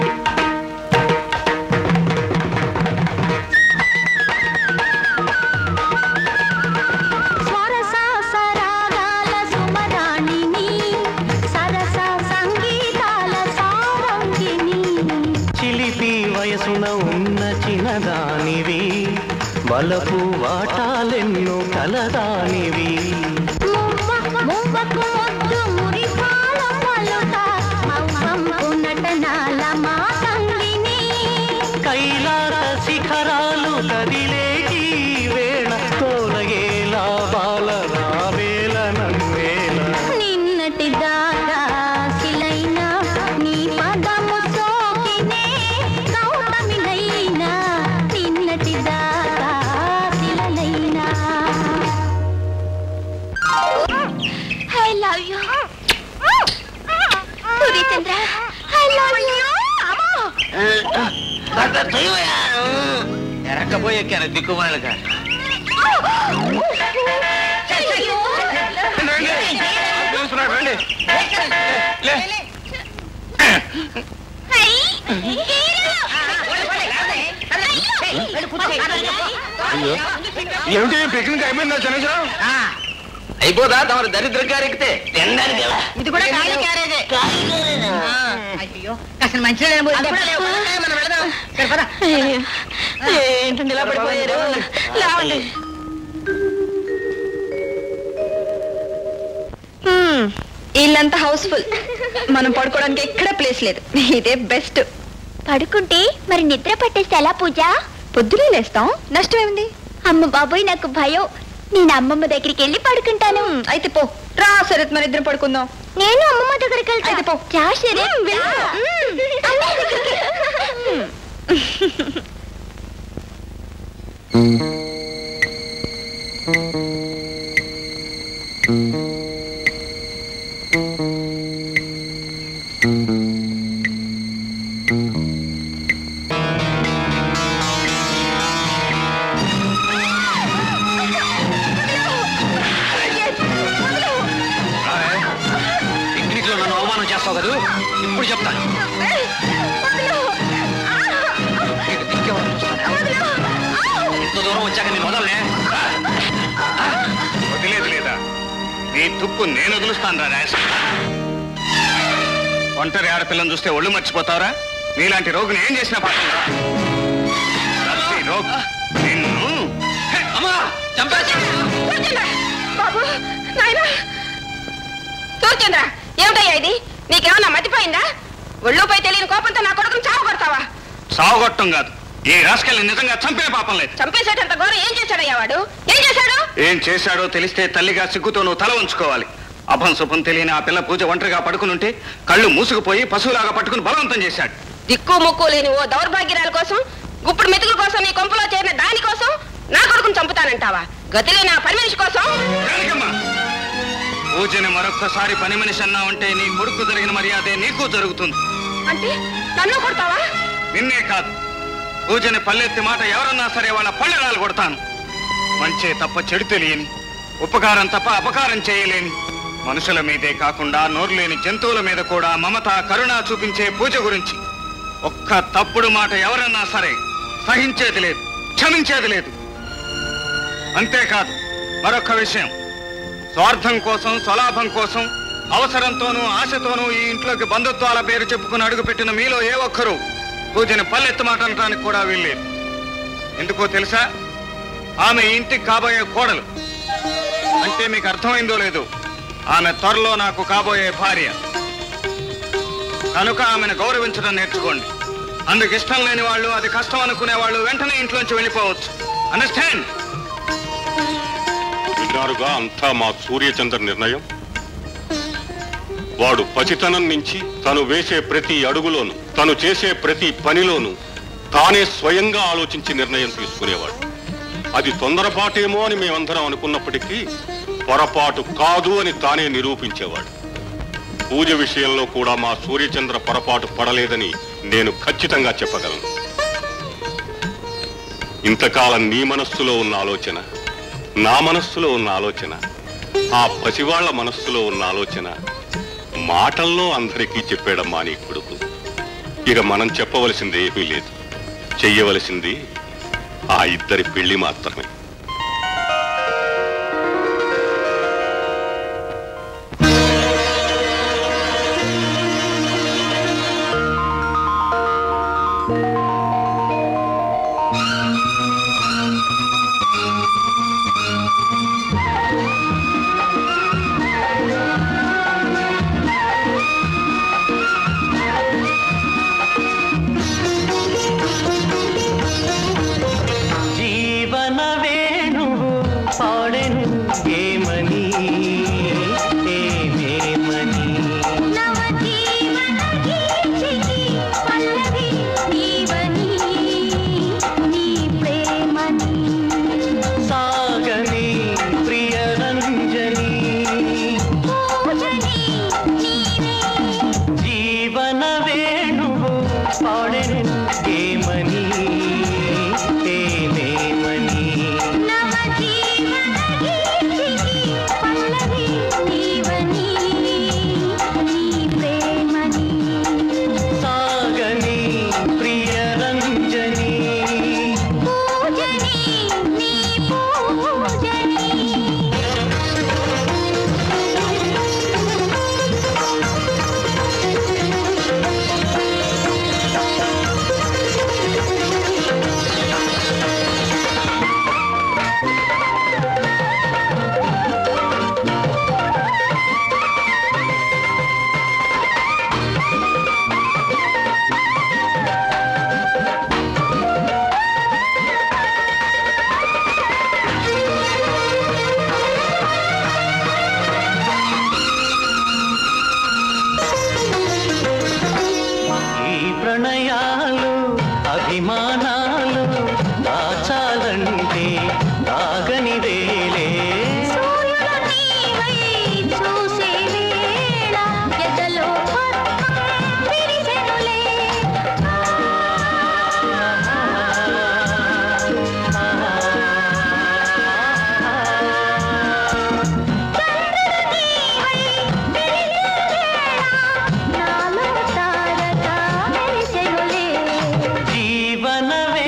స్వరసాసరాగాల సుమరాణిని సరస సంగీతాల సారంగిని చిలిపి వయసున ఉన్న చిన్నదానివి బలపు వాటాలెన్నో కలదానివి మువ్వకు ముద్దు మురిపాల పలుక మౌనంపు నటనాల మాతంగిని కైలాస శిఖరాలు కదిలేకి వేళ తోలగేలా బాల రావేల నన్వేల నిన్నటిదాకా శిలైనా నీ పదము సోకినే గౌతమినైనా నిన్నటిదాకా శిలనైనా I love you. Suryachandra I love you. ఎరక్కపోయే దిక్కుమాలగా ఏమిటి పిక్నిక్ అయిపోయిందా శనిశ్వరం? అయిపోదా తమరు దరిద్ర గారెక్కితే ఇది కూడా ఖాళీ క్యారేజే అయ్యో అసలు మంచిగా ఏంటండి ఇలా పడిపోయారు లేవండి ఇల్లంతా హౌస్ఫుల్ మనం పడుకోవడానికి ఎక్కడ ప్లేస్ లేదు ఇదే బెస్ట్ పడుకుంటే మరి నిద్ర పట్టేస్తే ఎలా పూజ పొద్దునే లేస్తాం నష్టం ఏముంది అమ్మ బాబోయ్ నాకు భయం నేను అమ్మమ్మ దగ్గరికి వెళ్ళి పడుకుంటాను అయితే పో రా శరత్ మన ఇద్దరం పడుకుందాం నేను అమ్మమ్మ దగ్గరికి వెళ్తా అయితే పో రా శరత్ పిక్నిక్ లో నన్ను అవమానం చేస్తావు కదా ఇప్పుడు చెప్తాను నీకు దిక్కెవరు చూస్తాను ఇంత దూరం వచ్చాక నేను వదలనే వదిలేదు లేదా నీ తుప్పు నేను వదులుస్తాను రా రాజ ఒంటరి ఆడపిల్లని చూస్తే ఒళ్ళు మర్చిపోతావురా నీలాంటి రోగుని ఏం చేసినా పడుతుందా రోగు నిన్ను అమ్మా చంపేసి బాబు నాయనా సూర్యచంద్ర ఏమిటయ్యా ఇది నీకేమన్నా మతిపోయిందా ఒళ్ళుపై తెలియని కోపంతో నా కొడుకుని చావు కొడతావా సావగొట్టం కాదు ఈ రాసుకెళ్ళి నిజంగా చంపిన పాపం లేదు చంపేసేటంత ఘోరం ఏం చేశాడయ్యా వాడు ఏం చేశాడు ఏం చేశాడో తెలిస్తే తల్లిగా సిగ్గుతో నువ్వు తల ఉంచుకోవాలి అభం శుభం తెలియని ఆ పిల్ల పూజ ఒంటరిగా పడుకునుంటే కళ్ళు మూసుకుపోయి పశువులాగా పట్టుకుని బలవంతం చేశాడు దిక్కు ముక్కు లేని ఓ దౌర్భాగ్యరాల కోసం గుప్పుడు మెతుకుల కోసం నీ కొంపలో చేరిన దాని కోసం నా కొడుకుని చంపుతానంటావా గతి లేని ఆ పని మనిషి కోసం పూజని మరొక్కసారి పని మనిషి అన్నా ఉంటే నీ కొడుకు జరిగిన మర్యాదే నీకు జరుగుతుంది అంటే నన్ను కొడతావా నిన్నే కాదు, పూజని పల్లెత్తి మాట ఎవరన్నా సరే వాళ్ళ పళ్ళెరాలు కొడతాను. మంచే తప్ప చెడు తెలియని, ఉపకారం తప్ప అపకారం చేయలేని, మనుషుల మీదే కాకుండా నోరు లేని జంతువుల మీద కూడా మమత కరుణ చూపించే పూజ గురించి ఒక్క తప్పుడు మాట ఎవరన్నా సరే సహించేది లేదు, క్షమించేది లేదు. అంతేకాదు మరొక విషయం, స్వార్థం కోసం, స్వలాభం కోసం, అవసరంతోనూ ఆశతోనూ ఈ ఇంట్లోకి బంధుత్వాల పేరు చెప్పుకుని అడుగుపెట్టిన మీలో ఏ ఒక్కరూ పూజని పల్లెత్తు మాట అనడానికి కూడా వీల్లేదు. ఎందుకో తెలుసా? ఆమె ఇంటికి కాబోయే కోడలు. అంటే మీకు అర్థమైందో లేదు, ఆమె త్వరలో నాకు కాబోయే భార్య. కనుక ఆమెను గౌరవించడం నేర్చుకోండి. అందుకు ఇష్టం లేని వాళ్ళు, అది కష్టం అనుకునే వాళ్ళు వెంటనే ఇంట్లోంచి వెళ్ళిపోవచ్చు. అండర్స్టాండ్? విన్నారుగా అంతా మా సూర్యచంద్ర నిర్ణయం. వాడు పసితనం నుంచి తను వేసే ప్రతి అడుగులోను, తను చేసే ప్రతి పనిలోనూ తానే స్వయంగా ఆలోచించి నిర్ణయం తీసుకునేవాడు. అది తొందరపాటేమో అని మేమందరం అనుకున్నప్పటికీ పొరపాటు కాదు అని తానే నిరూపించేవాడు. పూజ విషయంలో కూడా మా సూర్యచంద్ర పొరపాటు పడలేదని నేను ఖచ్చితంగా చెప్పగలను. ఇంతకాలం నీ మనస్సులో ఉన్న ఆలోచన, నా మనస్సులో ఉన్న ఆలోచన, ఆ పసివాళ్ల మనస్సులో ఉన్న ఆలోచన మాటల్లో అందరికీ చెప్పాడమ్మా నీ కొడుకు. ఇక మనం చెప్పవలసింది ఏమీ లేదు, చెయ్యవలసింది ఆ ఇద్దరి పెళ్లి మాత్రమే. జీవన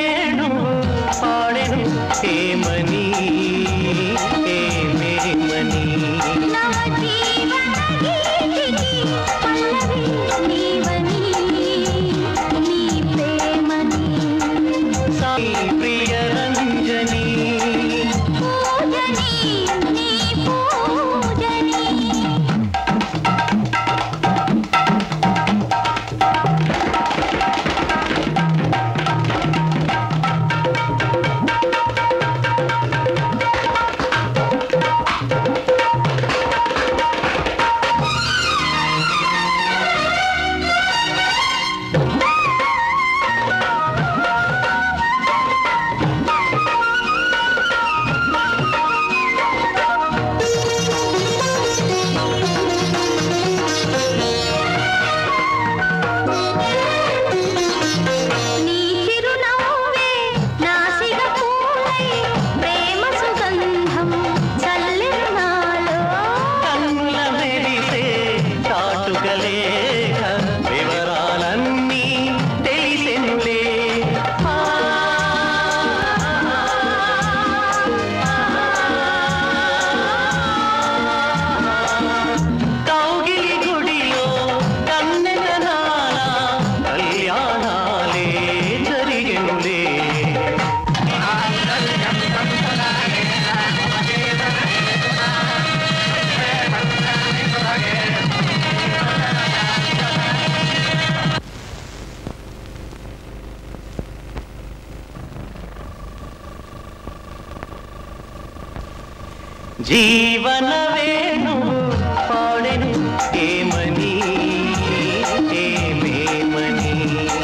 జీవన వేణువు పాడెను ఏమని ఏమేమని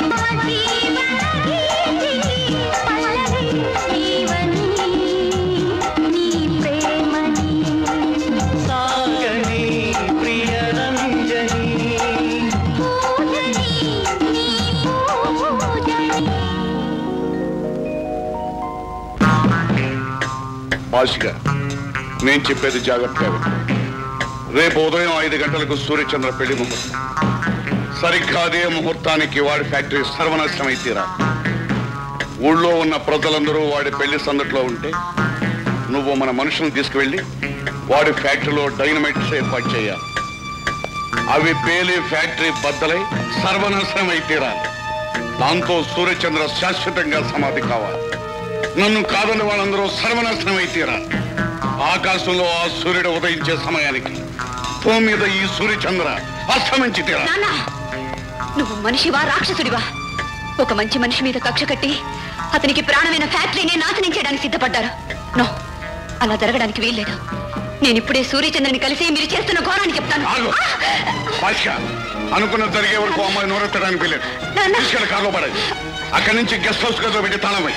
సాగని ప్రియరంజని భాషిగా నేను చెప్పేది జాగ్రత్తగా విను. రేపు ఉదయం 5 గంటలకు సూర్యచంద్ర పెళ్లి ముహూర్తం. సరిగ్గా అదే ముహూర్తానికి వాడి ఫ్యాక్టరీ సర్వనాశనం అయితేరా. ఊళ్ళో ఉన్న ప్రజలందరూ వాడి పెళ్లి సందట్లో ఉంటే నువ్వు మన మనుషులను తీసుకువెళ్ళి వాడి ఫ్యాక్టరీలో డైనమైట్స్ ఏర్పాటు చేయాలి. అవి పేలి ఫ్యాక్టరీ బద్దలై సర్వనాశనం అయితేరా. దాంతో సూర్యచంద్ర శాశ్వతంగా సమాధి కావాలి. నన్ను కాదని వాళ్ళందరూ సర్వనాశనం అయితేరా. ఆకాశంలో ఆ సూర్యుడు ఉదయించే సమయానికి భూమి మీద ఈ సూర్యచంద్ర అస్తమించి తీరా. నువ్వు మనిషివా రాక్షసుడివా? ఒక మంచి మనిషి మీద కక్ష కట్టి అతనికి ప్రాణమైన ఫ్యాక్టరీని నాశనం చేయడానికి సిద్ధపడ్డారు. నో, అలా జరగడానికి వీల్లేదు. నేను ఇప్పుడే సూర్యచంద్రని కలిసి మీరు చేస్తున్న ఘోరాన్ని చెప్తాను. అనుకున్న జరిగే వరకు అమ్మాయి నోరెత్తడానికి వీలేదు. తీసుకెళ్ళి కారులో పడేది. అక్కడి నుంచి గెస్ట్ హౌస్ గదిలో పెట్టి తాళమై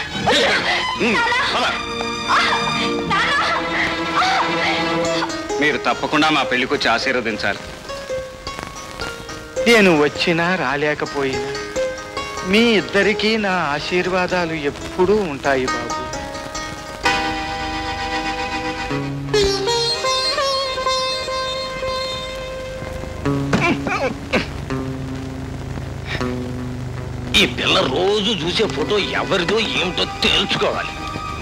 మీరు తప్పకుండా మా పెళ్లికి వచ్చి ఆశీర్వదించాలి. నేను వచ్చినా రాలేకపోయినా మీ ఇద్దరికీ నా ఆశీర్వాదాలు ఎప్పుడూ ఉంటాయి బాబు. ఈ పిల్ల రోజు చూసే ఫోటో ఎవరిదో ఏమిటో తేల్చుకోవాలి.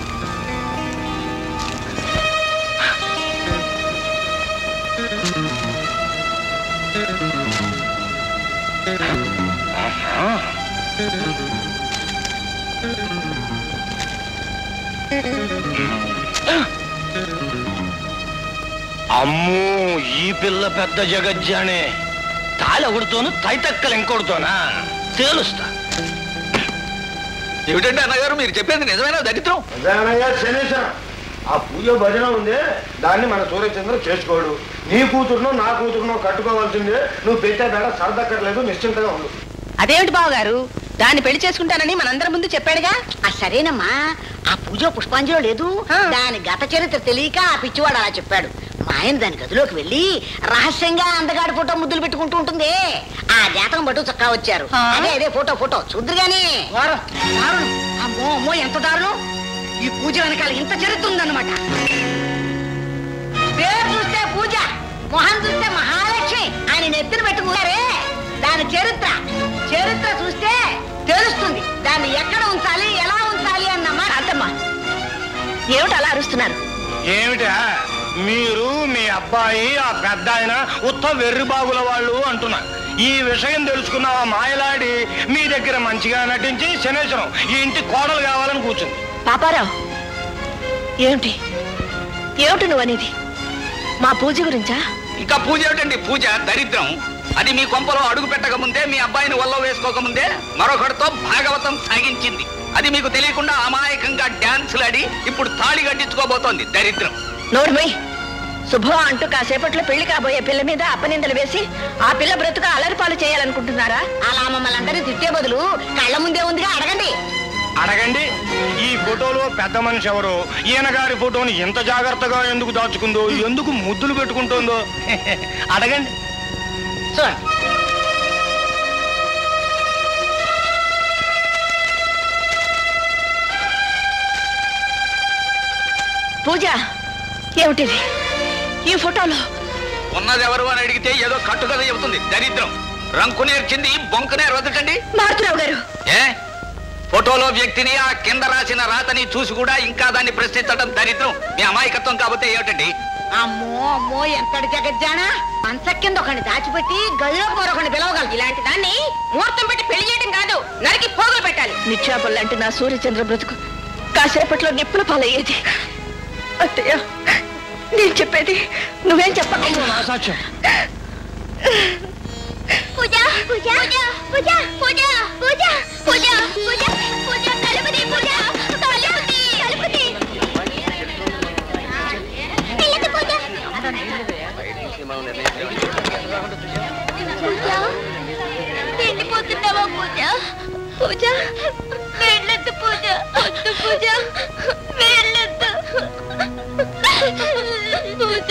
అమ్మో, ఈ పిల్ల పెద్ద జగజ్జానే. తాళెవడితోనూ తైతక్కలు ఇంకొడుతోనా తేలుస్తా. ఏమిటంటే అన్నగారు మీరు చెప్పేది నిజమేనా దరిద్రం? నిజమేనయ్యా శనేశం. ఆ పూజ భజన ఉందే దాన్ని మన సూర్యచంద్ర చేసుకోడు. నీ కూతురునో నా కూతురునో కట్టుకోవాల్సిందే. నువ్వు పెట్టే బేడ సరదక్కర్లేదు, నిశ్చింతగా ఉండు. అదేమిటి బావగారు, దాన్ని పెళ్లి చేసుకుంటానని మనందరి ముందు చెప్పాడుగా. సరేనమ్మా, ఆ పూజ పుష్పాంజలిలో లేదు. దాని గత చరిత్ర తెలియక ఆ పిచ్చివాడు అలా చెప్పాడు. మా ఆయన దాని గదిలోకి వెళ్ళి రహస్యంగా అందగాడి ఫోటో ముద్దులు పెట్టుకుంటూ ఉంటుంది. ఆ జాతకం పట్టు చక్కా వచ్చారు. అదే ఫోటో చూద్దరుగానే. అమ్మో అమ్మో, ఎంత దారుణం! ఈ పూజ వెనకాల ఇంత చరిత్ర ఉందన్నమాట. పేరు చూస్తే పూజ, మొహం చూస్తే మహాలక్ష్మి ఆయన నెత్తిన పెట్టుకున్నారే. దాని చరిత్ర చూస్తే తెలుస్తుంది దాన్ని ఎక్కడ ఉంచాలి, ఎలా ఉంచాలి అన్నమాట. అత్తమ్మా, ఏమిటి అలా అరుస్తున్నారు? ఏమిటా మీరు మీ అబ్బాయి ఆ పెద్ద ఆయన ఉత్త వెర్రిబాగుల వాళ్ళు అంటున్నా. ఈ విషయం తెలుసుకున్న ఆ మాయలాడి మీ దగ్గర మంచిగా నటించి శనేశ్వరం ఈ ఇంటి కోడలు కావాలని కూర్చుంది. పాపారావు, ఏమిటి నువ్వు అనేది? మా పూజ గురించా? ఇంకా పూజ ఏమిటండి? పూజ దరిద్రం. అది మీ కొంపలో అడుగు పెట్టక ముందే, మీ అబ్బాయిని వల్ల వేసుకోకముందే మరొకటితో భాగవతం సాగించింది. అది మీకు తెలియకుండా అమాయకంగా డాన్సులాడి ఇప్పుడు తాళి కట్టించుకోబోతోంది. దరిద్రం. నోర్మై, శుభం అంటూ కాసేపట్లో పెళ్లి కాబోయే పిల్ల మీద అపనిందలు వేసి ఆ పిల్ల బ్రతుక అలరిపాలు చేయాలనుకుంటున్నారా? అలా మమ్మల్ని అందరినీ తిట్టే బదులు కళ్ళ ముందే ఉందిగా అడగండి. ఈ ఫోటోలో పెద్ద మనిషి ఎవరు? ఈయన గారి ఫోటోని ఎంత జాగ్రత్తగా ఎందుకు దాచుకుందో, ఎందుకు ముద్దులు పెట్టుకుంటుందో అడగండి. పూజ, ఏమిటిది? ఈ ఫోటోలో ఉన్నదెవరు అని అడిగితే ఏదో కట్టుకథ చెబుతుంది. దరిద్రం. రంకు నేర్చింది బొంకనే వదకండి. మారుతురావు గారు, ఏ ఫోటోలో వ్యక్తిని ఆ కింద రాసిన రాతని చూసి కూడా ఇంకా దాన్ని ప్రశ్నించడం దరిద్రం. మీ అమాయకత్వం కాకపోతే ఏమిటండి? అమ్మో, ఎంతటి జగజ్జానా! అంత కింద ఒకరిని దాచిపెట్టి గదిలోకి మరొకరిని పిలవగలరు. ఇలాంటి దాన్ని ముహూర్తం పెట్టి పెళ్లి చేయడం కాదు, నరికి పోగులు పెట్టాలి. నిత్యాపల్లాంటి నా సూర్యచంద్ర బ్రతుకు కాసేపట్లో నిప్పుల పాలయ్యేది. అత్తయ్య, నేను చెప్పేది నువ్వేం చెప్పకుండా నా సాక్ష్యం. పూజ పూజ పూజ పూజ పూజ పూజ పూజ పూజ తలుపుది పూజ తలుపుది తలుపుది పూజ వెళ్ళొద్దు పూజ, వద్దు పూజ, వెళ్ళొద్దు పూజ.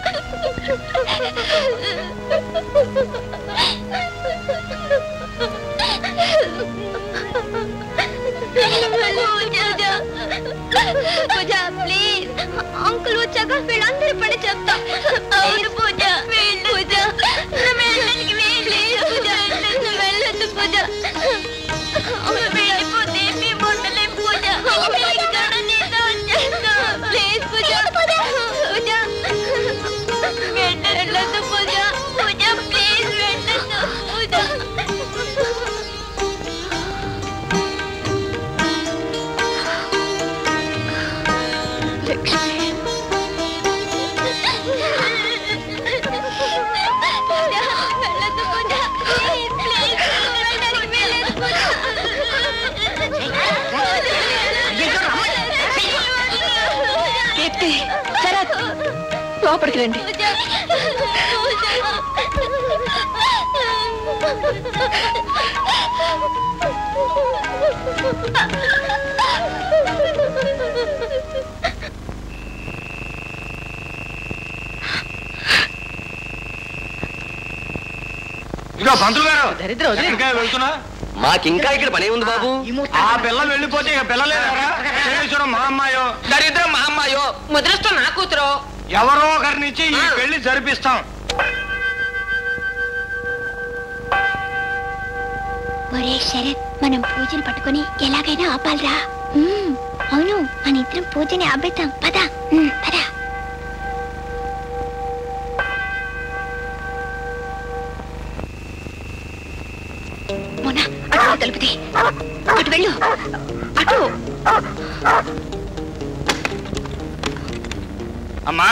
పూజ ప్లీజ్, అంకుల్ వచ్చాక వీళ్ళందరి పని చెప్తా. అవును పూజ, పూజ వెళ్ళడానికి ప్లీజ్ పూజ, వెళ్ళొద్దు పూజ. వెళ్ళిపోతే మేము ఉండలేం పూజ. ప్లీజ్ పూజ, పూజ వెళ్ళొద్దు పూజ, పూజ ప్లీజ్ వెళ్ళొద్దు పూజ. శరత్, లోపలికి రండి. ఇదిగో పంతులు గారు, దరిద్రం ఎక్కడికి వెళ్తున్నా? మాకింకా ఇక్కడ పని ఉంది బాబు. ఆ పిల్ల వెళ్ళిపోతే ఇక పిల్లలేరా? శనేశ్వరం మా అమ్మాయో, దరిద్రం మా అమ్మాయో, ముదృష్టం నా కూతురో, ఎవరో ఒకరినిచ్చి ఈ పెళ్లి జరిపిస్తాం. ఒరే శరత్, మనం పూజను పట్టుకొని ఎలాగైనా ఆపాలిరా. అవును, మన ఇద్దరం పూజని ఆపేద్దాం. పద పద. మోనా, అటు తలుపుది, అటు వెళ్ళు, అటు. అమ్మా,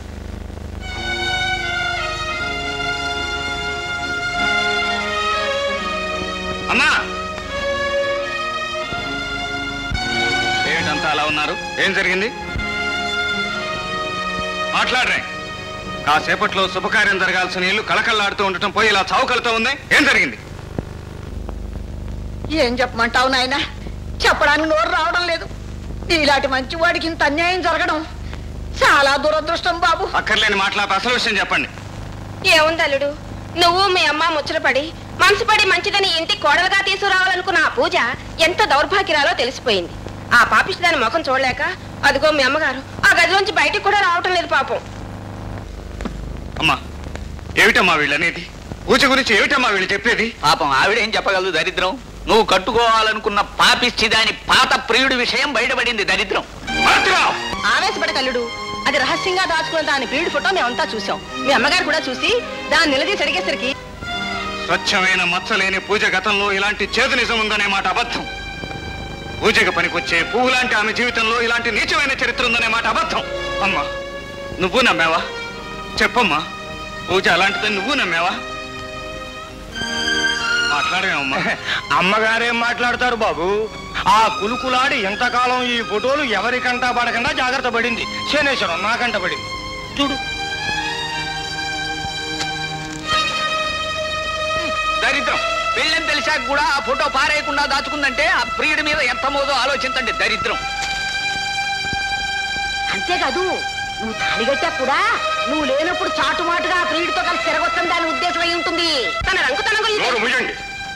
అమ్మా, ఏమిటంతా అలా ఉన్నారు? ఏం జరిగింది? మాట్లాడరే. కాసేపట్లో శుభకార్యం జరగాల్సిన ఇల్లు కళకళలాడుతూ ఉండటం పోయి ఇలా చౌకలతో ఉంది. ఏం జరిగింది? ఏం చెప్పమంటావు నాయన? చెప్పడానికి నోరు రావడం లేదు. ఇలాంటి మంచి వాడికి ఇంత అన్యాయం జరగడం చాలా దురదృష్టం బాబు. అక్కర్లేని మాట్లాడి అసలు విషయం చెప్పండి. ఏముంది అల్లుడు, నువ్వు మీ అమ్మ ముచ్చటపడి మనసుపడి మంచిదని ఇంటికి కోడలుగా తీసుకురావాలనుకున్న ఆ పూజ ఎంత దౌర్భాగ్యరాలో తెలిసిపోయింది. ఆ పాపిష్టి దాని ముఖం చూడలేక అదిగో మీ అమ్మగారు ఆ గదిలోంచి బయటికి కూడా రావటం లేదు పాపం. అమ్మా, ఏమిటమ్మా వీళ్ళనేది? పూజ గురించి ఏమిటమ్మా వీళ్ళు చెప్పేది? పాపం ఆవిడేం చెప్పగలదు దరిద్రం. నువ్వు కట్టుకోవాలనుకున్న పాపిష్టి దాని పాత ప్రియుడి విషయం బయటపడింది దరిద్రం. ఆవేశపడకల్లుడు, అది రహస్యంగా దాచుకున్న దాని ప్రియుడి ఫోటో మేమంతా చూసాం. మీ అమ్మగారు కూడా చూసి దాన్ని నిలదీసి అడిగేసరికి స్వచ్ఛమైన మచ్చలేని పూజ గతంలో ఇలాంటి చేదు నిజం ఉందనే మాట అబద్ధం. పూజకు పనికొచ్చే పువ్వు లాంటి ఆమె జీవితంలో ఇలాంటి నీచమైన చరిత్ర ఉందనే మాట అబద్ధం. అమ్మా, నువ్వు నమ్మావా? చెప్పమ్మా, పూజ అలాంటిదని నువ్వు నమ్మావా? మాట్లాడేమమ్మా. అమ్మగారేం మాట్లాడతారు బాబు? ఆ కులుకులాడి ఎంతకాలం ఈ ఫోటోలు ఎవరికంటా పడకుండా జాగ్రత్త పడింది. శనేశ్వరం నాకంట పడింది. చూడు. దరిద్రం. పెళ్ళని తెలిసాక కూడా ఆ ఫోటో పారేయకుండా దాచుకుందంటే ఆ ప్రియుడి మీద ఎంత మోదో ఆలోచించండి. దరిద్రం. అంతేకాదు, నువ్వు తాళిగట్టా కూడా నువ్వు లేనప్పుడు చాటుమాటుగా ఆ ప్రియుడితో కలిసి తిరగొచ్చని దాని ఉద్దేశం అయి ఉంటుంది. తన నోరు మూయండి.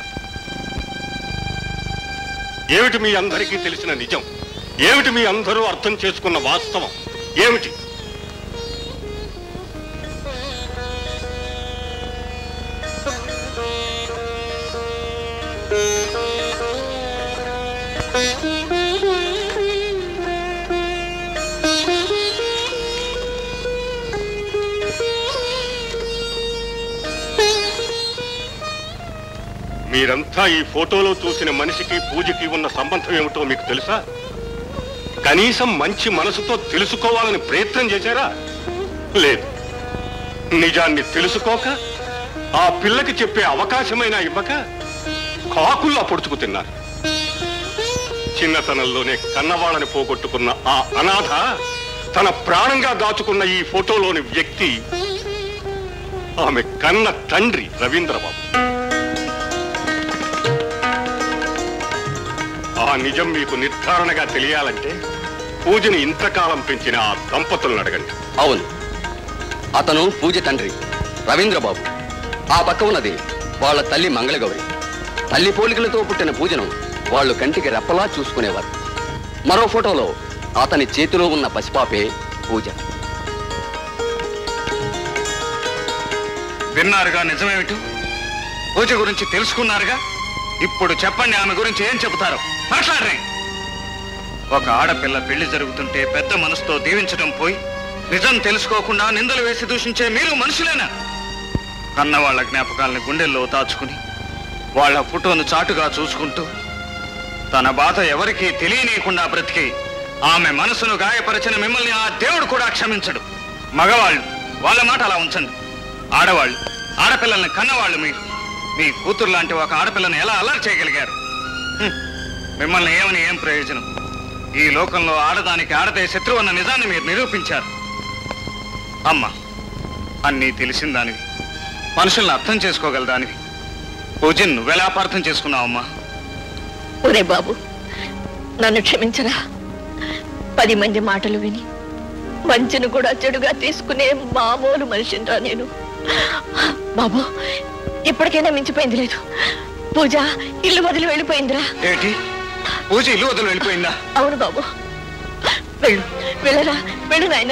ఏమిటి మీ అందరికీ తెలిసిన నిజం? ఏమిటి మీ అందరూ అర్థం చేసుకున్న వాస్తవం ఏమిటి? మీరంతా ఈ ఫోటోలో చూసిన మనిషికి పూజకి ఉన్న సంబంధం ఏమిటో మీకు తెలుసా? కనీసం మంచి మనసుతో తెలుసుకోవాలని ప్రయత్నం చేశారా? లేదు. నిజాన్ని తెలుసుకోక ఆ పిల్లకి చెప్పే అవకాశమైనా ఇవ్వక కాకుల్లా పొడుచుకు తిన్నారు. చిన్నతనంలోనే కన్నవాళ్ళని పోగొట్టుకున్న ఆ అనాథ తన ప్రాణంగా దాచుకున్న ఈ ఫోటోలోని వ్యక్తి ఆమె కన్న తండ్రి రవీంద్రబాబు. ఆ నిజం మీకు నిర్ధారణగా తెలియాలంటే పూజని ఇంతకాలం పెంచిన ఆ దంపతులను అడగండి. అవును, అతను పూజ తండ్రి రవీంద్రబాబు. ఆ పక్క ఉన్నది వాళ్ళ తల్లి మంగళగౌరి. తల్లి పోలికలతో పుట్టిన పూజను వాళ్ళు కంటికి రెప్పలా చూసుకునేవారు. మరో ఫోటోలో అతని చేతిలో ఉన్న పసిపాపే పూజ. విన్నారుగా నిజమేమిటి? పూజ గురించి తెలుసుకున్నారుగా. ఇప్పుడు చెప్పండి, ఆమె గురించి ఏం చెబుతారో మాట్లాడరే. ఒక ఆడపిల్ల పెళ్లి జరుగుతుంటే పెద్ద మనసుతో దీవించడం పోయి నిజం తెలుసుకోకుండా నిందలు వేసి దూషించే మీరు మనుషులేనా? కన్న వాళ్ళ జ్ఞాపకాలను గుండెల్లో దాచుకుని వాళ్ళ ఫోటోను చాటుగా చూసుకుంటూ తన బాధ ఎవరికీ తెలియనీయకుండా బ్రతికి ఆమె మనసును గాయపరిచిన మిమ్మల్ని ఆ దేవుడు కూడా క్షమించడు. మగవాళ్ళు వాళ్ళ మాట అలా ఉంచండి. ఆడవాళ్ళు, ఆడపిల్లల్ని కన్నవాళ్ళు మీరు. మీ కూతురు లాంటి ఒక ఆడపిల్లని ఎలా అల్లరి చేయగలిగారు? మిమ్మల్ని ఏమని ఏం ప్రయోజనం? ఈ లోకంలో ఆడదానికి ఆడదే శత్రువు అన్న నిజాన్ని మీరు నిరూపించారు. అమ్మా, అన్నీ తెలిసిన దానివి, మనుషుల్ని అర్థం చేసుకోగలదానివి. పూజను నువ్వెలా అపార్థం చేసుకున్నావమ్మా? ఒరే బాబు, నన్ను క్షమించరా. 10 మంది మాటలు విని మంచిని కూడా చెడుగా తీసుకునే మామూలు మనిషిరా నేను. బాబు, ఇప్పటికైనా మించిపోయింది లేదు. పూజ ఇల్లు వదిలి వెళ్ళిపోయిందిరా. ఏంటి? పూజ ఇల్లు వదిలి వెళ్ళిపోయిందా? అవును బాబు. వెళ్ళు, వెళ్ళరా, వెళ్ళు నాయనా.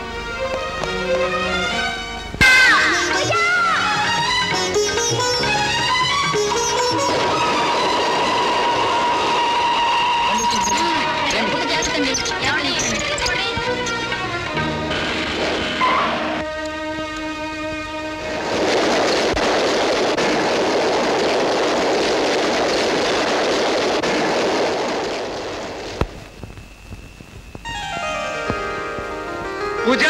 పూజ,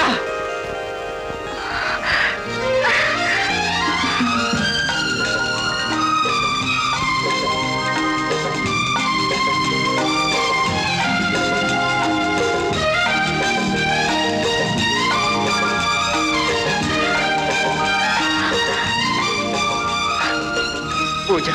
పూజ,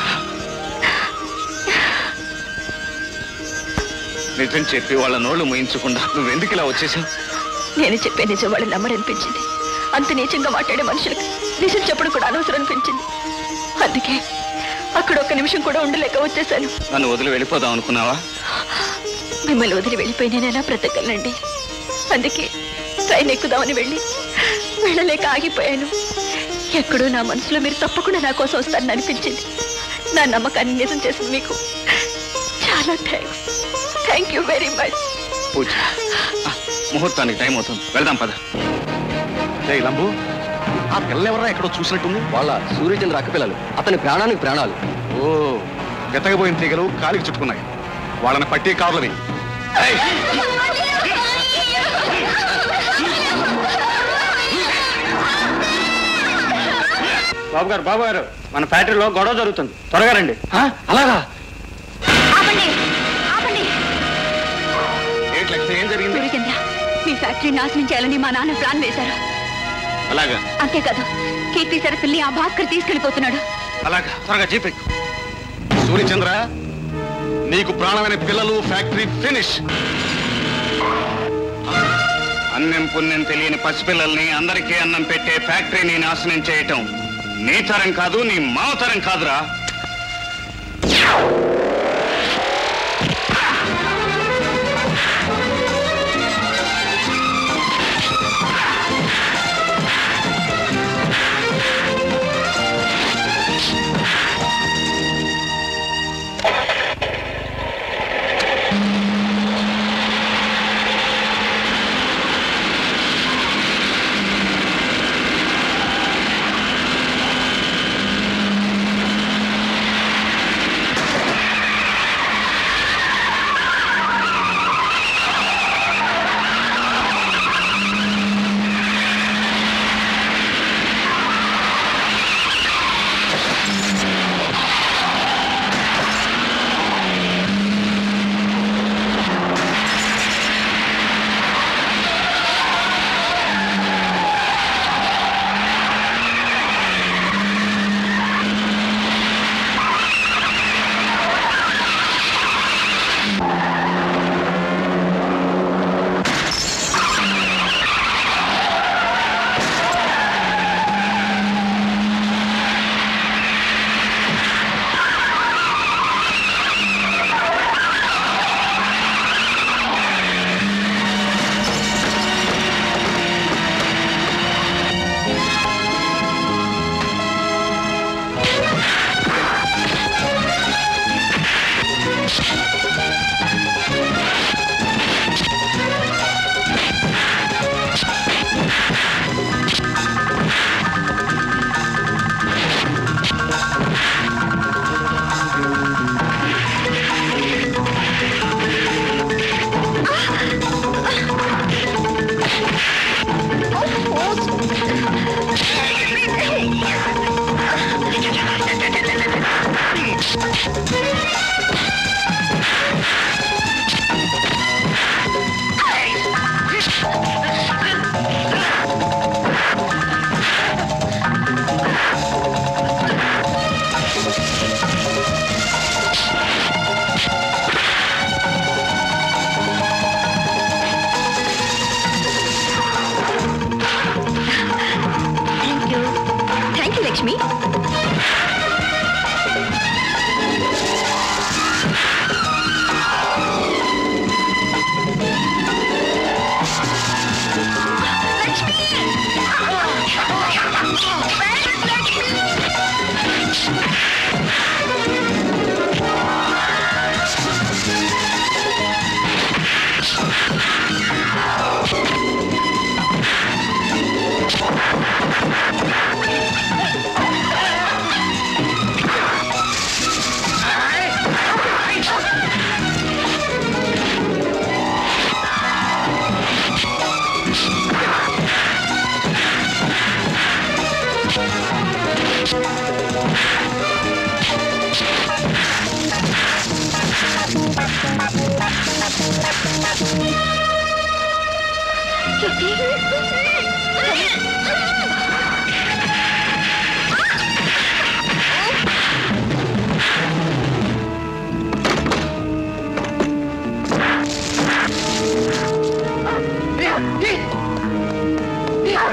నిజం చెప్పి వాళ్ళ నోళ్లు మూయించకుండా నువ్వెందుకు ఇలా వచ్చేసావు? నేను చెప్పే నిజం వాళ్ళు నమ్మరనిపించింది. అంత నీచంగా మాట్లాడే మనుషులకు నిజం చెప్పడం కూడా అనవసరం అనిపించింది. అందుకే అక్కడ ఒక్క నిమిషం కూడా ఉండలేక వచ్చేసాను. నన్ను వదిలి వెళ్ళిపోదాం అనుకున్నావా? మిమ్మల్ని వదిలి వెళ్ళిపోయి నేను ఎలా బ్రతకగలనండి? అందుకే ట్రైన్ ఎక్కుదామని వెళ్ళలేక ఆగిపోయాను. ఎక్కడో నా మనసులో మీరు తప్పకుండా నా కోసం వస్తారని అనిపించింది. నా నమ్మకాన్ని నిజం చేసింది మీకు చాలా thanks. Thank you very much. Pooja, ముహూర్తానికి టైం అవుతుంది, వెళ్దాం పద. లంబు, ఆ పిల్లలు ఎవరా ఎక్కడో చూసినట్టుంది. వాళ్ళ సూర్యచంద్ర అక్క పిల్లలు. అతని ప్రాణానికి ప్రాణాలు. ఓ, గెత్తగపోయిన తీగలు కాలికి చుట్టుకున్నాయి. వాళ్ళని పట్టి కారులని. బాబు గారు, మన ఫ్యాక్టరీలో గొడవ జరుగుతుంది, త్వరగా రండి. అలాగా? ఏం జరిగింది? సూర్యచంద్ర, మీ ఫ్యాక్టరీ నాశనం చేయాలని మా నాన్న ప్లాన్ వేశారు. అలాగా? అంతేకాదు, కీర్తి సరస్సుల్ని ఆ భాస్కర్ తీసుకెళ్లిపోతున్నాడు. అలాగా? త్వరగా జీపెక్కు. సూర్యచంద్ర, నీకు ప్రాణమైన పిల్లలు, ఫ్యాక్టరీ ఫినిష్. అన్నం పుణ్యం తెలియని పసిపిల్లల్ని అందరికీ అన్నం పెట్టే ఫ్యాక్టరీని నాశనం చేయటం నీ తరం కాదు, నీ మావ తరం కాదురా.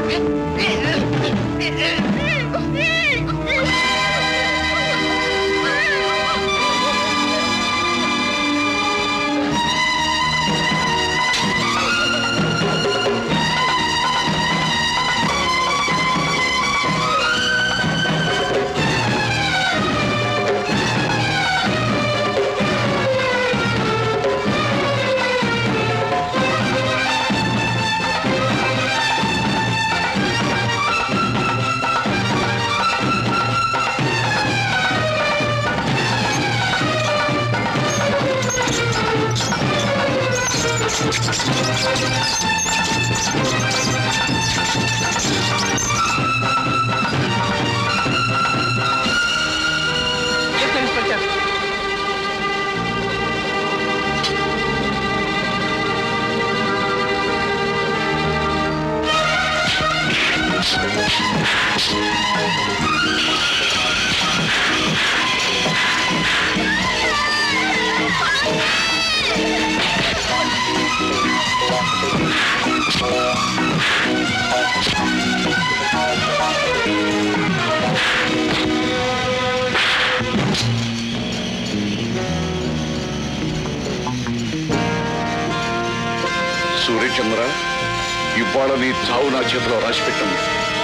సూర్యచంద్ర, ఇవాళ నీ చావు నా చేతిలో రాసి పెట్టింది.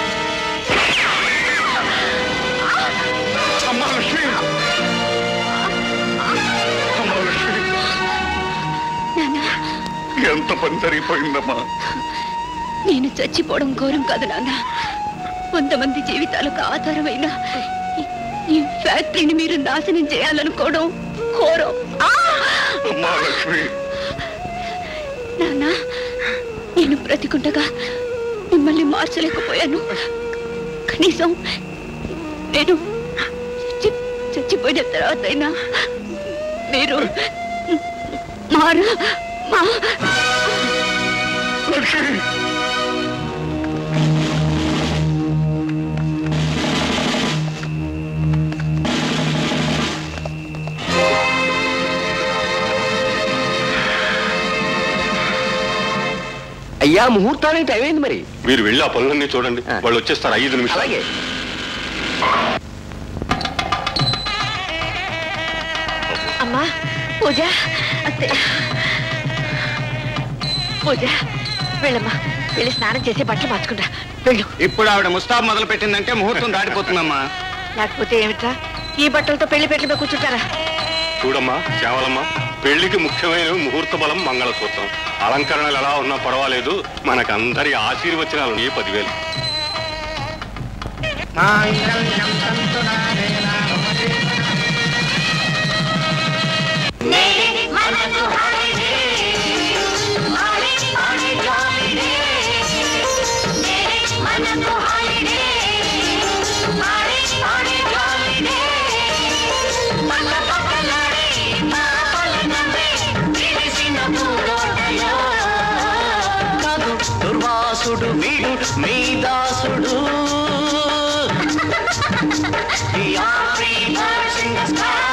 ఎంత పని జరిగిపోయిందమ్మా. నేను చచ్చిపోవడం ఘోరం కాదు నాన్న. 100 మంది జీవితాలకు ఆధారమైన ఈ ఫ్యాక్టరీని మీరు నాశనం చేయాలనుకోవడం ఘోరం. నాన్న, నేను బ్రతికుండగా మిమ్మల్ని మార్చలేకపోయాను. కనీసం నేను చచ్చిపోయిన తర్వాత అయినా మీరు అయ్యా, ముహూర్తానికి టైం అయింది. మరి మీరు వెళ్ళి ఆ పనులన్నీ చూడండి, వాళ్ళు వచ్చేస్తారు 5 నిమిషాలు. అలాగే. అమ్మా పూజ, అంతే. పూజ వెళ్ళమ్మా, వెళ్ళి స్నానం చేసి బట్టలు మార్చుకుంటా. వెళ్ళు. ఇప్పుడు ఆవిడ ముస్తాబు మొదలు పెట్టిందంటే ముహూర్తం దాటిపోతుందమ్మా. లేకపోతే ఏమిట్రా, ఈ బట్టలతో పెళ్లి పెట్టలపై కూర్చుంటారా? చూడమ్మా శ్యామలమ్మ, పెళ్లికి ముఖ్యమైన ముహూర్త బలం మంగళసూత్రం. అలంకరణలు ఎలా ఉన్నా పర్వాలేదు, మనకందరి ఆశీర్వచనాలు 10,000. దుర్వాసుడు వీడు మీ దాసుడు.